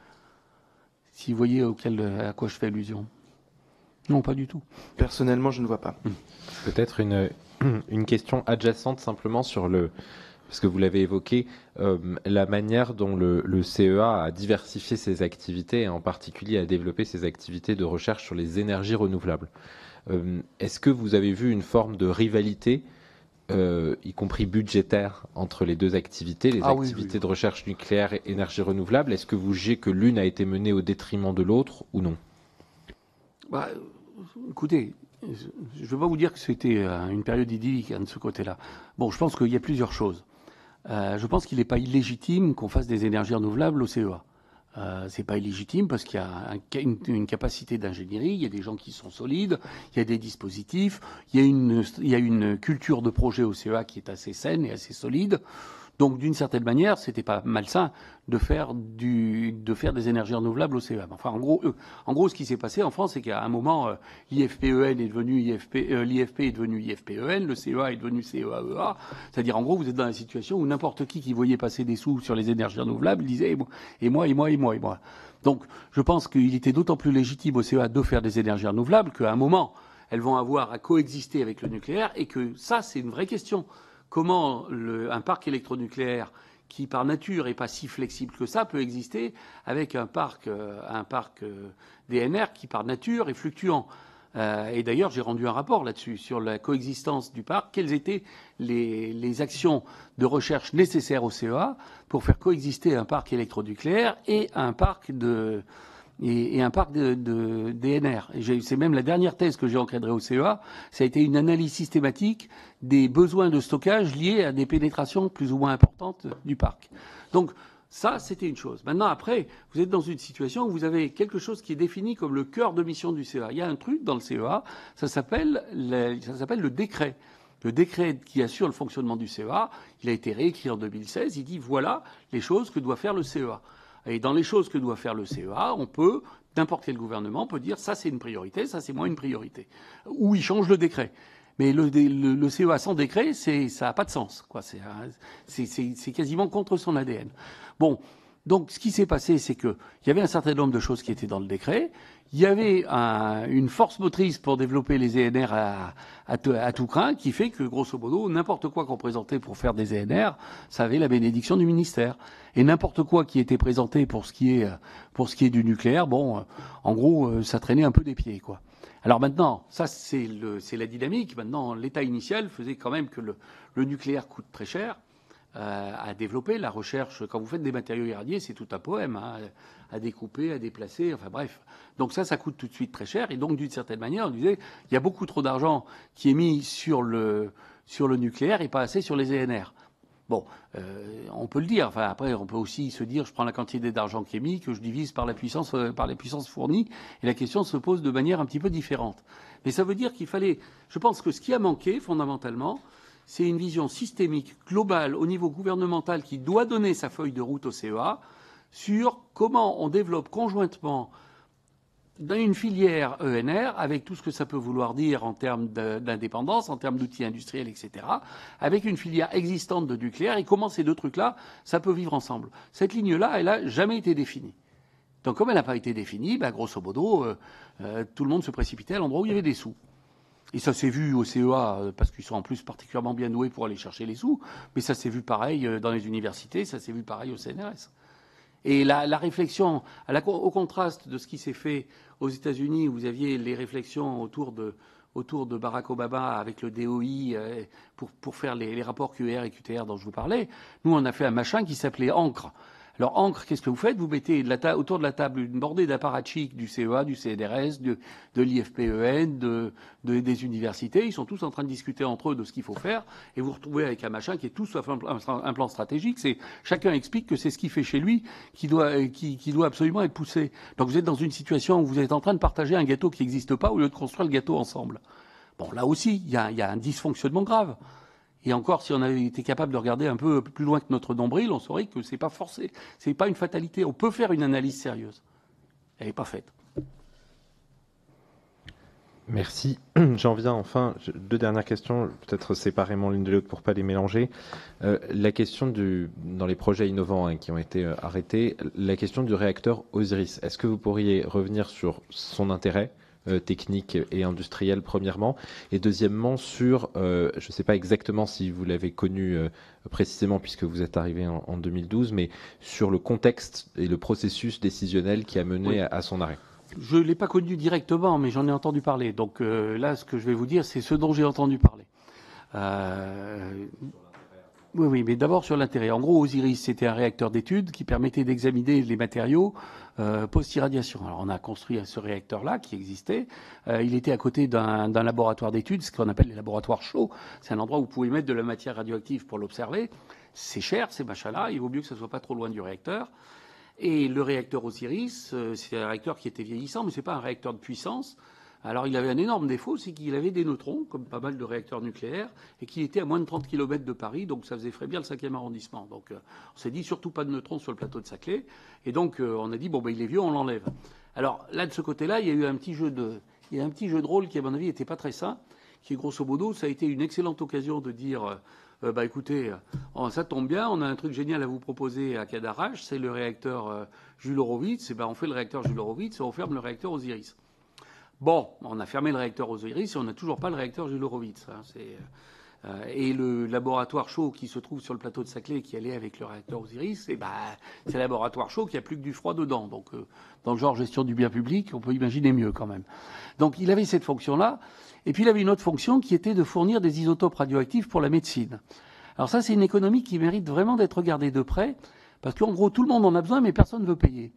Si vous voyez auquel, à quoi je fais allusion. Non, pas du tout. Personnellement, je ne vois pas. Peut-être une, une question adjacente simplement sur le, parce que vous l'avez évoqué, euh, la manière dont le, le C E A a diversifié ses activités et en particulier a développé ses activités de recherche sur les énergies renouvelables. Euh, est-ce que vous avez vu une forme de rivalité, euh, y compris budgétaire, entre les deux activités, les ah, activités oui, oui. de recherche nucléaire et énergie renouvelable? Est-ce que vous jugez que l'une a été menée au détriment de l'autre ou non? Bah, écoutez, je ne vais pas vous dire que c'était une période idyllique hein, de ce côté-là. Bon, je pense qu'il y a plusieurs choses. Euh, je pense qu'il n'est pas illégitime qu'on fasse des énergies renouvelables au C E A. Euh, c'est pas illégitime parce qu'il y a un, une, une capacité d'ingénierie, il y a des gens qui sont solides, il y a des dispositifs, il y a une, il y a une culture de projet au C E A qui est assez saine et assez solide. Donc, d'une certaine manière, c'était pas malsain de faire du, de faire des énergies renouvelables au C E A. Enfin, en gros, euh, en gros, ce qui s'est passé en France, c'est qu'à un moment, euh, l'I F P E N est devenu I F P, euh, l'I F P est devenu I F P E N, le C E A est devenu C E A E A. C'est-à-dire, en gros, vous êtes dans la situation où n'importe qui qui voyait passer des sous sur les énergies renouvelables disait, et moi, et moi, et moi, et moi, et moi. Donc, je pense qu'il était d'autant plus légitime au C E A de faire des énergies renouvelables qu'à un moment, elles vont avoir à coexister avec le nucléaire et que ça, c'est une vraie question. Comment le, un parc électronucléaire qui, par nature, n'est pas si flexible que ça, peut exister avec un parc, euh, un parc euh, D N R qui, par nature, est fluctuant. Euh, et d'ailleurs, j'ai rendu un rapport là-dessus, sur la coexistence du parc. Quelles étaient les, les actions de recherche nécessaires au C E A pour faire coexister un parc électronucléaire et un parc de... Et, et un parc de, de D N R. Et j'ai, c'est même la dernière thèse que j'ai encadrée au C E A. Ça a été une analyse systématique des besoins de stockage liés à des pénétrations plus ou moins importantes du parc. Donc ça, c'était une chose. Maintenant, après, vous êtes dans une situation où vous avez quelque chose qui est défini comme le cœur de mission du C E A. Il y a un truc dans le C E A, ça s'appelle, le, ça s'appelle le décret. Le décret qui assure le fonctionnement du C E A, il a été réécrit en deux mille seize. Il dit voilà les choses que doit faire le C E A. Et dans les choses que doit faire le C E A, on peut, n'importe quel gouvernement peut dire ça c'est une priorité, ça c'est moins une priorité. Ou il change le décret. Mais le, le, le C E A sans décret, c'est, ça n'a pas de sens, quoi. C'est, c'est, c'est, c'est quasiment contre son A D N. Bon, Donc, ce qui s'est passé, c'est qu'il y avait un certain nombre de choses qui étaient dans le décret. Il y avait un, une force motrice pour développer les E N R à, à, à tout crin, qui fait que, grosso modo, n'importe quoi qu'on présentait pour faire des E N R, ça avait la bénédiction du ministère. Et n'importe quoi qui était présenté pour ce qui est, pour ce qui est du nucléaire, bon, en gros, ça traînait un peu des pieds, quoi. Alors maintenant, ça, c'est le, c'est la dynamique. Maintenant, l'état initial faisait quand même que le, le nucléaire coûte très cher. Euh, à développer. La recherche, quand vous faites des matériaux irradiés, c'est tout un poème, hein, à découper, à déplacer, enfin bref. Donc ça, ça coûte tout de suite très cher. Et donc, d'une certaine manière, on disait, il y a beaucoup trop d'argent qui est mis sur le, sur le nucléaire et pas assez sur les E N R. Bon, euh, on peut le dire. Enfin, après, on peut aussi se dire, je prends la quantité d'argent qui est mis, que je divise par la puissance, euh, par les puissances fournies, et la question se pose de manière un petit peu différente. Mais ça veut dire qu'il fallait, je pense que ce qui a manqué, fondamentalement, c'est une vision systémique, globale, au niveau gouvernemental, qui doit donner sa feuille de route au C E A sur comment on développe conjointement dans une filière E N R, avec tout ce que ça peut vouloir dire en termes d'indépendance, en termes d'outils industriels, et cetera, avec une filière existante de nucléaire, et comment ces deux trucs-là, ça peut vivre ensemble. Cette ligne-là, elle n'a jamais été définie. Donc comme elle n'a pas été définie, bah, grosso modo, euh, euh, tout le monde se précipitait à l'endroit où il y avait des sous. Et ça s'est vu au C E A, parce qu'ils sont en plus particulièrement bien doués pour aller chercher les sous, mais ça s'est vu pareil dans les universités, ça s'est vu pareil au C N R S. Et la, la réflexion, à la, au contraste de ce qui s'est fait aux États-Unis, où vous aviez les réflexions autour de, autour de Barack Obama avec le D O I euh, pour, pour faire les, les rapports Q R et Q T R dont je vous parlais, nous on a fait un machin qui s'appelait Ancre. Alors, Ancre, qu'est-ce que vous faites? Vous mettez de la ta- autour de la table une bordée d'apparatchiks du C E A, du C N R S, de, de l'I F P E N, de, de, des universités. Ils sont tous en train de discuter entre eux de ce qu'il faut faire. Et vous vous retrouvez avec un machin qui est tout sauf un, un, un plan stratégique. C'est, chacun explique que c'est ce qu'il fait chez lui qui doit, qui, qui doit absolument être poussé. Donc, vous êtes dans une situation où vous êtes en train de partager un gâteau qui n'existe pas au lieu de construire le gâteau ensemble. Bon, là aussi, il y a, y a un dysfonctionnement grave. Et encore, si on avait été capable de regarder un peu plus loin que notre nombril, on saurait que c'est pas forcé, c'est pas une fatalité. On peut faire une analyse sérieuse. Elle n'est pas faite. Merci. J'en viens enfin, deux dernières questions, peut-être séparément l'une de l'autre pour pas les mélanger. Euh, la question du, dans les projets innovants hein, qui ont été euh, arrêtés, la question du réacteur Osiris. Est-ce que vous pourriez revenir sur son intérêt Euh, technique et industrielle premièrement, et deuxièmement sur, euh, je ne sais pas exactement si vous l'avez connu euh, précisément puisque vous êtes arrivé en, en deux mille douze, mais sur le contexte et le processus décisionnel qui a mené oui. à, à son arrêt. Je ne l'ai pas connu directement, mais j'en ai entendu parler. Donc euh, là, ce que je vais vous dire, c'est ce dont j'ai entendu parler. Euh... Oui, oui, mais d'abord sur l'intérêt. En gros, Osiris, c'était un réacteur d'études qui permettait d'examiner les matériaux euh, post-irradiation. Alors, on a construit ce réacteur-là qui existait. Euh, il était à côté d'un, d'un laboratoire d'études, ce qu'on appelle les laboratoires chauds. C'est un endroit où vous pouvez mettre de la matière radioactive pour l'observer. C'est cher, ces machins-là. Il vaut mieux que ça soit pas trop loin du réacteur. Et le réacteur Osiris, euh, c'est un réacteur qui était vieillissant, mais c'est pas un réacteur de puissance. Alors, il avait un énorme défaut, c'est qu'il avait des neutrons, comme pas mal de réacteurs nucléaires, et qu'il était à moins de trente kilomètres de Paris, donc ça faisait bien le cinquième arrondissement. Donc, euh, on s'est dit surtout pas de neutrons sur le plateau de Saclay, et donc euh, on a dit bon ben il est vieux, on l'enlève. Alors là, de ce côté-là, il y a eu un petit jeu de, il y a un petit jeu de rôle qui, à mon avis, n'était pas très sain, qui grosso modo, ça a été une excellente occasion de dire. Euh, bah écoutez, euh, ça tombe bien, on a un truc génial à vous proposer à Cadarache, c'est le réacteur euh, Jules Horowitz, et ben on fait le réacteur Jules Horowitz et on ferme le réacteur Osiris. Bon, on a fermé le réacteur Osiris et on n'a toujours pas le réacteur Jules Horowitz. Hein, c'est, euh, et le laboratoire chaud qui se trouve sur le plateau de Saclay qui allait avec le réacteur Osiris, et ben, c'est un laboratoire chaud qui a plus que du froid dedans. Donc, euh, dans le genre gestion du bien public, on peut imaginer mieux quand même. Donc, il avait cette fonction-là. Et puis, il avait une autre fonction qui était de fournir des isotopes radioactifs pour la médecine. Alors ça, c'est une économie qui mérite vraiment d'être regardée de près, parce qu'en gros, tout le monde en a besoin, mais personne ne veut payer.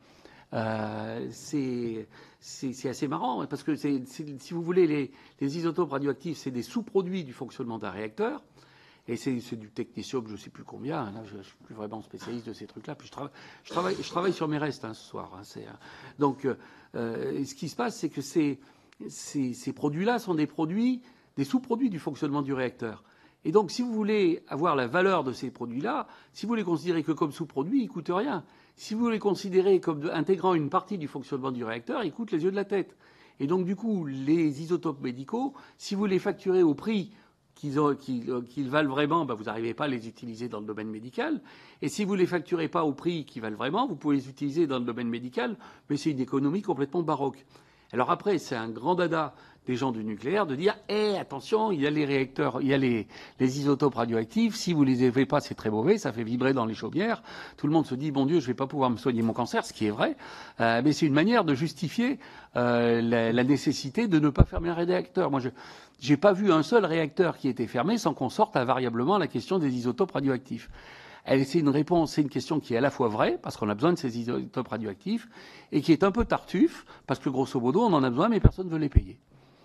Euh, c'est, c'est, c'est assez marrant, parce que c'est, c'est, si vous voulez, les, les isotopes radioactifs, c'est des sous-produits du fonctionnement d'un réacteur, et c'est, c'est du technétium, je ne sais plus combien, là, je ne suis plus vraiment spécialiste de ces trucs-là, puis je, trava- je, travaille, je travaille sur mes restes hein, ce soir. Hein, c'est, hein. Donc, euh, ce qui se passe, c'est que ces, ces, ces produits-là sont des produits, des sous-produits du fonctionnement du réacteur. Et donc, si vous voulez avoir la valeur de ces produits-là, si vous les considérez que comme sous-produits, ils ne coûtent rien. Si vous les considérez comme intégrant une partie du fonctionnement du réacteur, ils coûtent les yeux de la tête. Et donc, du coup, les isotopes médicaux, si vous les facturez au prix qu'ils, ont, qu'ils, qu'ils valent vraiment, ben vous n'arrivez pas à les utiliser dans le domaine médical. Et si vous ne les facturez pas au prix qu'ils valent vraiment, vous pouvez les utiliser dans le domaine médical, mais c'est une économie complètement baroque. Alors après, c'est un grand dada des gens du nucléaire de dire eh, attention, il y a les réacteurs, il y a les, les isotopes radioactifs, si vous les avez pas, c'est très mauvais, ça fait vibrer dans les chaumières. Tout le monde se dit bon Dieu, je vais pas pouvoir me soigner mon cancer, ce qui est vrai, euh, mais c'est une manière de justifier euh, la, la nécessité de ne pas fermer un réacteur. Moi, je j'ai pas vu un seul réacteur qui était fermé sans qu'on sorte invariablement la question des isotopes radioactifs. Elle, c'est une réponse, c'est une question qui est à la fois vraie, parce qu'on a besoin de ces isotopes radioactifs, et qui est un peu tartuffe, parce que grosso modo, on en a besoin, mais personne ne veut les payer.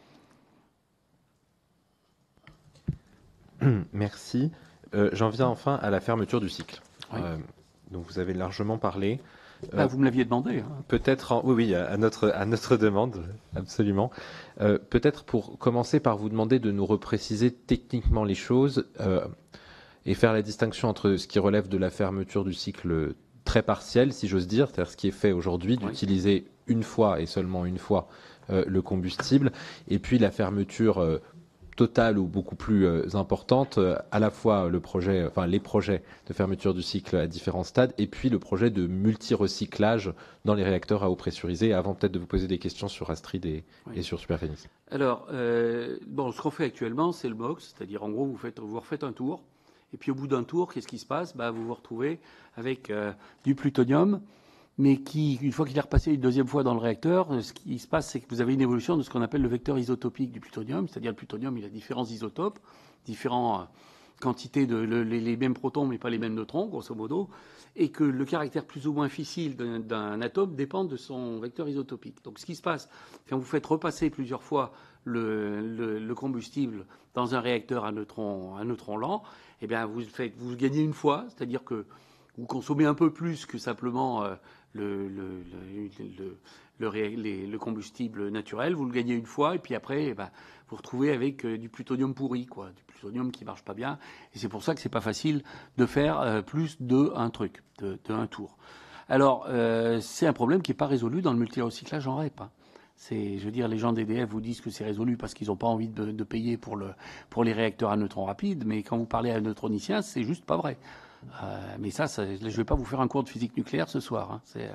Merci. Euh, j'en viens enfin à la fermeture du cycle. Oui. Euh, donc vous avez largement parlé. Bah, euh, vous me l'aviez demandé. Hein. Peut-être, en... oui, oui, à notre, à notre demande, absolument. Euh, peut-être pour commencer par vous demander de nous repréciser techniquement les choses euh, et faire la distinction entre ce qui relève de la fermeture du cycle très partielle, si j'ose dire, c'est-à-dire ce qui est fait aujourd'hui, oui. d'utiliser une fois et seulement une fois euh, le combustible, et puis la fermeture euh, totale ou beaucoup plus euh, importante, euh, à la fois le projet, enfin les projets de fermeture du cycle à différents stades, et puis le projet de multi-recyclage dans les réacteurs à eau pressurisée. Avant peut-être de vous poser des questions sur Astrid et, oui. et sur Superphénix. Alors, euh, bon, ce qu'on fait actuellement, c'est le M O X, c'est-à-dire en gros, vous faites, vous refaites un tour, et puis au bout d'un tour, qu'est-ce qui se passe ? Bah, vous vous retrouvez avec euh, du plutonium, mais qui, une fois qu'il est repassé une deuxième fois dans le réacteur, ce qui se passe, c'est que vous avez une évolution de ce qu'on appelle le vecteur isotopique du plutonium, c'est-à-dire le plutonium, il a différents isotopes, différentes euh, quantités de le, les, les mêmes protons, mais pas les mêmes neutrons, grosso modo, et que le caractère plus ou moins fissile d'un, d'un atome dépend de son vecteur isotopique. Donc, ce qui se passe, quand vous faites repasser plusieurs fois le, le, le combustible dans un réacteur à neutrons, à neutrons lents, eh bien, vous faites, vous gagnez une fois, c'est-à-dire que vous consommez un peu plus que simplement euh, le, le, le, le, le, les, le combustible naturel, vous le gagnez une fois, et puis après, eh ben, vous vous retrouvez avec euh, du plutonium pourri, quoi, du plutonium qui marche pas bien. Et c'est pour ça que c'est pas facile de faire euh, plus de un truc, de, de un tour. Alors, euh, c'est un problème qui n'est pas résolu dans le multi-recyclage en R E P. Hein. C'est, je veux dire, les gens d'E D F vous disent que c'est résolu parce qu'ils n'ont pas envie de, de payer pour, le, pour les réacteurs à neutrons rapides, mais quand vous parlez à un neutronicien, c'est juste pas vrai. Euh, mais ça, ça, je ne vais pas vous faire un cours de physique nucléaire ce soir. Hein. C'est,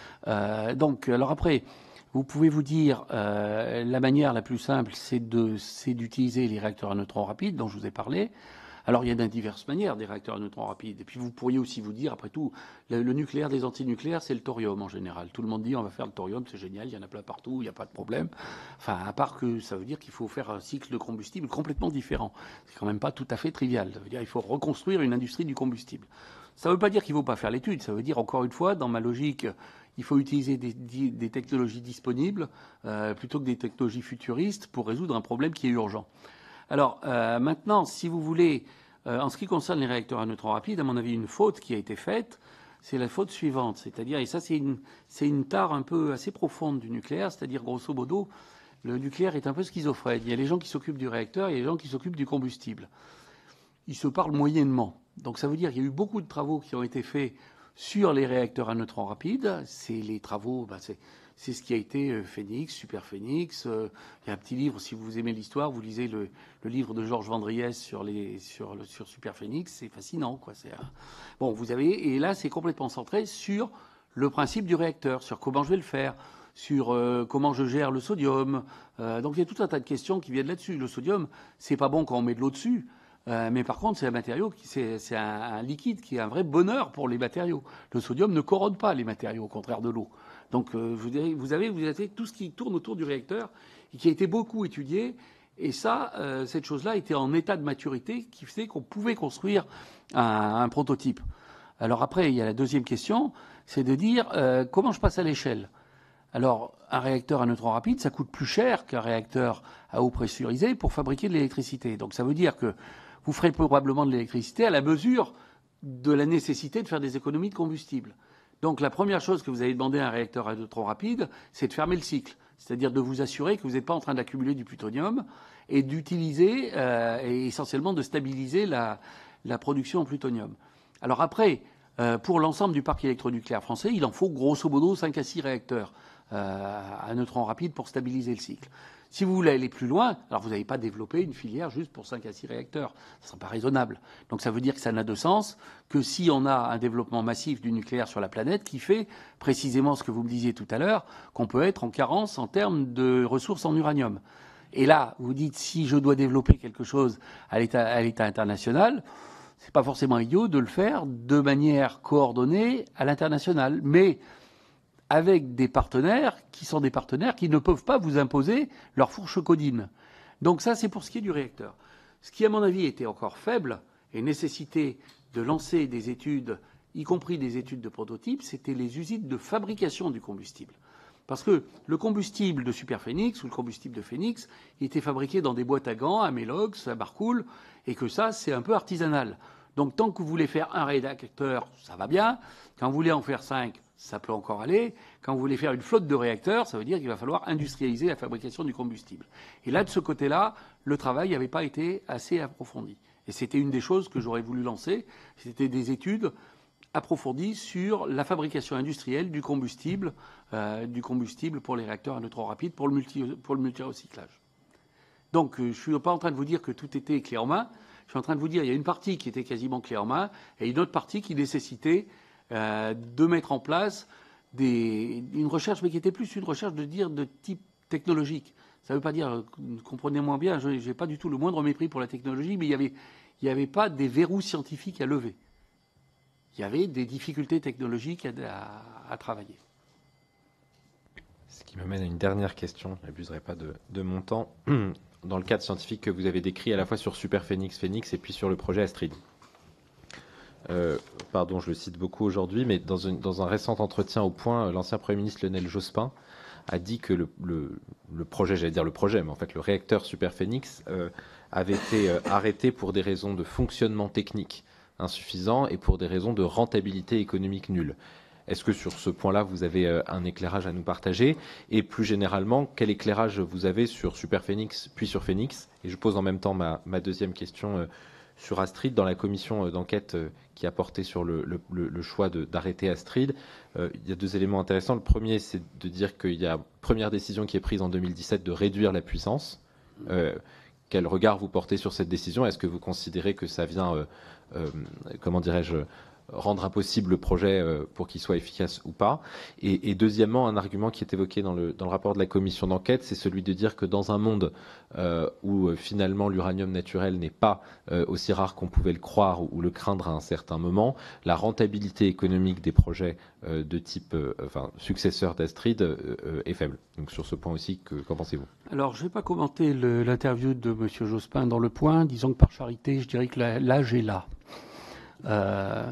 euh, donc, alors après, vous pouvez vous dire, euh, la manière la plus simple, c'est, de, c'est d'utiliser les réacteurs à neutrons rapides dont je vous ai parlé. Alors, il y a de diverses manières des réacteurs à neutrons rapides. Et puis, vous pourriez aussi vous dire, après tout, le, le nucléaire des antinucléaires, c'est le thorium en général. Tout le monde dit, on va faire le thorium, c'est génial, il y en a plein partout, il n'y a pas de problème. Enfin, à part que ça veut dire qu'il faut faire un cycle de combustible complètement différent. C'est quand même pas tout à fait trivial. Ça veut dire qu'il faut reconstruire une industrie du combustible. Ça ne veut pas dire qu'il ne faut pas faire l'étude. Ça veut dire, encore une fois, dans ma logique, il faut utiliser des, des technologies disponibles euh, plutôt que des technologies futuristes pour résoudre un problème qui est urgent. Alors, euh, maintenant, si vous voulez, euh, en ce qui concerne les réacteurs à neutrons rapides, à mon avis, une faute qui a été faite, c'est la faute suivante. C'est-à-dire, et ça, c'est une, c'est une tare un peu assez profonde du nucléaire, c'est-à-dire, grosso modo, le nucléaire est un peu schizophrène. Il y a les gens qui s'occupent du réacteur, il y a les gens qui s'occupent du combustible. Ils se parlent moyennement. Donc, ça veut dire qu'il y a eu beaucoup de travaux qui ont été faits sur les réacteurs à neutrons rapides. C'est les travaux, bah, c'est... C'est ce qui a été euh, Phénix, Superphénix. Euh, il y a un petit livre, si vous aimez l'histoire, vous lisez le, le livre de Georges Vandriès sur, les, sur, le, sur Superphénix. C'est fascinant, quoi. C'est, euh... Bon, vous avez, et là, c'est complètement centré sur le principe du réacteur, sur comment je vais le faire, sur euh, comment je gère le sodium. Euh, donc, il y a tout un tas de questions qui viennent là-dessus. Le sodium, c'est pas bon quand on met de l'eau dessus. Euh, mais par contre, c'est un matériau, qui, c'est, c'est un, un liquide qui est un vrai bonheur pour les matériaux. Le sodium ne corrode pas les matériaux, au contraire de l'eau. Donc, euh, vous, vous avez, vous avez tout ce qui tourne autour du réacteur et qui a été beaucoup étudié. Et ça, euh, cette chose-là était en état de maturité qui faisait qu'on pouvait construire un, un prototype. Alors après, il y a la deuxième question, c'est de dire euh, comment je passe à l'échelle. Alors, un réacteur à neutrons rapides, ça coûte plus cher qu'un réacteur à eau pressurisée pour fabriquer de l'électricité. Donc, ça veut dire que vous ferez probablement de l'électricité à la mesure de la nécessité de faire des économies de combustible. Donc, la première chose que vous allez demander à un réacteur à neutrons rapides, c'est de fermer le cycle. C'est-à-dire de vous assurer que vous n'êtes pas en train d'accumuler du plutonium et d'utiliser, euh, et essentiellement de stabiliser la, la production en plutonium. Alors après, Euh, pour l'ensemble du parc électronucléaire français, il en faut grosso modo cinq à six réacteurs euh, à neutrons rapides pour stabiliser le cycle. Si vous voulez aller plus loin, alors vous n'avez pas développé une filière juste pour cinq à six réacteurs. Ce ne sera pas raisonnable. Donc ça veut dire que ça n'a de sens que si on a un développement massif du nucléaire sur la planète qui fait précisément ce que vous me disiez tout à l'heure, qu'on peut être en carence en termes de ressources en uranium. Et là, vous dites, si je dois développer quelque chose à l'état, à l'état international, c'est pas forcément idiot de le faire de manière coordonnée à l'international. Mais avec des partenaires qui sont des partenaires qui ne peuvent pas vous imposer leur fourche codine. Donc ça, c'est pour ce qui est du réacteur. Ce qui, à mon avis, était encore faible et nécessitait de lancer des études, y compris des études de prototypes, c'était les usines de fabrication du combustible. Parce que le combustible de Superphénix ou le combustible de Phénix, il était fabriqué dans des boîtes à gants, à Melox, à Barcoul, et que ça, c'est un peu artisanal. Donc tant que vous voulez faire un réacteur, ça va bien. Quand vous voulez en faire cinq, ça peut encore aller. Quand vous voulez faire une flotte de réacteurs, ça veut dire qu'il va falloir industrialiser la fabrication du combustible. Et là, de ce côté-là, le travail n'avait pas été assez approfondi. Et c'était une des choses que j'aurais voulu lancer. C'était des études approfondies sur la fabrication industrielle du combustible, euh, du combustible pour les réacteurs à neutrons rapides, pour le, multi, pour le multirecyclage. Donc, euh, je ne suis pas en train de vous dire que tout était clé en main. Je suis en train de vous dire qu'il y a une partie qui était quasiment clé en main et une autre partie qui nécessitait Euh, de mettre en place des, une recherche, mais qui était plus une recherche de dire de type technologique. Ça ne veut pas dire, comprenez-moi bien, je n'ai pas du tout le moindre mépris pour la technologie, mais il n'y avait, il y avait pas des verrous scientifiques à lever. Il y avait des difficultés technologiques à, à, à travailler. Ce qui m'amène à une dernière question, je n'abuserai pas de, de mon temps, dans le cadre scientifique que vous avez décrit à la fois sur Superphénix, Phénix et puis sur le projet Astrid. Euh, pardon, je le cite beaucoup aujourd'hui, mais dans, une, dans un récent entretien au Point, l'ancien Premier ministre Lionel Jospin a dit que le, le, le projet, j'allais dire le projet, mais en fait le réacteur Superphénix euh, avait été euh, arrêté pour des raisons de fonctionnement technique insuffisant et pour des raisons de rentabilité économique nulle. Est-ce que sur ce point-là, vous avez euh, un éclairage à nous partager? Et plus généralement, quel éclairage vous avez sur Superphénix puis sur Phénix? Et je pose en même temps ma, ma deuxième question euh, sur Astrid, dans la commission d'enquête qui a porté sur le, le, le choix de, d'arrêter Astrid. Euh, il y a deux éléments intéressants. Le premier, c'est de dire qu'il y a une première décision qui est prise en deux mille dix-sept de réduire la puissance. Euh, quel regard vous portez sur cette décision? Est-ce que vous considérez que ça vient, euh, euh, comment dirais-je, rendre impossible le projet euh, pour qu'il soit efficace ou pas? Et, et deuxièmement, un argument qui est évoqué dans le, dans le rapport de la commission d'enquête, c'est celui de dire que dans un monde euh, où euh, finalement l'uranium naturel n'est pas euh, aussi rare qu'on pouvait le croire ou, ou le craindre à un certain moment, la rentabilité économique des projets euh, de type euh, enfin, successeur d'Astrid euh, euh, est faible. Donc sur ce point aussi, que, qu'en pensez-vous? Alors, je ne vais pas commenter le, l'interview de M. Jospin dans Le Point. Disons que par charité, je dirais que la, l'âge est là. Euh,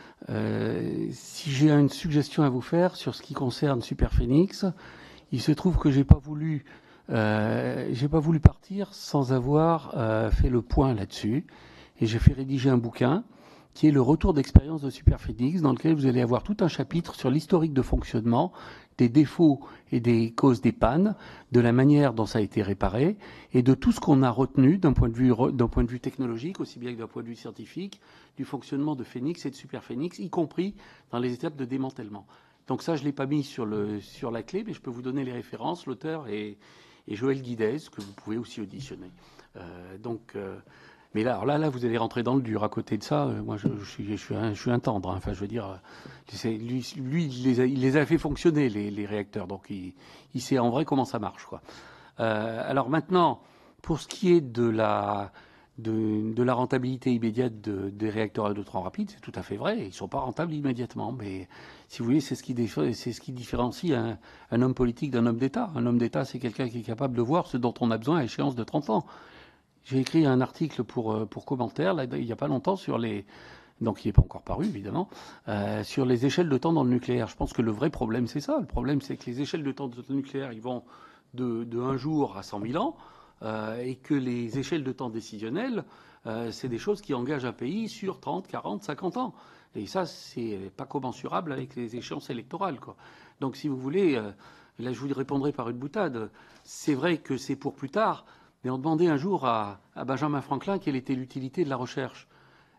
euh, si j'ai une suggestion à vous faire sur ce qui concerne Superphénix, il se trouve que j'ai pas voulu, euh, j'ai pas voulu partir sans avoir euh, fait le point là-dessus, et j'ai fait rédiger un bouquin qui est le retour d'expérience de Superphénix, dans lequel vous allez avoir tout un chapitre sur l'historique de fonctionnement, des défauts et des causes des pannes, de la manière dont ça a été réparé, et de tout ce qu'on a retenu d'un point de vue, d'un point de vue technologique, aussi bien que d'un point de vue scientifique, du fonctionnement de Phénix et de Superphénix, y compris dans les étapes de démantèlement. Donc ça, je ne l'ai pas mis sur, le, sur la clé, mais je peux vous donner les références. L'auteur est, est Joël Guidez, que vous pouvez aussi auditionner. Euh, donc... Euh, Mais là, alors là, là, vous allez rentrer dans le dur. À côté de ça, euh, moi, je, je, suis, je, suis un, je suis un tendre. Hein. Enfin, je veux dire, c'est, lui, lui il, les a, il les a fait fonctionner, les, les réacteurs. Donc, il, il sait en vrai comment ça marche, quoi. Euh, alors maintenant, pour ce qui est de la, de, de la rentabilité immédiate de, des réacteurs à neutrons rapides, c'est tout à fait vrai. Ils ne sont pas rentables immédiatement. Mais si vous voulez, c'est ce qui, c'est ce qui différencie un, un homme politique d'un homme d'État. Un homme d'État, c'est quelqu'un qui est capable de voir ce dont on a besoin à échéance de trente ans. J'ai écrit un article pour, pour commentaire, là, il n'y a pas longtemps, sur les, donc il n'est pas encore paru évidemment, euh, sur les échelles de temps dans le nucléaire. Je pense que le vrai problème, c'est ça. Le problème, c'est que les échelles de temps dans le nucléaire, ils vont de, de un jour à cent mille ans, euh, et que les échelles de temps décisionnelles, euh, c'est des choses qui engagent un pays sur trente, quarante, cinquante ans. Et ça, c'est pas commensurable avec les échéances électorales, quoi. Donc, si vous voulez, euh, là, je vous répondrai par une boutade. C'est vrai que c'est pour plus tard. Mais on demandait un jour à, à Benjamin Franklin quelle était l'utilité de la recherche.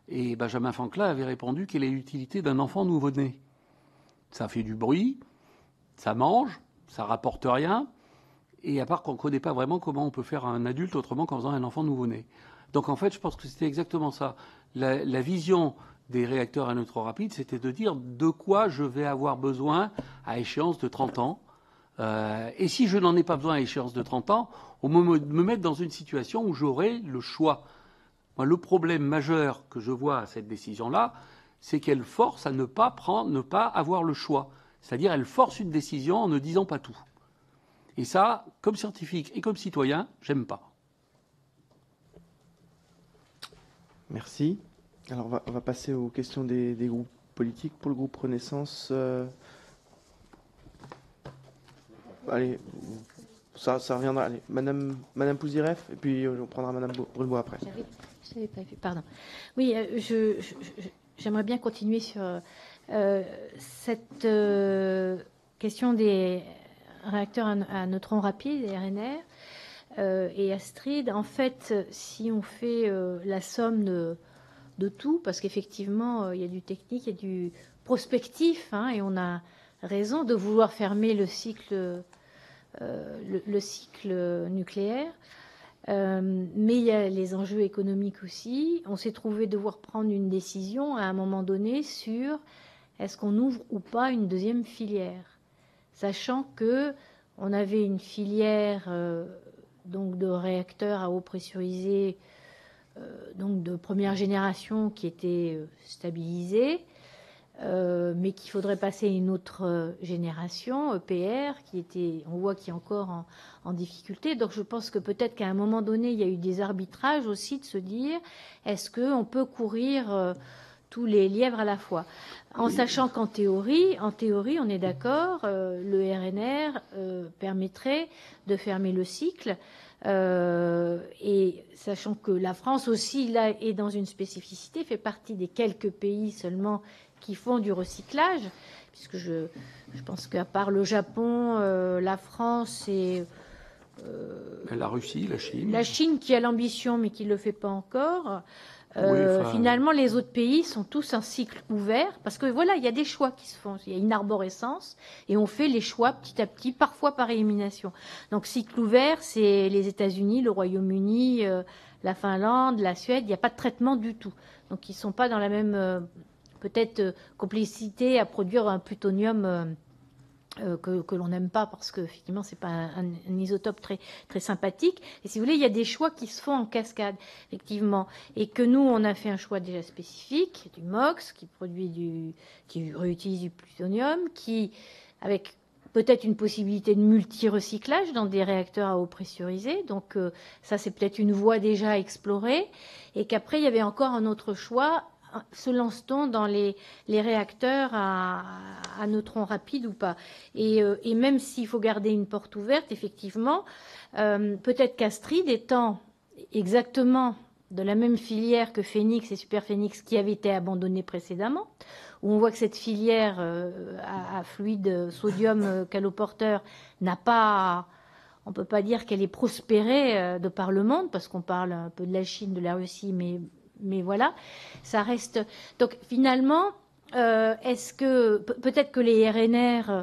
Et Benjamin Franklin avait répondu: quelle est l'utilité d'un enfant nouveau-né? Ça fait du bruit, ça mange, ça rapporte rien, et à part qu'on ne connaît pas vraiment comment on peut faire un adulte autrement qu'en faisant un enfant nouveau-né. Donc en fait, je pense que c'était exactement ça. La, la vision des réacteurs à neutrons rapides, c'était de dire de quoi je vais avoir besoin à échéance de trente ans. Euh, et si je n'en ai pas besoin à échéance de trente ans, on me, me mettre dans une situation où j'aurai le choix. Moi, le problème majeur que je vois à cette décision-là, c'est qu'elle force à ne pas prendre, ne pas avoir le choix. C'est-à-dire, elle force une décision en ne disant pas tout. Et ça, comme scientifique et comme citoyen, j'aime pas. Merci. Alors, on va, on va passer aux questions des, des groupes politiques. Pour le groupe Renaissance, euh... allez, ça, ça reviendra. Allez, Madame, Madame Pouziref, et puis on prendra Madame Brulebois après. Je n'avais pas vu, pardon. Oui, je, je, je, j'aimerais bien continuer sur euh, cette euh, question des réacteurs à, à neutrons rapides, les R N R, euh, et Astrid. En fait, si on fait euh, la somme de, de tout, parce qu'effectivement, euh, il y a du technique, il y a du prospectif, hein, et on a raison de vouloir fermer le cycle, euh, le, le cycle nucléaire. Euh, mais il y a les enjeux économiques aussi. On s'est trouvé devoir prendre une décision à un moment donné sur est-ce qu'on ouvre ou pas une deuxième filière, sachant que on avait une filière euh, donc de réacteurs à eau pressurisée, euh, donc de première génération, qui était euh, stabilisée. Euh, mais qu'il faudrait passer à une autre génération, E P R, qui était, on voit qu'il est encore en, en difficulté. Donc je pense que peut-être qu'à un moment donné, il y a eu des arbitrages aussi de se dire, est-ce qu'on peut courir euh, tous les lièvres à la fois? En sachant qu'en théorie, en théorie, on est d'accord, euh, le R N R euh, permettrait de fermer le cycle. Euh, et sachant que la France aussi, là, est dans une spécificité, fait partie des quelques pays seulement qui font du recyclage, puisque je, je pense qu'à part le Japon, euh, la France et euh, la Russie, la Chine. La Chine qui a l'ambition mais qui ne le fait pas encore. Euh, oui, enfin, finalement, les autres pays sont tous un cycle ouvert, parce que voilà, il y a des choix qui se font. Il y a une arborescence et on fait les choix petit à petit, parfois par élimination. Donc, cycle ouvert, c'est les États-Unis, le Royaume-Uni, euh, la Finlande, la Suède. Il n'y a pas de traitement du tout. Donc, ils ne sont pas dans la même euh, peut-être euh, complicité à produire un plutonium euh, euh, que, que l'on n'aime pas, parce que effectivement c'est pas un, un, un isotope très très sympathique. Et si vous voulez, il y a des choix qui se font en cascade, effectivement, et que nous on a fait un choix déjà spécifique du M O X qui produit du, qui réutilise du plutonium, qui avec peut-être une possibilité de multi-recyclage dans des réacteurs à eau pressurisée. Donc euh, ça c'est peut-être une voie déjà à explorer, et qu'après il y avait encore un autre choix. Se lance-t-on dans les, les réacteurs à, à neutrons rapides ou pas? Et, euh, et même s'il faut garder une porte ouverte, effectivement, euh, peut-être qu'Astrid étant exactement de la même filière que Phénix et Superphénix qui avait été abandonnée précédemment, où on voit que cette filière euh, à, à fluide sodium euh, caloporteur n'a pas... On ne peut pas dire qu'elle est prospérée euh, de par le monde, parce qu'on parle un peu de la Chine, de la Russie, mais... Mais voilà, ça reste. Donc finalement, euh, est-ce que peut-être que les R N R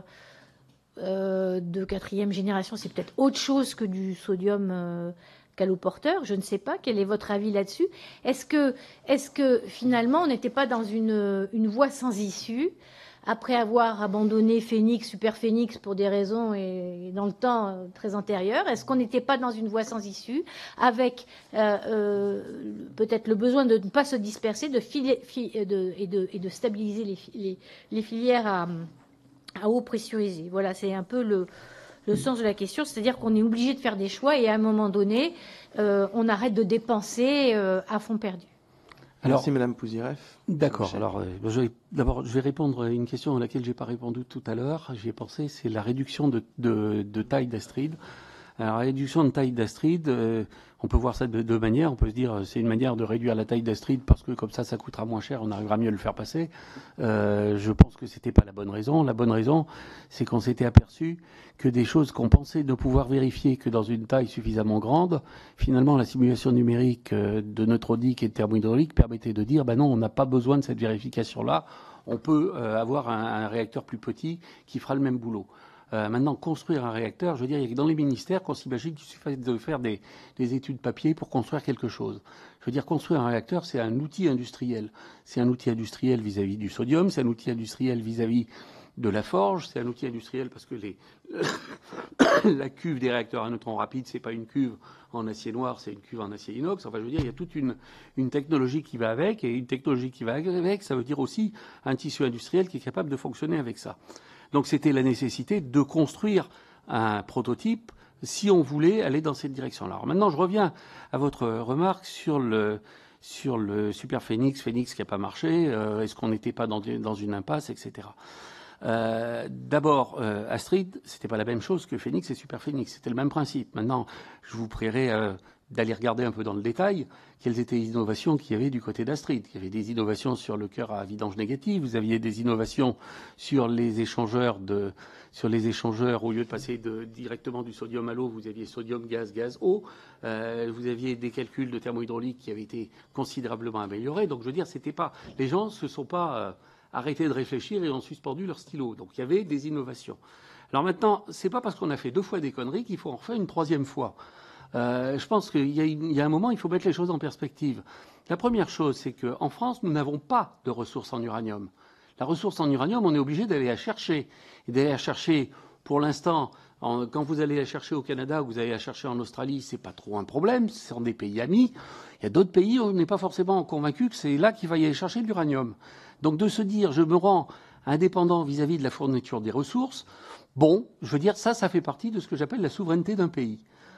euh, de quatrième génération, c'est peut-être autre chose que du sodium euh, caloporteur. Je ne sais pas. Quel est votre avis là-dessus? Est-ce que, est-ce que finalement, on n'était pas dans une, une voie sans issue? Après avoir abandonné Phénix, Superphénix pour des raisons et dans le temps euh, très antérieurs, est-ce qu'on n'était pas dans une voie sans issue, avec euh, euh, peut-être le besoin de ne pas se disperser, de filer, fi, de, et, de, et de stabiliser les, les, les filières à, à eau pressurisée? Voilà, c'est un peu le, le sens de la question, c'est-à-dire qu'on est obligé de faire des choix et à un moment donné, euh, on arrête de dépenser euh, à fond perdu. Alors, merci Madame Pouziref. D'accord. Alors, euh, je vais, d'abord, je vais répondre à une question à laquelle j'ai pas répondu tout à l'heure. J'y ai pensé. C'est la réduction de, de, de taille d'Astrid. Alors, la réduction de taille d'Astrid, euh, on peut voir ça de deux manières. On peut se dire c'est une manière de réduire la taille d'Astrid parce que comme ça, ça coûtera moins cher, on arrivera mieux à le faire passer. Euh, je pense que c'était pas la bonne raison. La bonne raison, c'est qu'on s'était aperçu que des choses qu'on pensait ne pouvoir vérifier que dans une taille suffisamment grande, finalement, la simulation numérique de neutronique et de thermohydraulique permettait de dire ben non, on n'a pas besoin de cette vérification-là. On peut euh, avoir un, un réacteur plus petit qui fera le même boulot. Euh, maintenant, construire un réacteur, je veux dire, il y a dans les ministères qu'on s'imagine qu'il suffit de faire des, des études papier pour construire quelque chose. Je veux dire, construire un réacteur, c'est un outil industriel. C'est un outil industriel vis-à-vis du sodium, c'est un outil industriel vis-à-vis de la forge, c'est un outil industriel parce que les, la cuve des réacteurs à neutrons rapides, c'est pas une cuve en acier noir, c'est une cuve en acier inox. Enfin, je veux dire, il y a toute une, une technologie qui va avec, et une technologie qui va avec, ça veut dire aussi un tissu industriel qui est capable de fonctionner avec ça. Donc c'était la nécessité de construire un prototype si on voulait aller dans cette direction-là. Alors maintenant, je reviens à votre remarque sur le, sur le Super Phénix, Phénix qui n'a pas marché, euh, est-ce qu'on n'était pas dans, dans une impasse, et cetera. Euh, D'abord, euh, Astrid, c'était pas la même chose que Phénix et Super Phénix, c'était le même principe. Maintenant, je vous prierai euh, d'aller regarder un peu dans le détail quelles étaient les innovations qu'il y avait du côté d'Astrid. Il y avait des innovations sur le cœur à vidange négatif, vous aviez des innovations sur les échangeurs de, sur les échangeurs, au lieu de passer de, directement du sodium à l'eau, vous aviez sodium, gaz, gaz, eau. Euh, vous aviez des calculs de thermohydraulique qui avaient été considérablement améliorés. Donc, je veux dire, c'était pas, les gens se sont pas euh, arrêtés de réfléchir et ont suspendu leur stylo. Donc, il y avait des innovations. Alors maintenant, c'est pas parce qu'on a fait deux fois des conneries qu'il faut en refaire une troisième fois. Euh, je pense qu'il y a, il y a un moment, il faut mettre les choses en perspective. La première chose, c'est qu'en France, nous n'avons pas de ressources en uranium. La ressource en uranium, on est obligé d'aller la chercher. Et d'aller la chercher, pour l'instant, en, quand vous allez la chercher au Canada ou vous allez la chercher en Australie, c'est pas trop un problème, ce sont des pays amis. Il y a d'autres pays où on n'est pas forcément convaincu que c'est là qu'il va y aller chercher de l'uranium. Donc de se dire, je me rends indépendant vis-à-vis de la fourniture des ressources, bon, je veux dire, ça, ça fait partie de ce que j'appelle la souveraineté d'un pays.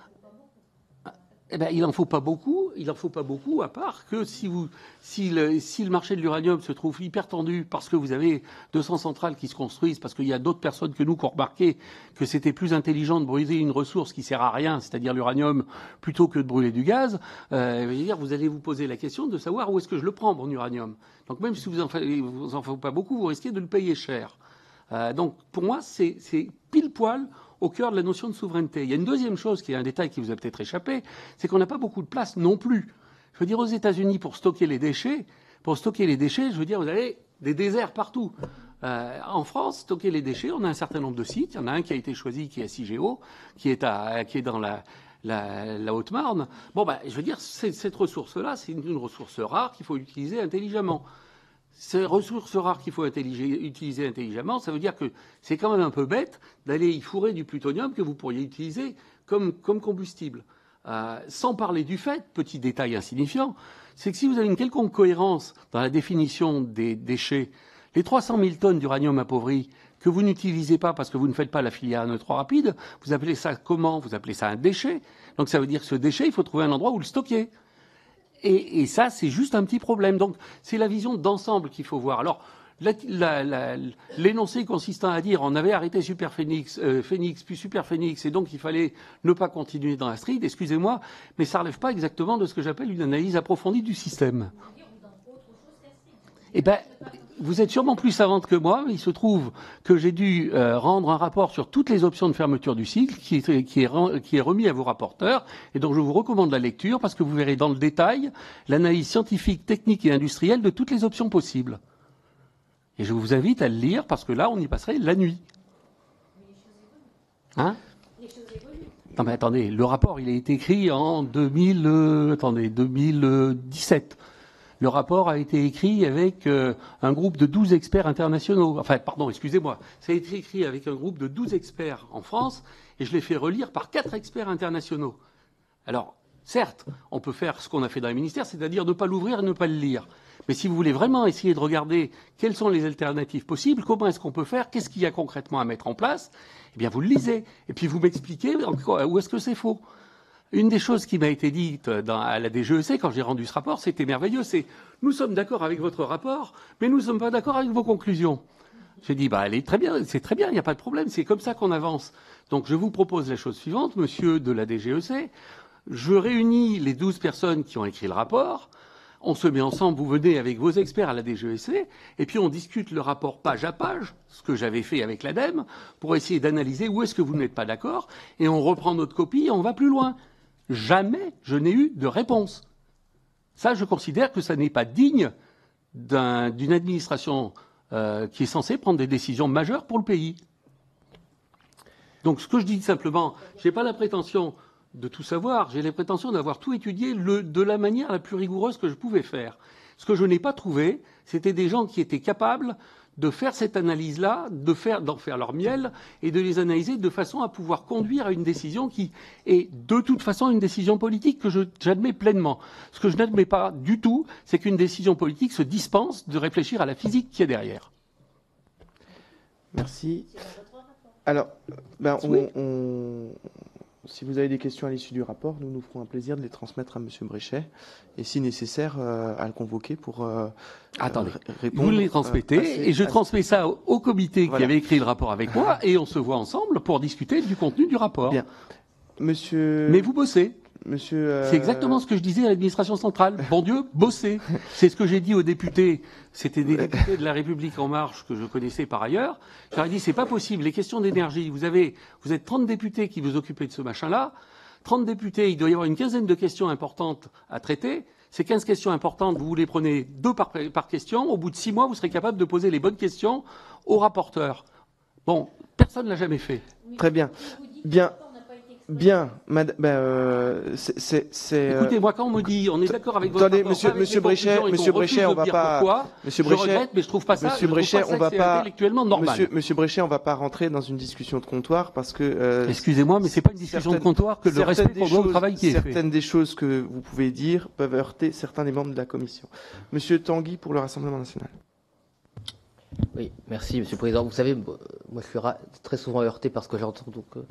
Eh ben, il n'en faut pas beaucoup, il en faut pas beaucoup, à part que si, vous, si, le, si le marché de l'uranium se trouve hyper tendu parce que vous avez deux cents centrales qui se construisent, parce qu'il y a d'autres personnes que nous qui ont remarqué que c'était plus intelligent de brûler une ressource qui sert à rien, c'est-à-dire l'uranium, plutôt que de brûler du gaz, euh, vous allez vous poser la question de savoir où est-ce que je le prends, mon uranium. Donc même si vous en faites, vous en faites pas beaucoup, vous risquez de le payer cher. Euh, donc pour moi, c'est pile poil au cœur de la notion de souveraineté. Il y a une deuxième chose qui est un détail qui vous a peut-être échappé, c'est qu'on n'a pas beaucoup de place non plus. Je veux dire, aux États-Unis, pour stocker les déchets, pour stocker les déchets, je veux dire, vous avez des déserts partout. Euh, en France, stocker les déchets, on a un certain nombre de sites. Il y en a un qui a été choisi, qui est à Cigéo, qui est, à, qui est dans la, la, la Haute-Marne. Bon, ben, je veux dire, cette ressource-là, c'est une, une ressource rare qu'il faut utiliser intelligemment. Ces ressources rares qu'il faut utiliser intelligemment, ça veut dire que c'est quand même un peu bête d'aller y fourrer du plutonium que vous pourriez utiliser comme, comme combustible. Euh, sans parler du fait, petit détail insignifiant, c'est que si vous avez une quelconque cohérence dans la définition des déchets, les trois cent mille tonnes d'uranium appauvri que vous n'utilisez pas parce que vous ne faites pas la filière à neutrons rapides, vous appelez ça comment? Vous appelez ça un déchet. Donc ça veut dire que ce déchet, il faut trouver un endroit où le stocker. Et, et ça, c'est juste un petit problème. Donc, c'est la vision d'ensemble qu'il faut voir. Alors, l'énoncé consistant à dire on avait arrêté Super Phénix, euh, Phénix, puis Super Phénix, et donc il fallait ne pas continuer dans Astrid, excusez-moi, mais ça ne relève pas exactement de ce que j'appelle une analyse approfondie du système. Eh bien, vous êtes sûrement plus savante que moi, mais il se trouve que j'ai dû euh, rendre un rapport sur toutes les options de fermeture du cycle qui est, qui, est, qui est remis à vos rapporteurs, et donc je vous recommande la lecture parce que vous verrez dans le détail l'analyse scientifique, technique et industrielle de toutes les options possibles. Et je vous invite à le lire parce que là, on y passerait la nuit. Hein ? Non mais attendez, le rapport, il a été écrit en deux mille, euh, attendez, deux mille dix-sept. Le rapport a été écrit avec euh, un groupe de douze experts internationaux. Enfin, pardon, excusez-moi. Ça a été écrit avec un groupe de douze experts en France et je l'ai fait relire par quatre experts internationaux. Alors, certes, on peut faire ce qu'on a fait dans les ministères, c'est-à-dire ne pas l'ouvrir et ne pas le lire. Mais si vous voulez vraiment essayer de regarder quelles sont les alternatives possibles, comment est-ce qu'on peut faire, qu'est-ce qu'il y a concrètement à mettre en place, eh bien, vous le lisez. Et puis, vous m'expliquez où est-ce que c'est faux. Une des choses qui m'a été dite dans, à la D G E C quand j'ai rendu ce rapport, c'était merveilleux, c'est « Nous sommes d'accord avec votre rapport, mais nous ne sommes pas d'accord avec vos conclusions. » J'ai dit, bah, elle est très bien, c'est très bien, il n'y a pas de problème, c'est comme ça qu'on avance. Donc, je vous propose la chose suivante, monsieur de la D G E C. Je réunis les douze personnes qui ont écrit le rapport. On se met ensemble, vous venez avec vos experts à la D G E C, et puis on discute le rapport page à page, ce que j'avais fait avec l'ADEME, pour essayer d'analyser où est-ce que vous n'êtes pas d'accord, et on reprend notre copie et on va plus loin. Jamais je n'ai eu de réponse. Ça, je considère que ça n'est pas digne d'un, d'une administration euh, qui est censée prendre des décisions majeures pour le pays. Donc, ce que je dis simplement, je n'ai pas la prétention de tout savoir, j'ai la prétention d'avoir tout étudié le, de la manière la plus rigoureuse que je pouvais faire. Ce que je n'ai pas trouvé, c'était des gens qui étaient capables de faire cette analyse-là, de faire, d'en faire leur miel et de les analyser de façon à pouvoir conduire à une décision qui est de toute façon une décision politique que je, j'admets pleinement. Ce que je n'admets pas du tout, c'est qu'une décision politique se dispense de réfléchir à la physique qui est derrière. Merci. Alors, ben, on, Oui. on, si vous avez des questions à l'issue du rapport, nous nous ferons un plaisir de les transmettre à M. Bréchet et si nécessaire euh, à le convoquer pour euh, Attendez, euh, répondre. vous les transmettez euh, assez- et je assez- transmets ça au, au comité Voilà. qui avait écrit le rapport avec moi et on se voit ensemble pour discuter du contenu du rapport. Bien. Monsieur. Mais vous bossez. Monsieur. euh, C'est exactement ce que je disais à l'administration centrale. Bon Dieu, bossez. C'est ce que j'ai dit aux députés. C'était des députés de La République En Marche que je connaissais par ailleurs. J'aurais dit, c'est pas possible. Les questions d'énergie, vous avez, vous êtes trente députés qui vous occupez de ce machin-là. trente députés, il doit y avoir une quinzaine de questions importantes à traiter. Ces quinze questions importantes, vous les prenez deux par, par question. Au bout de six mois, vous serez capable de poser les bonnes questions au rapporteur. Bon, personne ne l'a jamais fait. Très bien. Bien. Bien, madame, ben, euh, c'est, c'est, c'est, euh, Écoutez, moi, quand on me dit, on est d'accord avec votre attendez, rapport, monsieur- pas avec monsieur mes conclusions Bréchet, et qu'on monsieur refuse Bréchet, de on va dire pas- pourquoi, monsieur je Bréchet- regrette, mais je trouve pas ça, Monsieur je trouve Bréchet, pas ça on va que c'est pas- intellectuellement normal. Monsieur, monsieur Bréchet, on va pas rentrer dans une discussion de comptoir parce que. euh, Excusez-moi, mais c'est pas une discussion de certaines- comptoir que le certaines respect des pour le choses- travail qui est fait. Certaines des choses que vous pouvez dire peuvent heurter certains des membres de la commission. Monsieur Tanguy pour le Rassemblement national. Oui, merci, Monsieur le Président. Vous savez, moi, je suis ra- très souvent heurté par ce que j'entends, donc euh,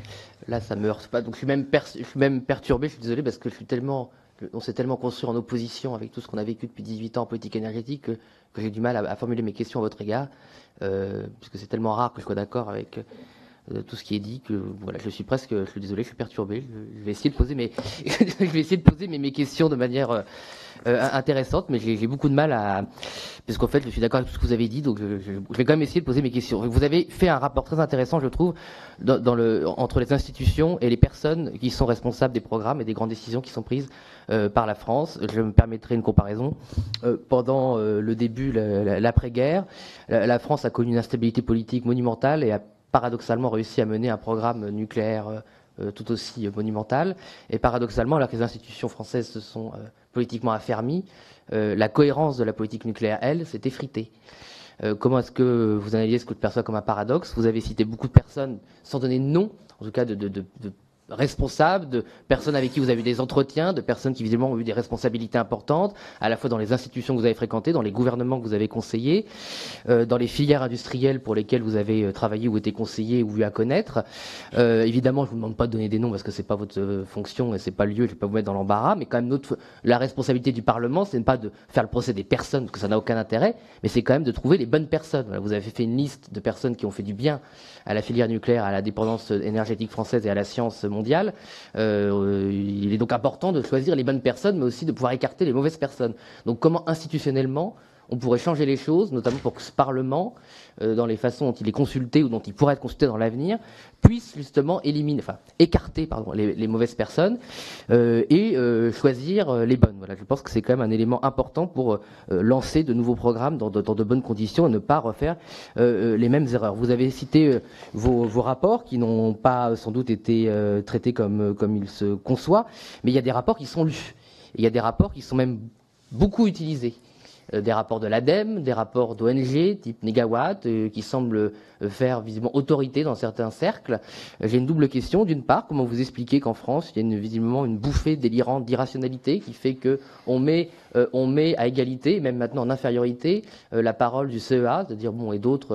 là, ça me heurte pas. Donc, je suis même, per- je suis même perturbé. Je suis désolé parce que je suis tellement, on s'est tellement construit en opposition avec tout ce qu'on a vécu depuis dix-huit ans en politique énergétique que, que j'ai du mal à, à formuler mes questions à votre égard, euh, puisque c'est tellement rare que je sois d'accord avec euh, tout ce qui est dit que voilà, je suis presque, je suis désolé, je suis perturbé. Je, je vais essayer de poser mes, je vais essayer de poser mes, mes questions de manière euh, euh, intéressante, mais j'ai j'ai beaucoup de mal à, parce qu'en fait, je suis d'accord avec tout ce que vous avez dit, donc je, je- je vais quand même essayer de poser mes questions. Vous avez fait un rapport très intéressant, je trouve, dans, dans le, entre les institutions et les personnes qui sont responsables des programmes et des grandes décisions qui sont prises euh, par la France. Je me permettrai une comparaison. Euh, pendant euh, le début, la- la- l'après-guerre, la, la France a connu une instabilité politique monumentale et a paradoxalement réussi à mener un programme nucléaire euh, euh, tout aussi euh, monumental. Et paradoxalement, alors que les institutions françaises se sont euh, politiquement affermies, euh, la cohérence de la politique nucléaire, elle, s'est effritée. Euh, comment est-ce que vous analysez ce que je perçois comme un paradoxe? Vous avez cité beaucoup de personnes, sans donner de nom, en tout cas de, de, de, de responsables, de personnes avec qui vous avez eu des entretiens, de personnes qui visiblement ont eu des responsabilités importantes, à la fois dans les institutions que vous avez fréquentées, dans les gouvernements que vous avez conseillés, euh, dans les filières industrielles pour lesquelles vous avez euh, travaillé ou été conseillé ou eu à connaître. Euh, évidemment, je vous demande pas de donner des noms parce que c'est pas votre euh, fonction et c'est pas le lieu, je vais pas vous mettre dans l'embarras, mais quand même notre, la responsabilité du Parlement, c'est pas de faire le procès des personnes parce que ça n'a aucun intérêt, mais c'est quand même de trouver les bonnes personnes. Voilà, vous avez fait une liste de personnes qui ont fait du bien à la filière nucléaire, à la dépendance énergétique française et à la science mondiale. Euh, il est donc important de choisir les bonnes personnes, mais aussi de pouvoir écarter les mauvaises personnes. Donc comment institutionnellement on pourrait changer les choses, notamment pour que ce Parlement, euh, dans les façons dont il est consulté ou dont il pourrait être consulté dans l'avenir, puisse justement éliminer, enfin écarter, pardon, les, les mauvaises personnes euh, et euh, choisir euh, les bonnes. Voilà, je pense que c'est quand même un élément important pour euh, lancer de nouveaux programmes dans de, dans de bonnes conditions et ne pas refaire euh, les mêmes erreurs. Vous avez cité euh, vos, vos rapports qui n'ont pas sans doute été euh, traités comme comme il se conçoit, mais il y a des rapports qui sont lus. Et il y a des rapports qui sont même beaucoup utilisés. Des rapports de l'ADEME, des rapports d'O N G type Négawatt, euh, qui semblent euh, faire visiblement autorité dans certains cercles. Euh, J'ai une double question. D'une part, comment vous expliquez qu'en France, il y a une, visiblement une bouffée délirante d'irrationalité qui fait que on met, euh, on met à égalité, même maintenant en infériorité, euh, la parole du C E A, c'est-à-dire bon et d'autres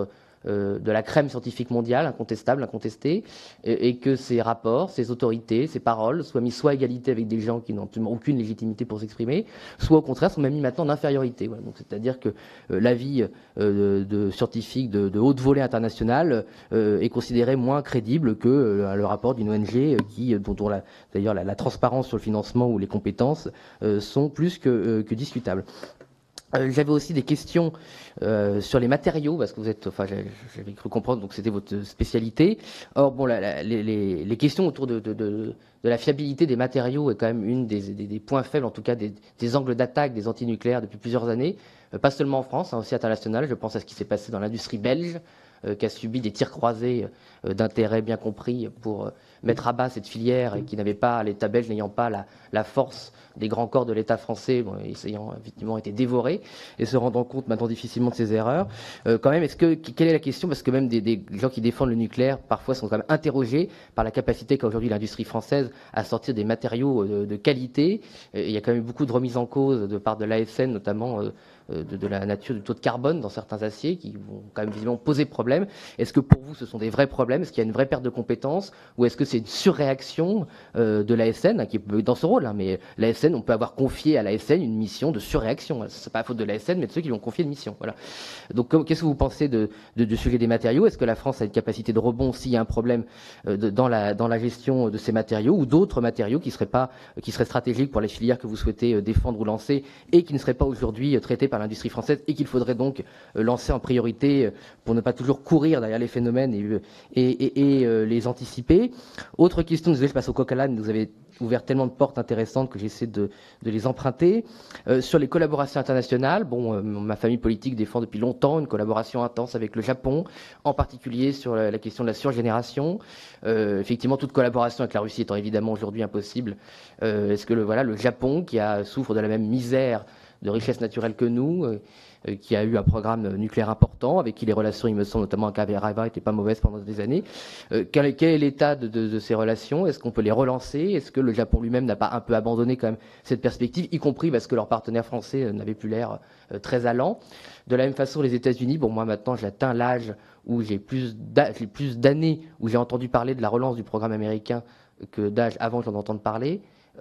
euh, de la crème scientifique mondiale, incontestable, incontestée, et, et que ces rapports, ces autorités, ces paroles soient mis soit à égalité avec des gens qui n'ont aucune légitimité pour s'exprimer, soit au contraire sont même mis maintenant en infériorité. Voilà. Donc, c'est-à-dire que euh, l'avis euh, de, de scientifiques de, de haute volée internationale euh, est considéré moins crédible que euh, le rapport d'une O N G qui, dont, dont la, d'ailleurs la, la transparence sur le financement ou les compétences euh, sont plus que, euh, que discutables. Euh, j'avais aussi des questions euh, sur les matériaux, parce que vous êtes, enfin, j'avais cru comprendre, donc c'était votre spécialité. Or, bon, la, la, les, les questions autour de, de, de, de la fiabilité des matériaux est quand même une des, des, des points faibles, en tout cas des, des angles d'attaque des antinucléaires depuis plusieurs années, euh, pas seulement en France, hein, aussi international. Je pense à ce qui s'est passé dans l'industrie belge, euh, qui a subi des tirs croisés euh, d'intérêt bien compris pour euh, mettre à bas cette filière et qui n'avait pas, l'État belge n'ayant pas la, la force des grands corps de l'État français, bon, ayant effectivement été dévorés et se rendant compte maintenant difficilement de ses erreurs. Euh, quand même, est-ce que quelle est la question? Parce que même des, des gens qui défendent le nucléaire parfois sont quand même interrogés par la capacité qu'a aujourd'hui l'industrie française à sortir des matériaux de, de qualité. Et il y a quand même beaucoup de remises en cause de part de l'A S N, notamment euh, de, de la nature du taux de carbone dans certains aciers qui vont quand même visiblement poser problème. Est-ce que pour vous ce sont des vrais problèmes? Est-ce qu'il y a une vraie perte de compétences? Ou est-ce que c'est une surréaction euh, de l'A S N, hein, qui est dans ce rôle, hein, mais l'A S N, on peut avoir confié à l'A S N une mission de surréaction. C'est pas la faute de l'A S N, mais de ceux qui lui ont confié une mission. Voilà. Donc, qu'est-ce que vous pensez de, de, du sujet des matériaux? Est-ce que la France a une capacité de rebond s'il y a un problème euh, de, dans, la, dans la gestion de ces matériaux ou d'autres matériaux qui seraient pas, qui seraient stratégiques pour les filières que vous souhaitez euh, défendre ou lancer et qui ne seraient pas aujourd'hui euh, traités par l'industrie française et qu'il faudrait donc euh, lancer en priorité euh, pour ne pas toujours courir derrière les phénomènes et, et, et, et euh, les anticiper? Autre question, désolé, je passe au coq à l'âne, vous avez ouvert tellement de portes intéressantes que j'essaie de, de les emprunter. Euh, sur les collaborations internationales, bon, euh, ma famille politique défend depuis longtemps une collaboration intense avec le Japon, en particulier sur la, la question de la surgénération. Euh, effectivement, toute collaboration avec la Russie étant évidemment aujourd'hui impossible. Euh, est-ce que le, voilà, le Japon, qui a, souffre de la même misère de richesse naturelle que nous, euh, euh, qui a eu un programme nucléaire important, avec qui les relations, il me semble, notamment avec Areva, n'étaient pas mauvaises pendant des années. Euh, quel, quel est l'état de, de, de ces relations? Est-ce qu'on peut les relancer? Est-ce que le Japon lui-même n'a pas un peu abandonné quand même cette perspective, y compris parce que leurs partenaires français euh, n'avaient plus l'air euh, très allants? De la même façon, les États-Unis, bon, moi maintenant, j'atteins l'âge où j'ai plus d'années où j'ai entendu parler de la relance du programme américain que d'âge avant que j'en entende parler.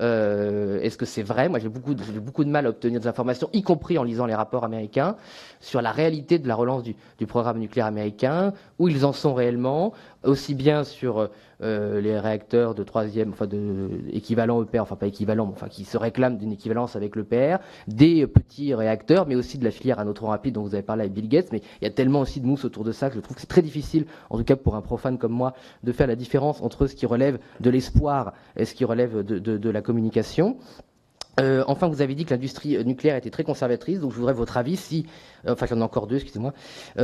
Euh, est-ce que c'est vrai? Moi, j'ai beaucoup, j'ai beaucoup de mal à obtenir des informations, y compris en lisant les rapports américains, sur la réalité de la relance du, du programme nucléaire américain, où ils en sont réellement, aussi bien sur euh, les réacteurs de troisième, enfin de équivalent E P R, enfin pas équivalent, mais enfin qui se réclament d'une équivalence avec l'E P R, des petits réacteurs, mais aussi de la filière à neutrons rapides dont vous avez parlé avec Bill Gates. Mais il y a tellement aussi de mousse autour de ça que je trouve que c'est très difficile, en tout cas pour un profane comme moi, de faire la différence entre ce qui relève de l'espoir et ce qui relève de, de, de la communication. Euh, enfin, vous avez dit que l'industrie nucléaire était très conservatrice, donc je voudrais votre avis si, euh, enfin j'en ai encore deux, excusez-moi,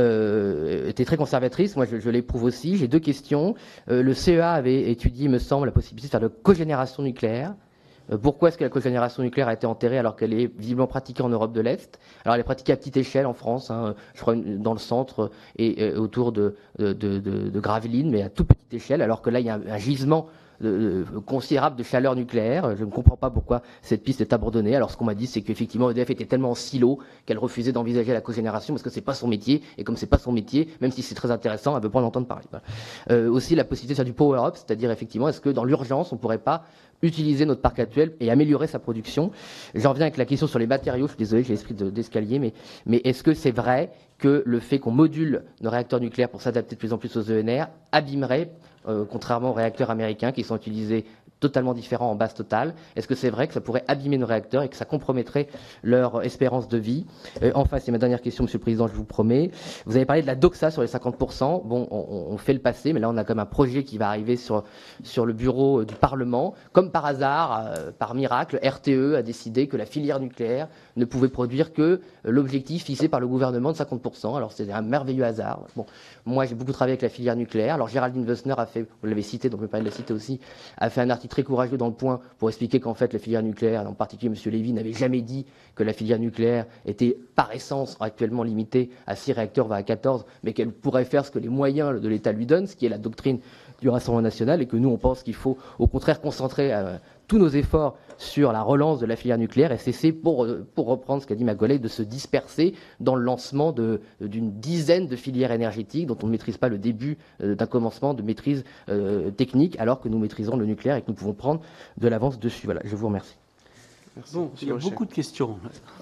euh, était très conservatrice, moi je, je l'éprouve aussi. J'ai deux questions. Euh, le C E A avait étudié, me semble, la possibilité de faire de cogénération nucléaire. Euh, pourquoi est-ce que la cogénération nucléaire a été enterrée alors qu'elle est visiblement pratiquée en Europe de l'Est? Alors elle est pratiquée à petite échelle en France, hein, je crois dans le centre et, et autour de, de, de, de, de Gravelines, mais à toute petite échelle, alors que là il y a un, un gisement De, de, considérable de chaleur nucléaire. Je ne comprends pas pourquoi cette piste est abandonnée. Alors ce qu'on m'a dit, c'est qu'effectivement E D F était tellement en silo qu'elle refusait d'envisager la cogénération parce que c'est pas son métier, et comme c'est pas son métier, même si c'est très intéressant, elle veut pas en entendre parler. Voilà. Euh, aussi la possibilité de faire du power up, c'est-à-dire effectivement, est-ce que dans l'urgence on pourrait pas utiliser notre parc actuel et améliorer sa production? J'en viens avec la question sur les matériaux. Je suis désolé, j'ai l'esprit d'escalier, mais, mais est-ce que c'est vrai que le fait qu'on module nos réacteurs nucléaires pour s'adapter de plus en plus aux E N R abîmerait, euh, contrairement aux réacteurs américains qui sont utilisés totalement différents en base totale? Est-ce que c'est vrai que ça pourrait abîmer nos réacteurs et que ça compromettrait leur espérance de vie? euh, Enfin, c'est ma dernière question, Monsieur le Président, je vous promets. Vous avez parlé de la doxa sur les cinquante pour cent. Bon, on, on fait le passé, mais là on a comme un projet qui va arriver sur, sur le bureau du Parlement. Comme par hasard, euh, par miracle, R T E a décidé que la filière nucléaire ne pouvait produire que l'objectif fixé par le gouvernement de cinquante pour cent. Alors c'est un merveilleux hasard. Bon, moi j'ai beaucoup travaillé avec la filière nucléaire. Alors Géraldine Wessner a fait, vous l'avez cité, donc je vais pas le citer aussi, a fait un article très courageux dans Le Point pour expliquer qu'en fait la filière nucléaire, en particulier M. Lévy, n'avait jamais dit que la filière nucléaire était par essence actuellement limitée à six réacteurs, voire à quatorze, mais qu'elle pourrait faire ce que les moyens de l'État lui donnent, ce qui est la doctrine du Rassemblement national, et que nous on pense qu'il faut au contraire concentrer euh, tous nos efforts sur la relance de la filière nucléaire et cesser, pour, pour reprendre ce qu'a dit ma collègue, de se disperser dans le lancement de, d'une dizaine de filières énergétiques dont on ne maîtrise pas le début d'un commencement de maîtrise euh, technique, alors que nous maîtrisons le nucléaire et que nous pouvons prendre de l'avance dessus. Voilà, je vous remercie. Merci. Bon, il y a beaucoup de questions.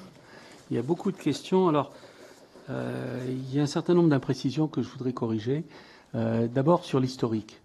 Il y a beaucoup de questions. Alors, euh, il y a un certain nombre d'imprécisions que je voudrais corriger. Euh, d'abord, sur l'historique.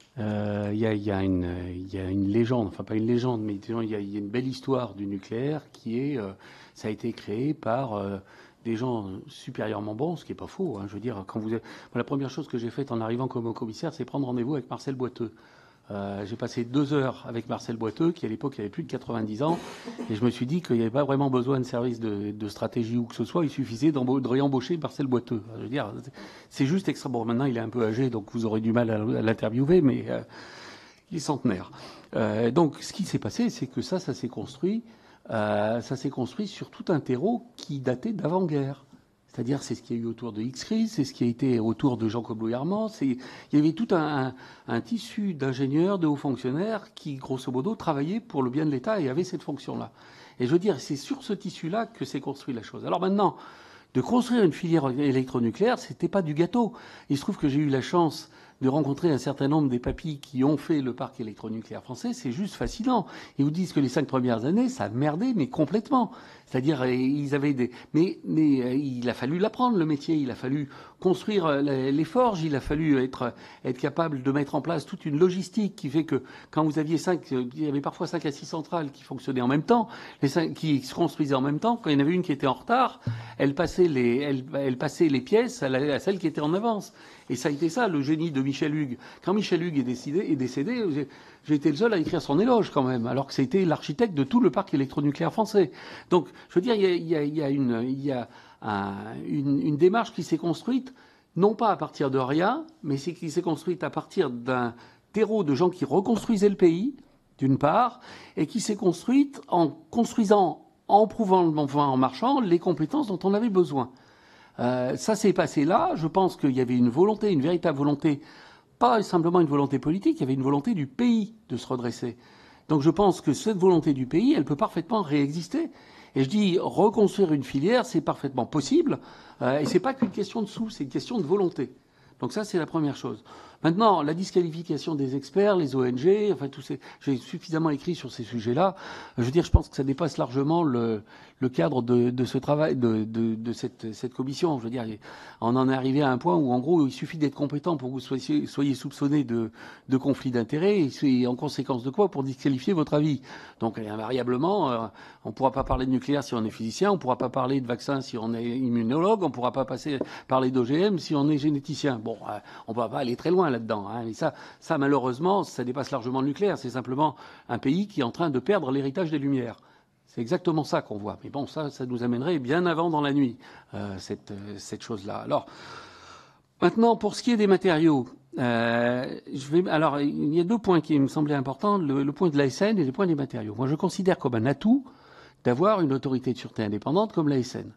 Euh, il, y a, il, y a une, il y a une légende, enfin pas une légende, mais disons, il, y a, il y a une belle histoire du nucléaire qui est, euh, ça a été créé par euh, des gens supérieurement bons, ce qui n'est pas faux. Hein, je veux dire, quand vous, la première chose que j'ai faite en arrivant comme commissaire, c'est prendre rendez-vous avec Marcel Boiteux. Euh, j'ai passé deux heures avec Marcel Boiteux, qui à l'époque avait plus de quatre-vingt-dix ans, et je me suis dit qu'il n'y avait pas vraiment besoin de service de, de stratégie ou que ce soit, il suffisait de réembaucher Marcel Boiteux. Je veux dire, c'est juste extra. Bon, maintenant il est un peu âgé, donc vous aurez du mal à, à l'interviewer, mais euh, il est centenaire. Euh, donc ce qui s'est passé, c'est que ça, ça s'est construit, euh, ça s'est construit sur tout un terreau qui datait d'avant-guerre. C'est-à-dire, c'est ce qu'il y a eu autour de X-Crise, c'est ce qui a été autour de Jean Cobloux-Armand. Il y avait tout un, un, un tissu d'ingénieurs, de hauts fonctionnaires qui, grosso modo, travaillaient pour le bien de l'État et avaient cette fonction-là. Et je veux dire, c'est sur ce tissu-là que s'est construit la chose. Alors maintenant, de construire une filière électronucléaire, c'était pas du gâteau. Il se trouve que j'ai eu la chance de rencontrer un certain nombre des papis qui ont fait le parc électronucléaire français. C'est juste fascinant. Ils vous disent que les cinq premières années, ça a merdé, mais complètement. C'est-à-dire, ils avaient des... Mais, mais il a fallu l'apprendre, le métier. Il a fallu construire les forges. Il a fallu être, être capable de mettre en place toute une logistique qui fait que quand vous aviez cinq... Il y avait parfois cinq à six centrales qui fonctionnaient en même temps, les cinq, qui se construisaient en même temps. Quand il y en avait une qui était en retard, elle passait les, elle, elle passait les pièces à, la, à celle qui était en avance. Et ça a été ça, le génie de Michel Hugues. Quand Michel Hugues est, décidé, est décédé, j'ai, j'ai été le seul à écrire son éloge quand même, alors que c'était l'architecte de tout le parc électronucléaire français. Donc, je veux dire, il y a, il y a, il y a, une, il y a un, une, une démarche qui s'est construite, non pas à partir de rien, mais c'est qui s'est construite à partir d'un terreau de gens qui reconstruisaient le pays, d'une part, et qui s'est construite en construisant, en prouvant, enfin, en marchant, les compétences dont on avait besoin. Euh, ça s'est passé là. Je pense qu'il y avait une volonté, une véritable volonté, pas simplement une volonté politique, il y avait une volonté du pays de se redresser. Donc je pense que cette volonté du pays, elle peut parfaitement réexister. Et je dis, reconstruire une filière, c'est parfaitement possible. Euh, et c'est pas qu'une question de sous, c'est une question de volonté. Donc ça, c'est la première chose. Maintenant, la disqualification des experts, les O N G, enfin tout ces, j'ai suffisamment écrit sur ces sujets-là. Je veux dire, je pense que ça dépasse largement le, le cadre de, de ce travail, de, de, de cette, cette commission. Je veux dire, on en est arrivé à un point où, en gros, il suffit d'être compétent pour que vous soyez, soyez soupçonné de, de conflit d'intérêts, et, et en conséquence de quoi, pour disqualifier votre avis. Donc, invariablement, euh, on ne pourra pas parler de nucléaire si on est physicien, on ne pourra pas parler de vaccin si on est immunologue, on ne pourra pas passer, parler d'O G M si on est généticien. Bon, euh, on ne va pas aller très loin là-dedans. Hein. Et ça, ça, malheureusement, ça dépasse largement le nucléaire. C'est simplement un pays qui est en train de perdre l'héritage des Lumières. C'est exactement ça qu'on voit. Mais bon, ça, ça nous amènerait bien avant dans la nuit, euh, cette, cette chose-là. Alors, maintenant, pour ce qui est des matériaux, euh, je vais, alors, il y a deux points qui me semblaient importants, le, le point de l'A S N et le point des matériaux. Moi, je considère comme un atout d'avoir une autorité de sûreté indépendante comme l'A S N.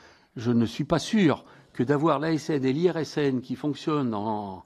Je ne suis pas sûr que d'avoir l'A S N et l'I R S N qui fonctionnent en,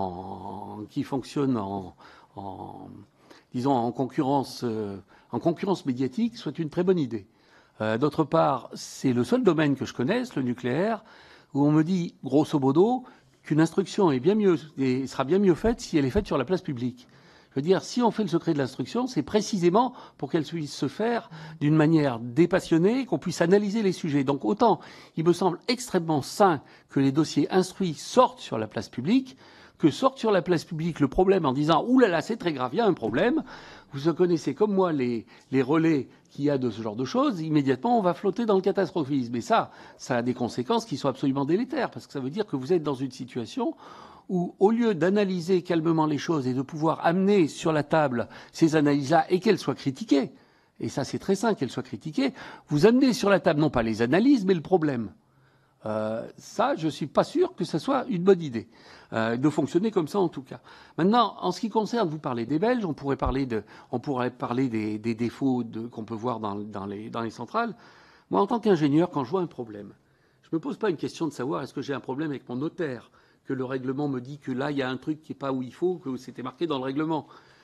en qui fonctionnent en, en disons en concurrence euh, en concurrence médiatique soit une très bonne idée. Euh, d'autre part, c'est le seul domaine que je connaisse, le nucléaire, où on me dit grosso modo qu'une instruction est bien mieux et sera bien mieux faite si elle est faite sur la place publique. Je veux dire, si on fait le secret de l'instruction, c'est précisément pour qu'elle puisse se faire d'une manière dépassionnée, qu'on puisse analyser les sujets. Donc autant, il me semble extrêmement sain que les dossiers instruits sortent sur la place publique, que sortent sur la place publique le problème en disant « Ouh là là, c'est très grave, il y a un problème ». Vous connaissez comme moi les, les relais qu'il y a de ce genre de choses, immédiatement on va flotter dans le catastrophisme. Et ça, ça a des conséquences qui sont absolument délétères, parce que ça veut dire que vous êtes dans une situation où, au lieu d'analyser calmement les choses et de pouvoir amener sur la table ces analyses-là et qu'elles soient critiquées, et ça c'est très sain qu'elles soient critiquées, vous amenez sur la table non pas les analyses, mais le problème. Euh, ça, je suis pas sûr que ça soit une bonne idée euh, de fonctionner comme ça en tout cas. Maintenant, en ce qui concerne, vous parlez des Belges, on pourrait parler de, on pourrait parler des, des défauts de, qu'on peut voir dans, dans, les, dans les centrales. Moi, en tant qu'ingénieur, quand je vois un problème, je me pose pas une question de savoir est-ce que j'ai un problème avec mon notaire, que le règlement me dit que là il y a un truc qui est pas où il faut, que c'était marqué dans le règlement.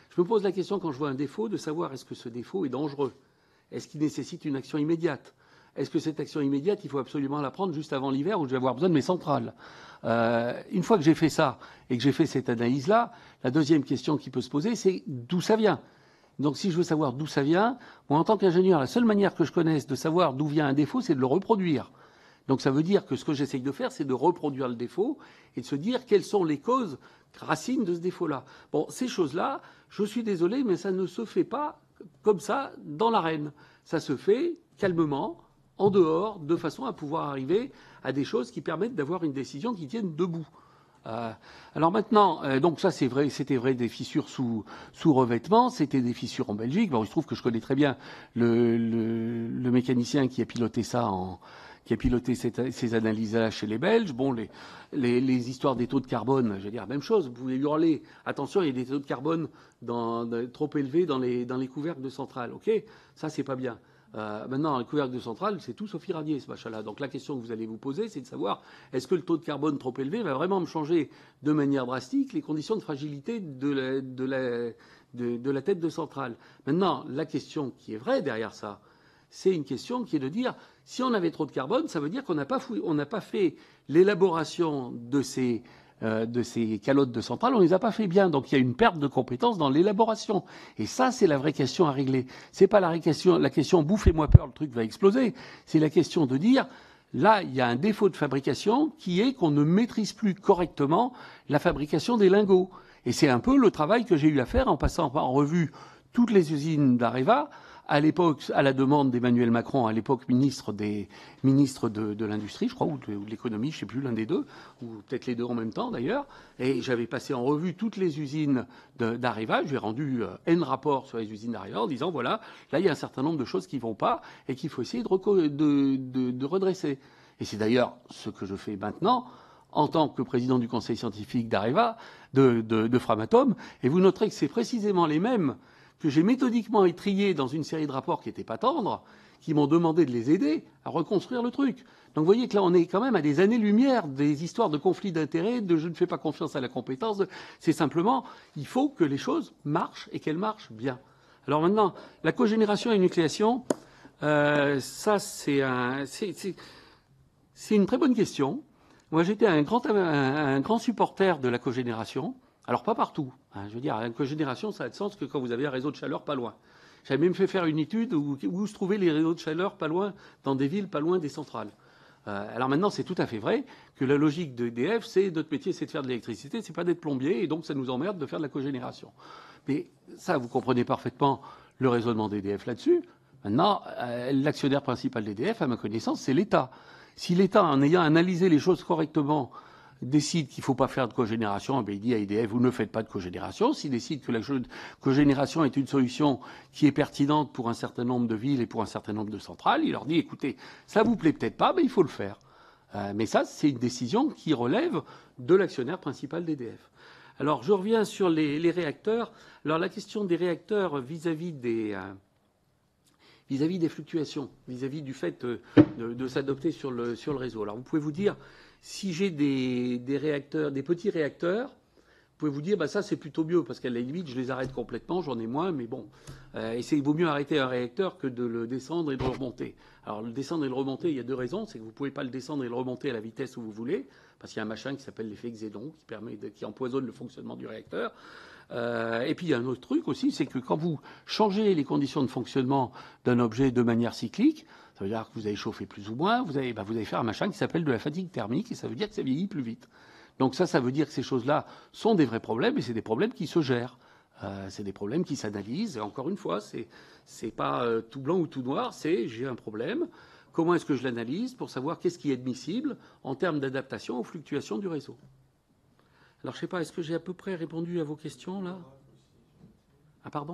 Je me pose la question, quand je vois un défaut, de savoir est-ce que ce défaut est dangereux? Est-ce qu'il nécessite une action immédiate? Est-ce que cette action immédiate, il faut absolument la prendre juste avant l'hiver où je vais avoir besoin de mes centrales? euh, Une fois que j'ai fait ça et que j'ai fait cette analyse-là, la deuxième question qui peut se poser, c'est d'où ça vient. Donc si je veux savoir d'où ça vient, moi en tant qu'ingénieur, la seule manière que je connaisse de savoir d'où vient un défaut, c'est de le reproduire. Donc ça veut dire que ce que j'essaye de faire, c'est de reproduire le défaut et de se dire quelles sont les causes racines de ce défaut-là. Bon, ces choses-là, je suis désolé, mais ça ne se fait pas comme ça dans l'arène. Ça se fait calmement, en dehors, de façon à pouvoir arriver à des choses qui permettent d'avoir une décision qui tienne debout. Euh, alors maintenant, euh, donc ça c'est vrai, c'était vrai des fissures sous, sous revêtement, c'était des fissures en Belgique. Bon, il se trouve que je connais très bien le, le, le mécanicien qui a piloté ça en... qui a piloté cette, ces analyses-là chez les Belges. Bon, les, les, les histoires des taux de carbone, je vais dire la même chose. Vous pouvez hurler, attention, il y a des taux de carbone dans, de, trop élevés dans les, dans les couvercles de centrales. OK, ça, c'est pas bien. Euh, maintenant, les couvercles de centrales, c'est tout sauf irradié, ce machin-là. Donc la question que vous allez vous poser, c'est de savoir est-ce que le taux de carbone trop élevé va vraiment me changer de manière drastique les conditions de fragilité de la, de la, de, de la tête de centrale. Maintenant, la question qui est vraie derrière ça, c'est une question qui est de dire si on avait trop de carbone, ça veut dire qu'on n'a pas, on n'a pas fait l'élaboration de ces, euh, de ces calottes de centrale, on les a pas fait bien. Donc il y a une perte de compétences dans l'élaboration. Et ça, c'est la vraie question à régler. C'est pas la question, la question bouffez-moi peur, le truc va exploser. C'est la question de dire là, il y a un défaut de fabrication qui est qu'on ne maîtrise plus correctement la fabrication des lingots. Et c'est un peu le travail que j'ai eu à faire en passant en revue toutes les usines d'Areva. À l'époque, à la demande d'Emmanuel Macron, à l'époque ministre des ministre de, de l'industrie, je crois, ou de, ou de l'économie, je ne sais plus, l'un des deux, ou peut-être les deux en même temps d'ailleurs. Et j'avais passé en revue toutes les usines d'Areva. J'ai rendu euh, N rapports sur les usines d'Areva en disant voilà, là il y a un certain nombre de choses qui ne vont pas et qu'il faut essayer de, de, de, de redresser. Et c'est d'ailleurs ce que je fais maintenant en tant que président du conseil scientifique d'Areva, de, de, de Framatome. Et vous noterez que c'est précisément les mêmes que j'ai méthodiquement étrié dans une série de rapports qui n'étaient pas tendres, qui m'ont demandé de les aider à reconstruire le truc. Donc vous voyez que là, on est quand même à des années-lumière des histoires de conflits d'intérêts, de je ne fais pas confiance à la compétence. C'est simplement, il faut que les choses marchent et qu'elles marchent bien. Alors maintenant, la cogénération et la nucléation, euh, ça c'est un, c'est, c'est, c'est une très bonne question. Moi, j'étais un grand, un, un grand supporter de la cogénération. Alors pas partout. Hein, je veux dire, la cogénération, ça a de sens que quand vous avez un réseau de chaleur pas loin. J'avais même fait faire une étude où, où se trouvaient les réseaux de chaleur pas loin, dans des villes pas loin des centrales. Euh, alors maintenant, c'est tout à fait vrai que la logique de E D F, c'est notre métier, c'est de faire de l'électricité, c'est pas d'être plombier, et donc ça nous emmerde de faire de la cogénération. Mais ça, vous comprenez parfaitement le raisonnement d'E D F là-dessus. Maintenant, euh, l'actionnaire principal d'E D F, à ma connaissance, c'est l'État. Si l'État, en ayant analysé les choses correctement, décide qu'il ne faut pas faire de cogénération, eh il dit à E D F, vous ne faites pas de cogénération. S'il décide que la cogénération est une solution qui est pertinente pour un certain nombre de villes et pour un certain nombre de centrales, il leur dit, écoutez, ça vous plaît peut-être pas, mais il faut le faire. Euh, mais ça, c'est une décision qui relève de l'actionnaire principal d'E D F. Alors, je reviens sur les, les réacteurs. Alors, la question des réacteurs vis-à-vis des... Euh, vis-à-vis des fluctuations, vis-à-vis du fait de, de, de s'adopter sur le, sur le réseau. Alors, vous pouvez vous dire... Si j'ai des, des réacteurs, des petits réacteurs, vous pouvez vous dire, bah ça c'est plutôt mieux parce qu'à la limite je les arrête complètement, j'en ai moins, mais bon, euh, et c'est il vaut mieux arrêter un réacteur que de le descendre et de le remonter. Alors le descendre et le remonter, il y a deux raisons, c'est que vous pouvez pas le descendre et le remonter à la vitesse où vous voulez, parce qu'il y a un machin qui s'appelle l'effet Xénon qui permet de, qui empoisonne le fonctionnement du réacteur. Euh, et puis il y a un autre truc aussi, c'est que quand vous changez les conditions de fonctionnement d'un objet de manière cyclique, ça veut dire que vous allez chauffer plus ou moins, vous allez, bah, vous allez faire un machin qui s'appelle de la fatigue thermique, et ça veut dire que ça vieillit plus vite. Donc ça, ça veut dire que ces choses-là sont des vrais problèmes, et c'est des problèmes qui se gèrent. Euh, c'est des problèmes qui s'analysent, et encore une fois, c'est, c'est pas euh, tout blanc ou tout noir, c'est j'ai un problème, comment est-ce que je l'analyse pour savoir qu'est-ce qui est admissible en termes d'adaptation aux fluctuations du réseau. Alors je sais pas, est-ce que j'ai à peu près répondu à vos questions, là ? Ah, pardon ?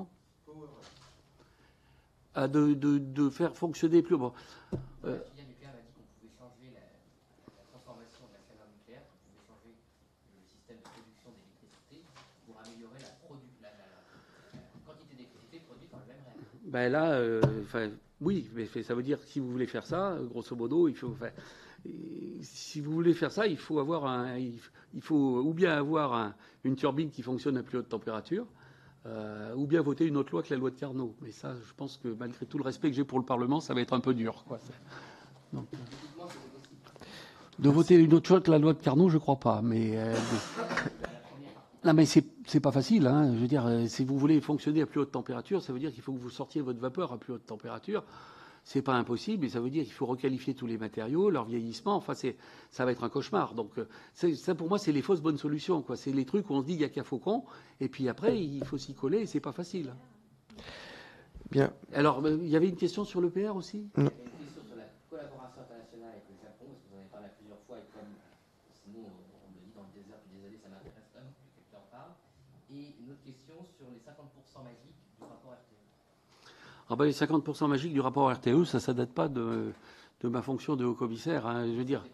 De, de, de faire fonctionner plus. Bon. Euh, la filière nucléaire a dit qu'on pouvait changer la, la transformation de la chaleur nucléaire, qu'on pouvait changer le système de production d'électricité pour améliorer la, produ- la, la, la quantité d'électricité produite dans le même réacteur. Ben là, euh, oui, mais ça veut dire que si vous voulez faire ça, grosso modo, il faut. Si vous voulez faire ça, il faut avoir un, il faut ou bien avoir un, une turbine qui fonctionne à plus haute température. euh, ou bien voter une autre loi que la loi de Carnot. Mais ça, je pense que malgré tout le respect que j'ai pour le Parlement, ça va être un peu dur, quoi. Donc, euh, de voter une autre loi que la loi de Carnot, je crois pas. Mais euh, non, mais c'est c'est pas facile. Hein. Je veux dire, si vous voulez fonctionner à plus haute température, ça veut dire qu'il faut que vous sortiez votre vapeur à plus haute température. C'est pas impossible, mais ça veut dire qu'il faut requalifier tous les matériaux, leur vieillissement. Enfin, c'est, ça va être un cauchemar. Donc, c'est, ça pour moi, c'est les fausses bonnes solutions, quoi. C'est les trucs où on se dit il y a qu'à faucon, et puis après il faut s'y coller, et c'est pas facile. Bien. Alors, il y avait une question sur l'E P R aussi. Non. Il y a une question sur la collaboration internationale avec le Japon, parce que vous en avez parlé plusieurs fois, et comme sinon on me dit dans le désert depuis des années, ça m'intéresse vraiment que quelqu'un en parle. Et une autre question sur les cinquante pour cent magiques du rapport R T E. Ah ben, les cinquante pour cent magiques du rapport R T E, ça, ça date pas de, de ma fonction de haut-commissaire. Hein, je veux dire.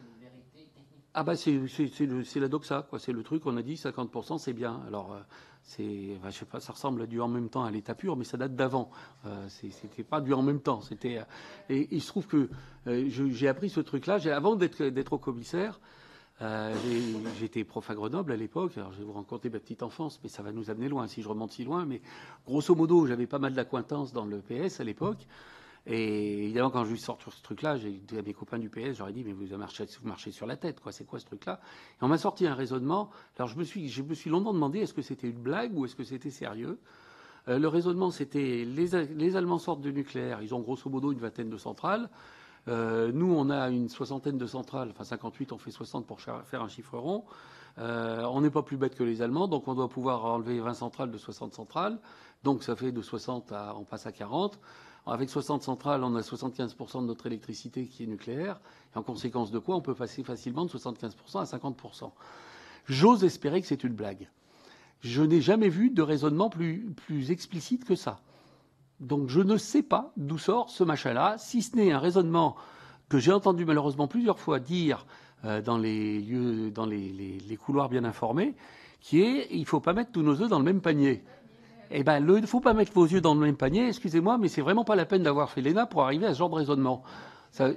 Ah ben, c'est, c'est, c'est, le, c'est la doxa, quoi. C'est le truc, on a dit cinquante pour cent, c'est bien. Alors, euh, c'est, enfin, je sais pas, ça ressemble à du en même temps à l'état pur, mais ça date d'avant. Euh, c'est, c'était pas du en même temps. C'était, euh, et, et il se trouve que euh, je, j'ai appris ce truc-là. J'ai, avant d'être, d'être haut-commissaire, Euh, j'ai, j'étais prof à Grenoble à l'époque. Alors, je vais vous raconter ma petite enfance, mais ça va nous amener loin si je remonte si loin. Mais grosso modo, j'avais pas mal d'acquaintances dans le P S à l'époque. Et évidemment, quand je lui sors sur ce truc-là, j'ai dit à mes copains du P S, j'aurais dit, mais vous marchez, vous marchez sur la tête, quoi. C'est quoi ce truc-là? Et on m'a sorti un raisonnement. Alors, je me suis, je me suis longtemps demandé, est-ce que c'était une blague ou est-ce que c'était sérieux? Euh, le raisonnement, c'était les, les Allemands sortent du nucléaire. Ils ont grosso modo une vingtaine de centrales. Euh, nous, on a une soixantaine de centrales, enfin cinquante-huit, on fait soixante pour faire un chiffre rond. Euh, on n'est pas plus bête que les Allemands, donc on doit pouvoir enlever vingt centrales de soixante centrales. Donc ça fait de soixante à, on passe à quarante. Avec soixante centrales, on a soixante-quinze pour cent de notre électricité qui est nucléaire. Et en conséquence de quoi, on peut passer facilement de soixante-quinze pour cent à cinquante pour cent. J'ose espérer que c'est une blague. Je n'ai jamais vu de raisonnement plus, plus explicite que ça. Donc je ne sais pas d'où sort ce machin-là, si ce n'est un raisonnement que j'ai entendu malheureusement plusieurs fois dire euh, dans les lieux, dans les, les, les couloirs bien informés, qui est il ne faut pas mettre tous nos œufs dans le même panier. Eh ben, il ne faut pas mettre vos yeux dans le même panier, excusez-moi, mais c'est vraiment pas la peine d'avoir fait l'E N A pour arriver à ce genre de raisonnement. Ça,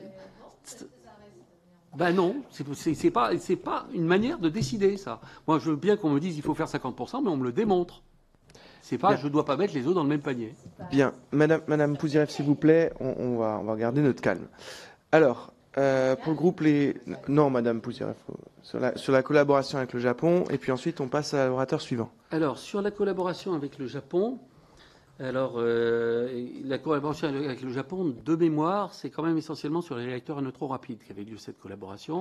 ben non, c'est, c'est, c'est pas, c'est pas une manière de décider, ça. Moi, je veux bien qu'on me dise il faut faire cinquante pour cent, mais on me le démontre. C'est pas, bien. Je ne dois pas mettre les œufs dans le même panier. Bien. Madame, Madame Pouzireff, s'il vous plaît, on, on, va, on va garder notre calme. Alors, euh, pour le groupe les... Non, Madame Pouzireff, sur la, sur la collaboration avec le Japon, et puis ensuite on passe à l'orateur suivant. Alors, sur la collaboration avec le Japon, alors, euh, la collaboration avec le Japon, de mémoire, c'est quand même essentiellement sur les réacteurs à neutrons rapides qu'avait lieu cette collaboration.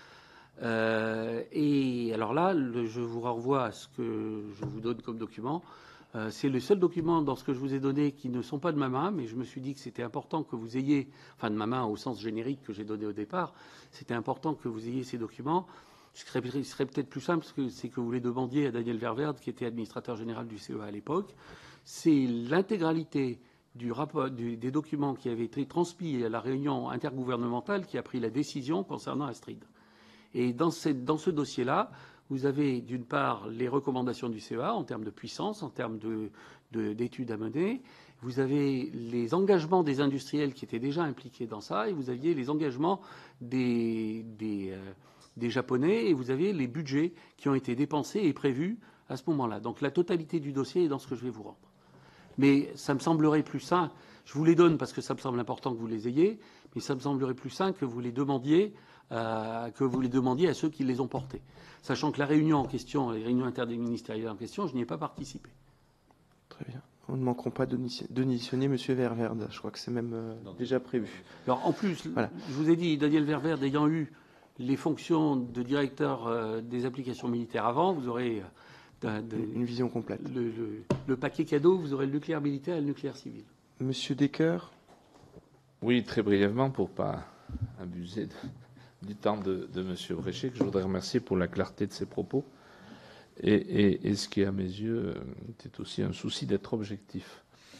Euh, et alors là, le, je vous renvoie à ce que je vous donne comme document. Euh, c'est le seul document dans ce que je vous ai donné qui ne sont pas de ma main, mais je me suis dit que c'était important que vous ayez, enfin de ma main au sens générique que j'ai donné au départ, c'était important que vous ayez ces documents. Ce serait, ce serait peut-être plus simple, parce que c'est que vous les demandiez à Daniel Ververde, qui était administrateur général du C E A à l'époque. C'est l'intégralité du rapport, du, des documents qui avaient été transmis à la réunion intergouvernementale qui a pris la décision concernant Astrid. Et dans, cette, dans ce dossier-là, vous avez d'une part les recommandations du C E A en termes de puissance, en termes de, de, d'études à mener. Vous avez les engagements des industriels qui étaient déjà impliqués dans ça, et vous aviez les engagements des, des, euh, des Japonais, et vous avez les budgets qui ont été dépensés et prévus à ce moment-là. Donc la totalité du dossier est dans ce que je vais vous rendre. Mais ça me semblerait plus sain, je vous les donne parce que ça me semble important que vous les ayez, mais ça me semblerait plus sain que vous les demandiez, euh, que vous les demandiez à ceux qui les ont portés. Sachant que la réunion en question, la réunion interministérielle en question, je n'y ai pas participé. Très bien. Nous ne manquerons pas d'auditionner M. Ververde. Je crois que c'est même euh, déjà prévu. Alors en plus, voilà. Je vous ai dit, Daniel Ververde ayant eu les fonctions de directeur euh, des applications militaires avant, vous aurez... Euh, De, de, une vision complète. Le, le, le paquet cadeau, vous aurez le nucléaire militaire et le nucléaire civil. Monsieur Decker. Oui, très brièvement, pour ne pas abuser de, du temps de, de Monsieur Bréchet, que je voudrais remercier pour la clarté de ses propos. Et, et, et ce qui, à mes yeux, était aussi un souci d'être objectif.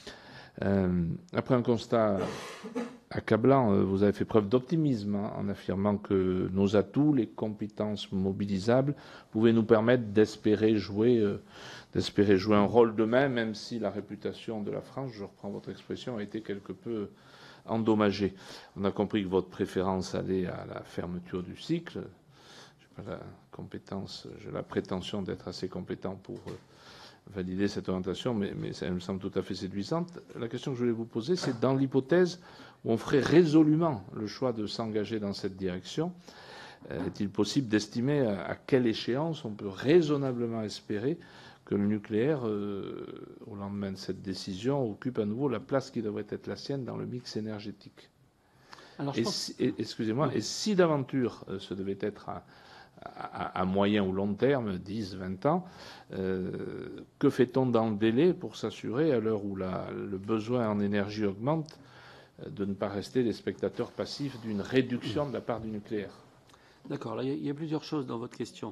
Euh, après un constat accablant, vous avez fait preuve d'optimisme hein, en affirmant que nos atouts, les compétences mobilisables, pouvaient nous permettre d'espérer jouer, euh, d'espérer jouer un rôle demain, même si la réputation de la France, je reprends votre expression, a été quelque peu endommagée. On a compris que votre préférence allait à la fermeture du cycle. Je n'ai pas la compétence, j'ai la prétention d'être assez compétent pour euh, valider cette orientation, mais, mais ça me semble tout à fait séduisante. La question que je voulais vous poser, c'est dans l'hypothèse où on ferait résolument le choix de s'engager dans cette direction, est-il possible d'estimer à quelle échéance on peut raisonnablement espérer que le nucléaire, euh, au lendemain de cette décision, occupe à nouveau la place qui devrait être la sienne dans le mix énergétique? Alors, et pense... si, et, excusez-moi, oui. Et si d'aventure euh, ce devait être à, à, à moyen ou long terme, dix, vingt ans, euh, que fait-on dans le délai pour s'assurer, à l'heure où la, le besoin en énergie augmente, euh, de ne pas rester des spectateurs passifs d'une réduction de la part du nucléaire? D'accord. Il y a plusieurs choses dans votre question.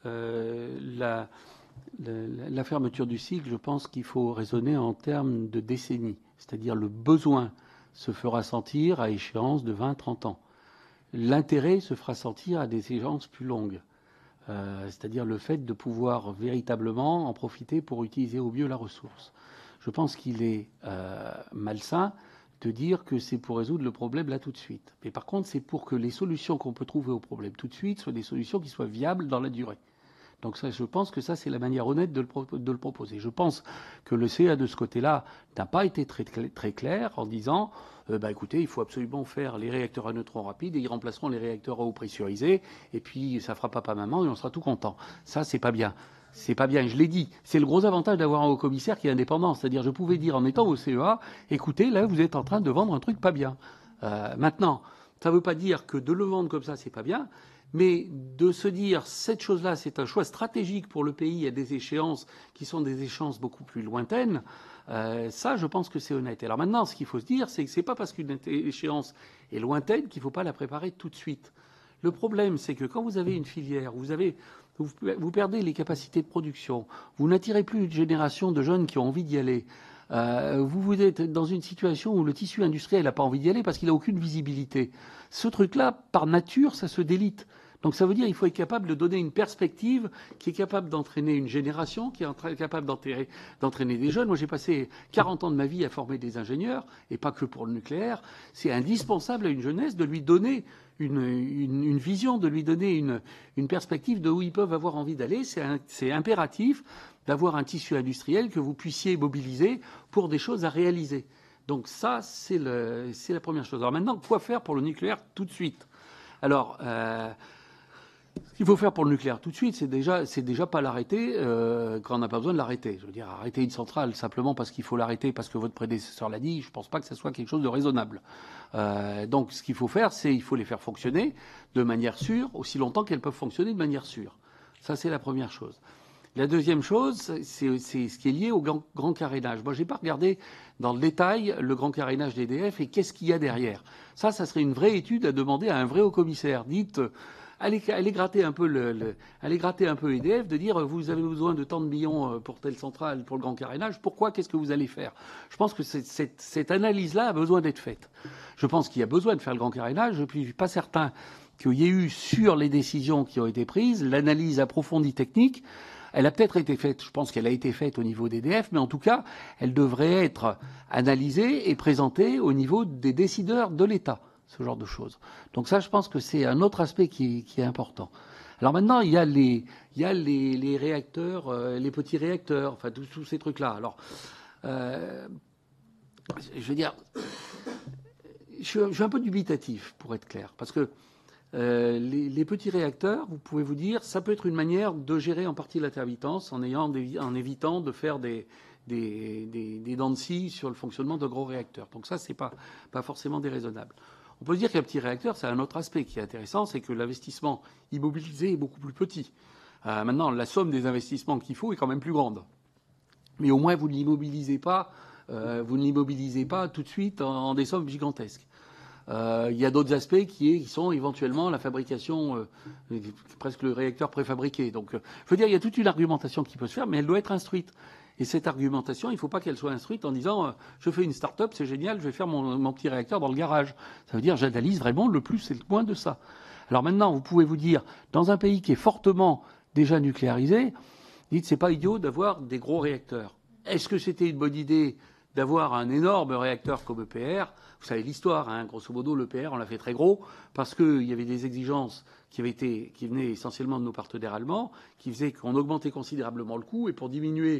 Euh, la, la, la fermeture du cycle, je pense qu'il faut raisonner en termes de décennies. C'est-à-dire le besoin se fera sentir à échéance de vingt à trente ans. L'intérêt se fera sentir à des échéances plus longues. Euh, c'est-à-dire le fait de pouvoir véritablement en profiter pour utiliser au mieux la ressource. Je pense qu'il est euh, malsain de dire que c'est pour résoudre le problème là tout de suite. Mais par contre, c'est pour que les solutions qu'on peut trouver au problème tout de suite soient des solutions qui soient viables dans la durée. Donc ça, je pense que ça, c'est la manière honnête de le, pro de le proposer. Je pense que le C A de ce côté-là n'a pas été très, très clair en disant euh, bah, écoutez, il faut absolument faire les réacteurs à neutrons rapides et ils remplaceront les réacteurs à eau pressurisée et puis ça fera papa-maman et on sera tout content. Ça, c'est pas bien. C'est pas bien, je l'ai dit. C'est le gros avantage d'avoir un haut-commissaire qui est indépendant. C'est-à-dire, je pouvais dire en étant au C E A, écoutez, là, vous êtes en train de vendre un truc pas bien. Euh, maintenant, ça ne veut pas dire que de le vendre comme ça, c'est pas bien, mais de se dire, cette chose-là, c'est un choix stratégique pour le pays à des échéances qui sont des échéances beaucoup plus lointaines, euh, ça, je pense que c'est honnête. Alors maintenant, ce qu'il faut se dire, c'est que c'est pas parce qu'une échéance est lointaine qu'il ne faut pas la préparer tout de suite. Le problème, c'est que quand vous avez une filière, vous avez... Vous perdez les capacités de production. Vous n'attirez plus une génération de jeunes qui ont envie d'y aller. Euh, vous, vous êtes dans une situation où le tissu industriel n'a pas envie d'y aller parce qu'il n'a aucune visibilité. Ce truc-là, par nature, ça se délite. Donc ça veut dire qu'il faut être capable de donner une perspective qui est capable d'entraîner une génération, qui est capable d'entraîner des jeunes. Moi, j'ai passé quarante ans de ma vie à former des ingénieurs, et pas que pour le nucléaire. C'est indispensable à une jeunesse de lui donner une, une, une vision, de lui donner une, une perspective de où ils peuvent avoir envie d'aller. C'est impératif d'avoir un tissu industriel que vous puissiez mobiliser pour des choses à réaliser. Donc ça, c'est la première chose. Alors maintenant, quoi faire pour le nucléaire tout de suite? Alors... Euh, Ce qu'il faut faire pour le nucléaire tout de suite, c'est déjà, c'est déjà pas l'arrêter euh, quand on n'a pas besoin de l'arrêter. Je veux dire, arrêter une centrale simplement parce qu'il faut l'arrêter, parce que votre prédécesseur l'a dit, je pense pas que ce soit quelque chose de raisonnable. Euh, donc, ce qu'il faut faire, c'est il faut les faire fonctionner de manière sûre, aussi longtemps qu'elles peuvent fonctionner de manière sûre. Ça, c'est la première chose. La deuxième chose, c'est ce qui est lié au grand, grand carénage. Moi, j'ai pas regardé dans le détail le grand carénage d'E D F et qu'est-ce qu'il y a derrière. Ça, ça serait une vraie étude à demander à un vrai haut-commissaire. Dites... Allez, allez gratter un peu le, le, allez gratter un peu E D F, de dire vous avez besoin de tant de millions pour telle centrale, pour le grand carénage. Pourquoi? Qu'est-ce que vous allez faire? Je pense que cette, cette, cette analyse-là a besoin d'être faite. Je pense qu'il y a besoin de faire le grand carénage. Je ne suis pas certain qu'il y ait eu sur les décisions qui ont été prises l'analyse approfondie technique. Elle a peut-être été faite. Je pense qu'elle a été faite au niveau d'E D F, mais en tout cas, elle devrait être analysée et présentée au niveau des décideurs de l'État. Ce genre de choses. Donc ça, je pense que c'est un autre aspect qui, qui est important. Alors maintenant, il y a les, il y a les, les réacteurs, euh, les petits réacteurs, enfin tous, tous ces trucs-là. Alors, euh, je veux dire, je suis, je suis un peu dubitatif, pour être clair, parce que euh, les, les petits réacteurs, vous pouvez vous dire, ça peut être une manière de gérer en partie l'intermittence en, ayant des, en évitant de faire des, des, des, des dents de scie sur le fonctionnement de gros réacteurs. Donc ça, c'est pas, pas forcément déraisonnable. On peut se dire qu'un petit réacteur, c'est un autre aspect qui est intéressant, c'est que l'investissement immobilisé est beaucoup plus petit. Euh, maintenant, la somme des investissements qu'il faut est quand même plus grande. Mais au moins, vous ne l'immobilisez pas, euh, vous ne l'immobilisez pas tout de suite en, en des sommes gigantesques. Euh, il y a d'autres aspects qui, est, qui sont éventuellement la fabrication, euh, presque le réacteur préfabriqué. Donc, euh, je veux dire, il y a toute une argumentation qui peut se faire, mais elle doit être instruite. Et cette argumentation, il ne faut pas qu'elle soit instruite en disant euh, je fais une start-up, c'est génial, je vais faire mon, mon petit réacteur dans le garage. Ça veut dire j'analyse vraiment le plus et le moins de ça. Alors maintenant, vous pouvez vous dire, dans un pays qui est fortement déjà nucléarisé, dites c'est pas idiot d'avoir des gros réacteurs. Est-ce que c'était une bonne idée d'avoir un énorme réacteur comme E P R? Vous savez l'histoire, hein, grosso modo, l'E P R, on l'a fait très gros parce qu'il y avait des exigences qui avaient été, qui venaient essentiellement de nos partenaires allemands, qui faisaient qu'on augmentait considérablement le coût et pour diminuer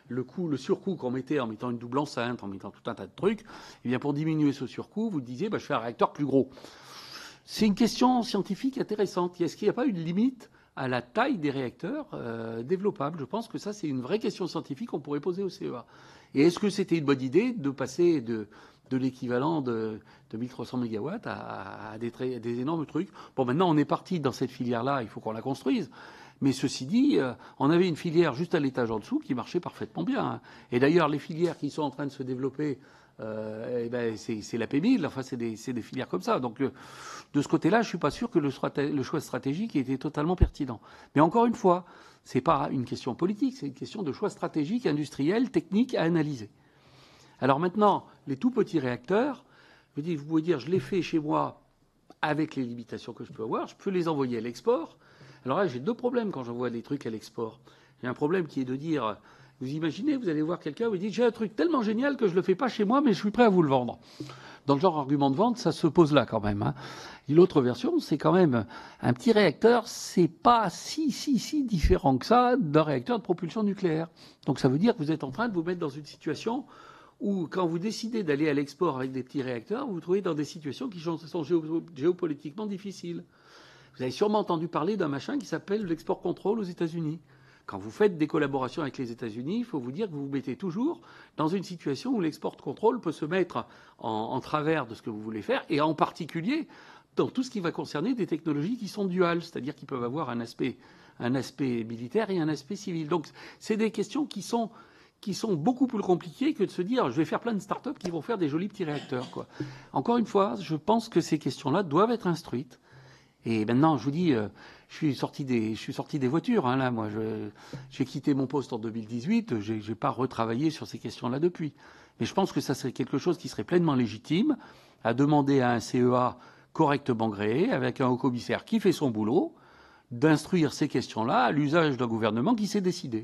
le coût, le surcoût qu'on mettait en mettant une double enceinte, en mettant tout un tas de trucs, eh bien pour diminuer ce surcoût, vous disiez, bah, je fais un réacteur plus gros. C'est une question scientifique intéressante. Est-ce qu'il n'y a pas une limite à la taille des réacteurs euh, développables? Je pense que ça, c'est une vraie question scientifique qu'on pourrait poser au C E A. Et est-ce que c'était une bonne idée de passer de, de l'équivalent de, de mille trois cents mégawatts à, à, des, à des énormes trucs? Bon, maintenant, on est parti dans cette filière-là, il faut qu'on la construise. Mais ceci dit, euh, on avait une filière juste à l'étage en dessous qui marchait parfaitement bien. Hein. Et d'ailleurs, les filières qui sont en train de se développer, euh, eh ben, c'est la P mille, enfin, c'est des, des filières comme ça. Donc, euh, de ce côté-là, je ne suis pas sûr que le, le choix stratégique ait été totalement pertinent. Mais encore une fois, ce n'est pas une question politique, c'est une question de choix stratégique, industriel, technique à analyser. Alors maintenant, les tout petits réacteurs, je dis, vous pouvez dire, je les fais chez moi avec les limitations que je peux avoir, je peux les envoyer à l'export. Alors là, j'ai deux problèmes quand j'envoie des trucs à l'export. J'ai un problème qui est de dire, vous imaginez, vous allez voir quelqu'un, vous dites, j'ai un truc tellement génial que je ne le fais pas chez moi, mais je suis prêt à vous le vendre. Dans le genre argument de vente, ça se pose là quand même. Hein. Et l'autre version, c'est quand même un petit réacteur, c'est pas si, si, si différent que ça d'un réacteur de propulsion nucléaire. Donc ça veut dire que vous êtes en train de vous mettre dans une situation où, quand vous décidez d'aller à l'export avec des petits réacteurs, vous vous trouvez dans des situations qui sont géopolitiquement difficiles. Vous avez sûrement entendu parler d'un machin qui s'appelle l'export control aux États-Unis. Quand vous faites des collaborations avec les États-Unis, il faut vous dire que vous vous mettez toujours dans une situation où l'export control peut se mettre en, en travers de ce que vous voulez faire, et en particulier dans tout ce qui va concerner des technologies qui sont duales, c'est-à-dire qui peuvent avoir un aspect, un aspect militaire et un aspect civil. Donc c'est des questions qui sont, qui sont beaucoup plus compliquées que de se dire je vais faire plein de start-up qui vont faire des jolis petits réacteurs, quoi. Encore une fois, je pense que ces questions-là doivent être instruites. Et maintenant, je vous dis, euh, je suis sorti des, je suis sorti des voitures. Hein, là, moi, j'ai quitté mon poste en deux mille dix-huit. Je n'ai pas retravaillé sur ces questions-là depuis. Mais je pense que ça serait quelque chose qui serait pleinement légitime à demander à un C E A correctement gréé, avec un haut-commissaire qui fait son boulot, d'instruire ces questions-là à l'usage d'un gouvernement qui s'est décidé.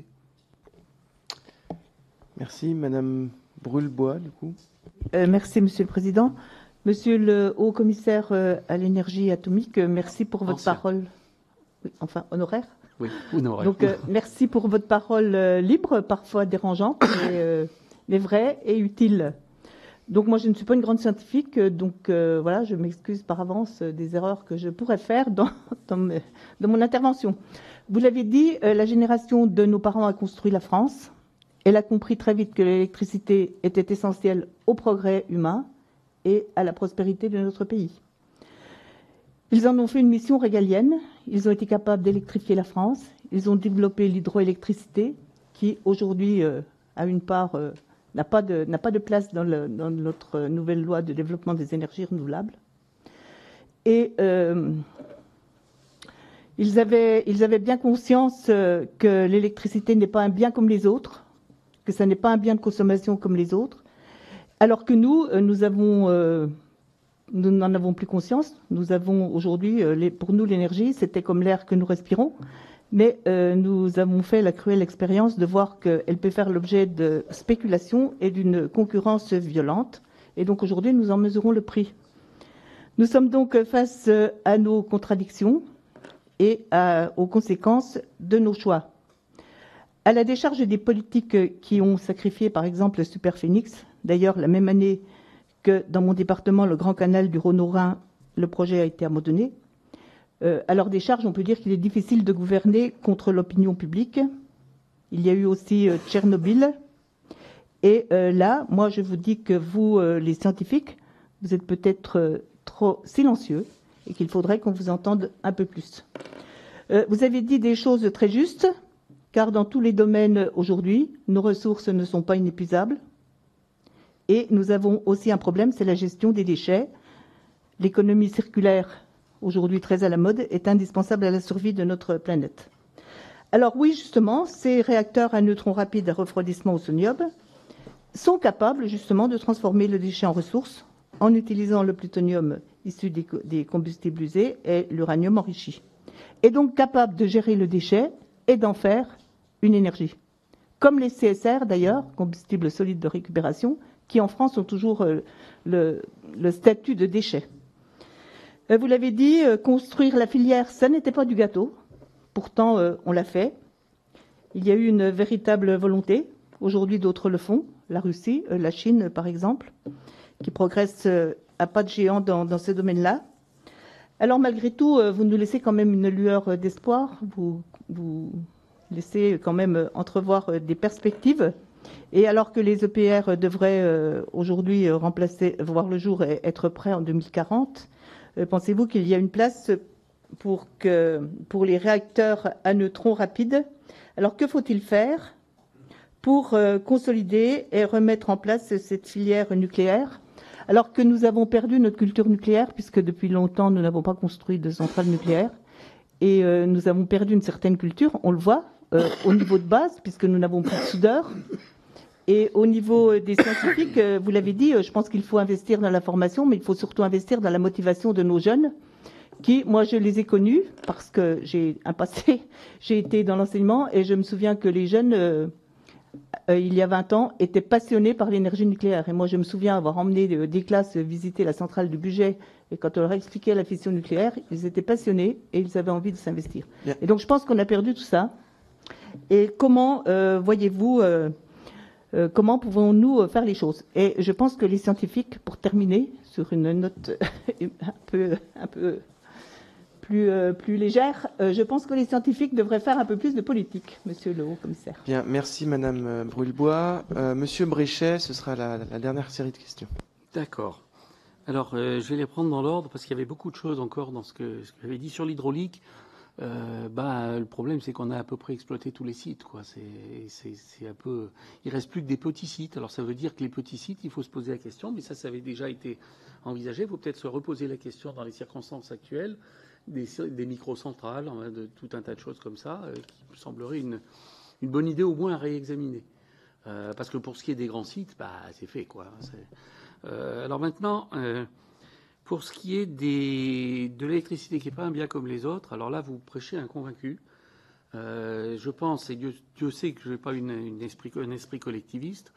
Merci, Madame Brûle-Bois, du coup. Euh, merci, Monsieur le Président. Monsieur le haut-commissaire à l'énergie atomique, merci pour votre Ancien. parole. Oui, enfin, honoraire. Oui, honoraire. Donc, euh, merci pour votre parole euh, libre, parfois dérangeante, mais, euh, mais vraie et utile. Donc, moi, je ne suis pas une grande scientifique, donc euh, voilà, je m'excuse par avance des erreurs que je pourrais faire dans, dans, me, dans mon intervention. Vous l'avez dit, euh, la génération de nos parents a construit la France. Elle a compris très vite que l'électricité était essentielle au progrès humain et à la prospérité de notre pays. Ils en ont fait une mission régalienne. Ils ont été capables d'électrifier la France. Ils ont développé l'hydroélectricité, qui aujourd'hui euh, a une part, euh, n'a pas de, n'a pas de place dans, le, dans notre nouvelle loi de développement des énergies renouvelables. Et euh, ils, avaient, ils avaient bien conscience euh, que l'électricité n'est pas un bien comme les autres, que ça n'est pas un bien de consommation comme les autres. Alors que nous, nous avons, euh, nous n'en avons plus conscience. Nous avons aujourd'hui, euh, pour nous, l'énergie, c'était comme l'air que nous respirons. Mais euh, nous avons fait la cruelle expérience de voir qu'elle peut faire l'objet de spéculation et d'une concurrence violente. Et donc aujourd'hui, nous en mesurons le prix. Nous sommes donc face à nos contradictions et à, aux conséquences de nos choix. À la décharge des politiques qui ont sacrifié, par exemple, le Superphénix, d'ailleurs, la même année que dans mon département, le Grand Canal du Rhône au Rhin, le projet a été abandonné. Euh, à leur décharge, on peut dire qu'il est difficile de gouverner contre l'opinion publique. Il y a eu aussi euh, Tchernobyl. Et euh, là, moi, je vous dis que vous, euh, les scientifiques, vous êtes peut-être euh, trop silencieux et qu'il faudrait qu'on vous entende un peu plus. Euh, vous avez dit des choses très justes, car dans tous les domaines aujourd'hui, nos ressources ne sont pas inépuisables. Et nous avons aussi un problème, c'est la gestion des déchets. L'économie circulaire, aujourd'hui très à la mode, est indispensable à la survie de notre planète. Alors oui, justement, ces réacteurs à neutrons rapides à refroidissement au sonium sont capables justement de transformer le déchet en ressource en utilisant le plutonium issu des, des combustibles usés et l'uranium enrichi. Et donc capables de gérer le déchet et d'en faire une énergie. Comme les C S R d'ailleurs, combustibles solides de récupération, qui en France ont toujours euh, le, le statut de déchet. Euh, vous l'avez dit, euh, construire la filière, ça n'était pas du gâteau. Pourtant, euh, on l'a fait. Il y a eu une véritable volonté. Aujourd'hui, d'autres le font. La Russie, euh, la Chine, par exemple, qui progresse euh, à pas de géant dans, dans ce domaine-là. Alors, malgré tout, euh, vous nous laissez quand même une lueur euh, d'espoir. Vous, vous laissez quand même euh, entrevoir euh, des perspectives. Et alors que les E P R devraient euh, aujourd'hui euh, remplacer, voir le jour et être prêts en deux mille quarante, euh, pensez-vous qu'il y a une place pour, que, pour les réacteurs à neutrons rapides? Alors, que faut-il faire pour euh, consolider et remettre en place cette filière nucléaire, alors que nous avons perdu notre culture nucléaire, puisque depuis longtemps, nous n'avons pas construit de centrales nucléaires, et euh, nous avons perdu une certaine culture, on le voit, euh, au niveau de base, puisque nous n'avons plus de soudeurs. Et au niveau des scientifiques, euh, vous l'avez dit, euh, je pense qu'il faut investir dans la formation, mais il faut surtout investir dans la motivation de nos jeunes, qui, moi, je les ai connus, parce que j'ai un passé, j'ai été dans l'enseignement, et je me souviens que les jeunes... Euh, Euh, il y a vingt ans, étaient passionnés par l'énergie nucléaire. Et moi, je me souviens avoir emmené des classes visiter la centrale du Bugey. Et quand on leur expliquait la fission nucléaire, ils étaient passionnés et ils avaient envie de s'investir. Yeah. Et donc, je pense qu'on a perdu tout ça. Et comment euh, voyez-vous, euh, euh, comment pouvons-nous faire les choses? Et je pense que les scientifiques, pour terminer sur une note un peu... Un peu Plus, euh, plus légère. Euh, je pense que les scientifiques devraient faire un peu plus de politique, monsieur le haut-commissaire. Bien, merci madame Brûlebois. Euh, monsieur Bréchet, ce sera la, la dernière série de questions. D'accord. Alors, euh, je vais les prendre dans l'ordre parce qu'il y avait beaucoup de choses encore dans ce que, ce que j'avais dit sur l'hydraulique. Euh, bah, le problème, c'est qu'on a à peu près exploité tous les sites, quoi. C'est, c'est, c'est un peu... Il reste plus que des petits sites. Alors, ça veut dire que les petits sites, il faut se poser la question, mais ça, ça avait déjà été envisagé. Il faut peut-être se reposer la question dans les circonstances actuelles. Des, des microcentrales, de tout un tas de choses comme ça, euh, qui me semblerait une, une bonne idée au moins à réexaminer. Euh, parce que pour ce qui est des grands sites, bah, c'est fait, quoi. C'est, euh, alors maintenant, euh, pour ce qui est des, de l'électricité qui n'est pas un bien comme les autres, alors là, vous prêchez un convaincu. Euh, je pense, et Dieu, Dieu sait que je n'ai pas une, une esprit, un esprit collectiviste,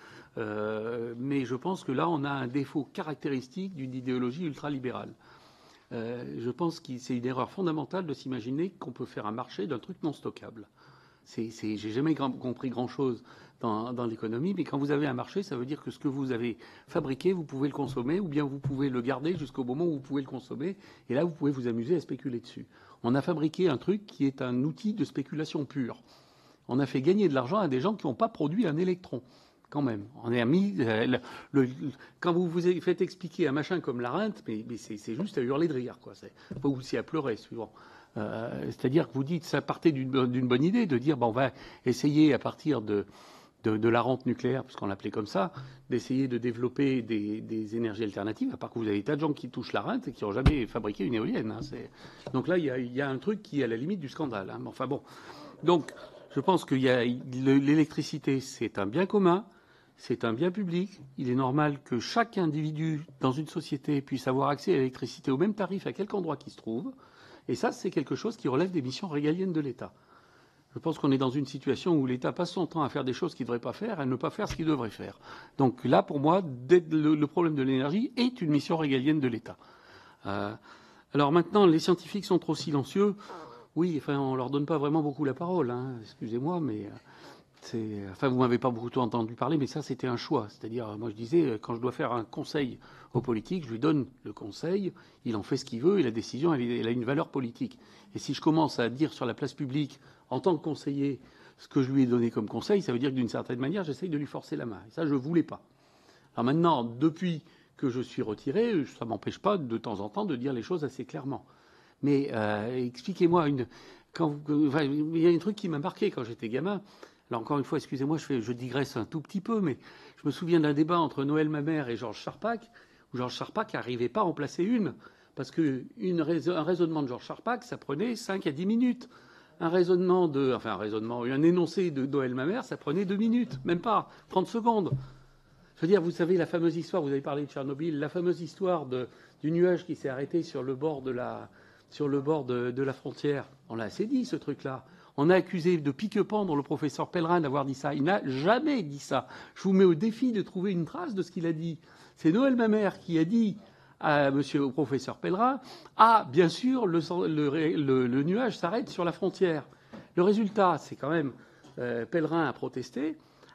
euh, mais je pense que là, on a un défaut caractéristique d'une idéologie ultralibérale. Euh, je pense que c'est une erreur fondamentale de s'imaginer qu'on peut faire un marché d'un truc non stockable. C'est, c'est, j'ai jamais grand, compris grand-chose dans, dans l'économie, mais quand vous avez un marché, ça veut dire que ce que vous avez fabriqué, vous pouvez le consommer, ou bien vous pouvez le garder jusqu'au moment où vous pouvez le consommer, et là, vous pouvez vous amuser à spéculer dessus. On a fabriqué un truc qui est un outil de spéculation pure. On a fait gagner de l'argent à des gens qui n'ont pas produit un électron. Quand même, on est mis. Euh, le, le, quand vous vous faites expliquer un machin comme la rente, mais, mais c'est, c'est juste à hurler de rire, quoi. C'est pas aussi à pleurer, suivant. Euh, c'est-à-dire que vous dites, ça partait d'une, d'une bonne idée de dire, bon, on va essayer à partir de, de, de la rente nucléaire, puisqu'on l'appelait comme ça, d'essayer de développer des, des énergies alternatives. À part que vous avez des tas de gens qui touchent la rente et qui n'ont jamais fabriqué une éolienne. Hein, c'est... Donc là, il y a, y a un truc qui est à la limite du scandale. Hein. Enfin bon, donc je pense que y a, l'électricité, c'est un bien commun. C'est un bien public. Il est normal que chaque individu dans une société puisse avoir accès à l'électricité au même tarif à quelque endroit qu'il se trouve. Et ça, c'est quelque chose qui relève des missions régaliennes de l'État. Je pense qu'on est dans une situation où l'État passe son temps à faire des choses qu'il ne devrait pas faire et à ne pas faire ce qu'il devrait faire. Donc là, pour moi, le, le problème de l'énergie est une mission régalienne de l'État. Euh, alors maintenant, les scientifiques sont trop silencieux. Oui, enfin, on ne leur donne pas vraiment beaucoup la parole. Hein. Excusez-moi, mais... Euh, C'est, enfin, vous m'avez pas beaucoup entendu parler, mais ça, c'était un choix. C'est-à-dire, moi, je disais, quand je dois faire un conseil aux politiques, je lui donne le conseil, il en fait ce qu'il veut, et la décision, elle, elle a une valeur politique. Et si je commence à dire sur la place publique, en tant que conseiller, ce que je lui ai donné comme conseil, ça veut dire que d'une certaine manière, j'essaye de lui forcer la main. Et ça, je voulais pas. Alors maintenant, depuis que je suis retiré, ça m'empêche pas, de temps en temps, de dire les choses assez clairement. Mais euh, expliquez-moi, une, quand vous, enfin, il y a un truc qui m'a marqué quand j'étais gamin. Alors encore une fois, excusez-moi, je, fais, je digresse un tout petit peu, mais je me souviens d'un débat entre Noël Mamère et Georges Charpak, où Georges Charpak n'arrivait pas à en placer une, parce qu'un raisonnement de Georges Charpak, ça prenait cinq à dix minutes. Un raisonnement de, enfin un raisonnement, un énoncé de Noël Mamère, ça prenait deux minutes, même pas, trente secondes. Je veux dire, vous savez, la fameuse histoire, vous avez parlé de Tchernobyl, la fameuse histoire de, du nuage qui s'est arrêté sur le bord de la, sur le bord de, de la frontière. On l'a assez dit, ce truc-là. On a accusé de pique-pendre le professeur Pellerin d'avoir dit ça. Il n'a jamais dit ça. Je vous mets au défi de trouver une trace de ce qu'il a dit. C'est Noël Mamère qui a dit à monsieur, au professeur Pellerin, ah, bien sûr, le, le, le, le nuage s'arrête sur la frontière. Le résultat, c'est quand même, euh, Pellerin a protesté,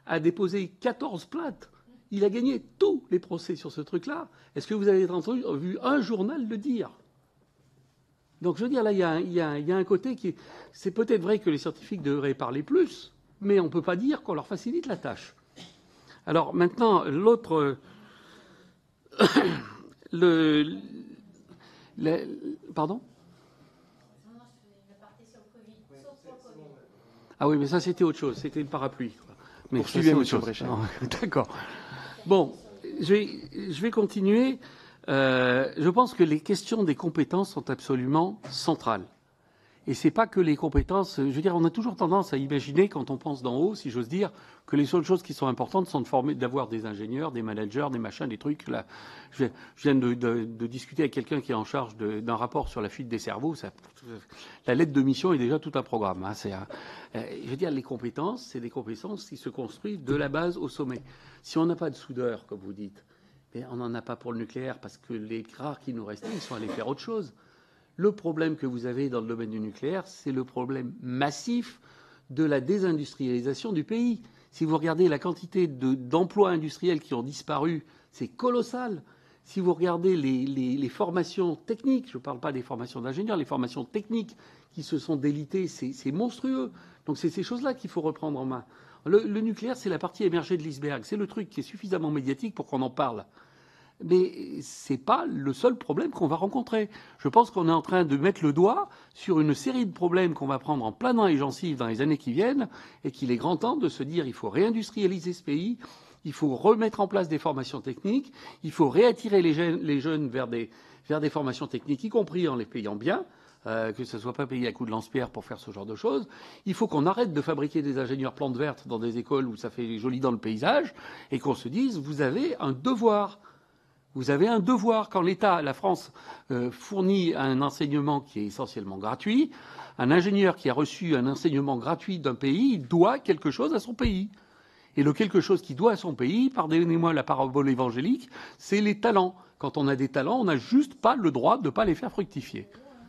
a déposé quatorze plaintes. Il a gagné tous les procès sur ce truc-là. Est-ce que vous avez entendu, vu un journal le dire? Donc, je veux dire, là, il y a, il y a, il y a un côté qui... C'est peut-être vrai que les scientifiques devraient parler plus, mais on ne peut pas dire qu'on leur facilite la tâche. Alors, maintenant, l'autre... le... le... Pardon? Ah oui, mais ça, c'était autre chose. C'était le parapluie. Mais poursuivez, monsieur Bréchet. D'accord. Bon, je vais, je vais continuer. Euh, je pense que les questions des compétences sont absolument centrales. Et c'est pas que les compétences. Je veux dire, on a toujours tendance à imaginer, quand on pense d'en haut, si j'ose dire, que les seules choses qui sont importantes sont de former, d'avoir des ingénieurs, des managers, des machins, des trucs. Là, je, je viens de, de, de discuter avec quelqu'un qui est en charge de, d'un rapport sur la fuite des cerveaux. Ça, la lettre de mission est déjà tout un programme. Hein, c'est un, euh, je veux dire, les compétences, c'est des compétences qui se construisent de la base au sommet. Si on n'a pas de soudeur, comme vous dites, mais on n'en a pas pour le nucléaire parce que les rares qui nous restaient, ils sont allés faire autre chose. Le problème que vous avez dans le domaine du nucléaire, c'est le problème massif de la désindustrialisation du pays. Si vous regardez la quantité de, d'emplois industriels qui ont disparu, c'est colossal. Si vous regardez les, les, les formations techniques, je ne parle pas des formations d'ingénieurs, les formations techniques qui se sont délitées, c'est, c'est monstrueux. Donc c'est ces choses-là qu'il faut reprendre en main. Le, le nucléaire, c'est la partie émergée de l'iceberg. C'est le truc qui est suffisamment médiatique pour qu'on en parle. Mais ce n'est pas le seul problème qu'on va rencontrer. Je pense qu'on est en train de mettre le doigt sur une série de problèmes qu'on va prendre en plein dans les gencives dans les années qui viennent et qu'il est grand temps de se dire il faut réindustrialiser ce pays, il faut remettre en place des formations techniques, il faut réattirer les jeunes, les jeunes vers, des, vers des formations techniques, y compris en les payant bien, euh, que ce ne soit pas payé à coups de lance-pierre pour faire ce genre de choses. Il faut qu'on arrête de fabriquer des ingénieurs plantes vertes dans des écoles où ça fait joli dans le paysage et qu'on se dise vous avez un devoir. Vous avez un devoir. Quand l'État, la France, euh, fournit un enseignement qui est essentiellement gratuit, un ingénieur qui a reçu un enseignement gratuit d'un pays, il doit quelque chose à son pays. Et le quelque chose qu'il doit à son pays, pardonnez-moi la parabole évangélique, c'est les talents. Quand on a des talents, on n'a juste pas le droit de ne pas les faire fructifier.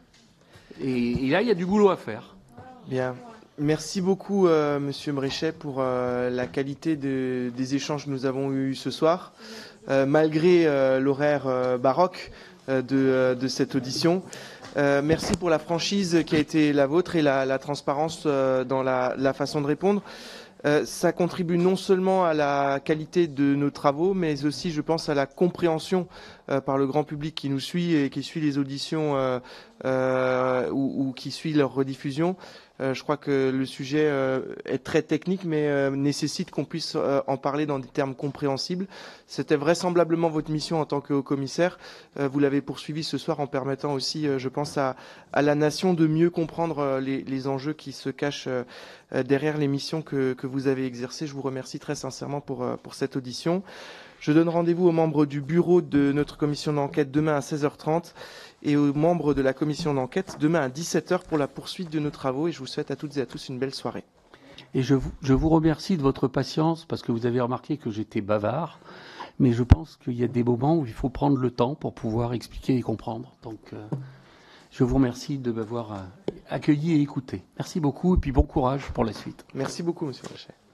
Et, et là, il y a du boulot à faire. Bien. Merci beaucoup, euh, Monsieur Bréchet, pour euh, la qualité de, des échanges que nous avons eus ce soir, euh, malgré euh, l'horaire euh, baroque euh, de, euh, de cette audition. Euh, merci pour la franchise qui a été la vôtre et la, la transparence euh, dans la, la façon de répondre. Euh, ça contribue non seulement à la qualité de nos travaux, mais aussi, je pense, à la compréhension euh, par le grand public qui nous suit et qui suit les auditions euh, euh, ou, ou qui suit leur rediffusion. Euh, je crois que le sujet euh, est très technique, mais euh, nécessite qu'on puisse euh, en parler dans des termes compréhensibles. C'était vraisemblablement votre mission en tant que haut-commissaire. Euh, vous l'avez poursuivi ce soir en permettant aussi, euh, je pense, à, à la nation de mieux comprendre euh, les, les enjeux qui se cachent euh, derrière les missions que, que vous avez exercées. Je vous remercie très sincèrement pour, euh, pour cette audition. Je donne rendez-vous aux membres du bureau de notre commission d'enquête demain à seize heures trente et aux membres de la commission d'enquête demain à dix-sept heures pour la poursuite de nos travaux. Et je vous souhaite à toutes et à tous une belle soirée. Et je vous, je vous remercie de votre patience parce que vous avez remarqué que j'étais bavard. Mais je pense qu'il y a des moments où il faut prendre le temps pour pouvoir expliquer et comprendre. Donc, euh, je vous remercie de m'avoir accueilli et écouté. Merci beaucoup et puis bon courage pour la suite. Merci beaucoup, Monsieur Bréchet.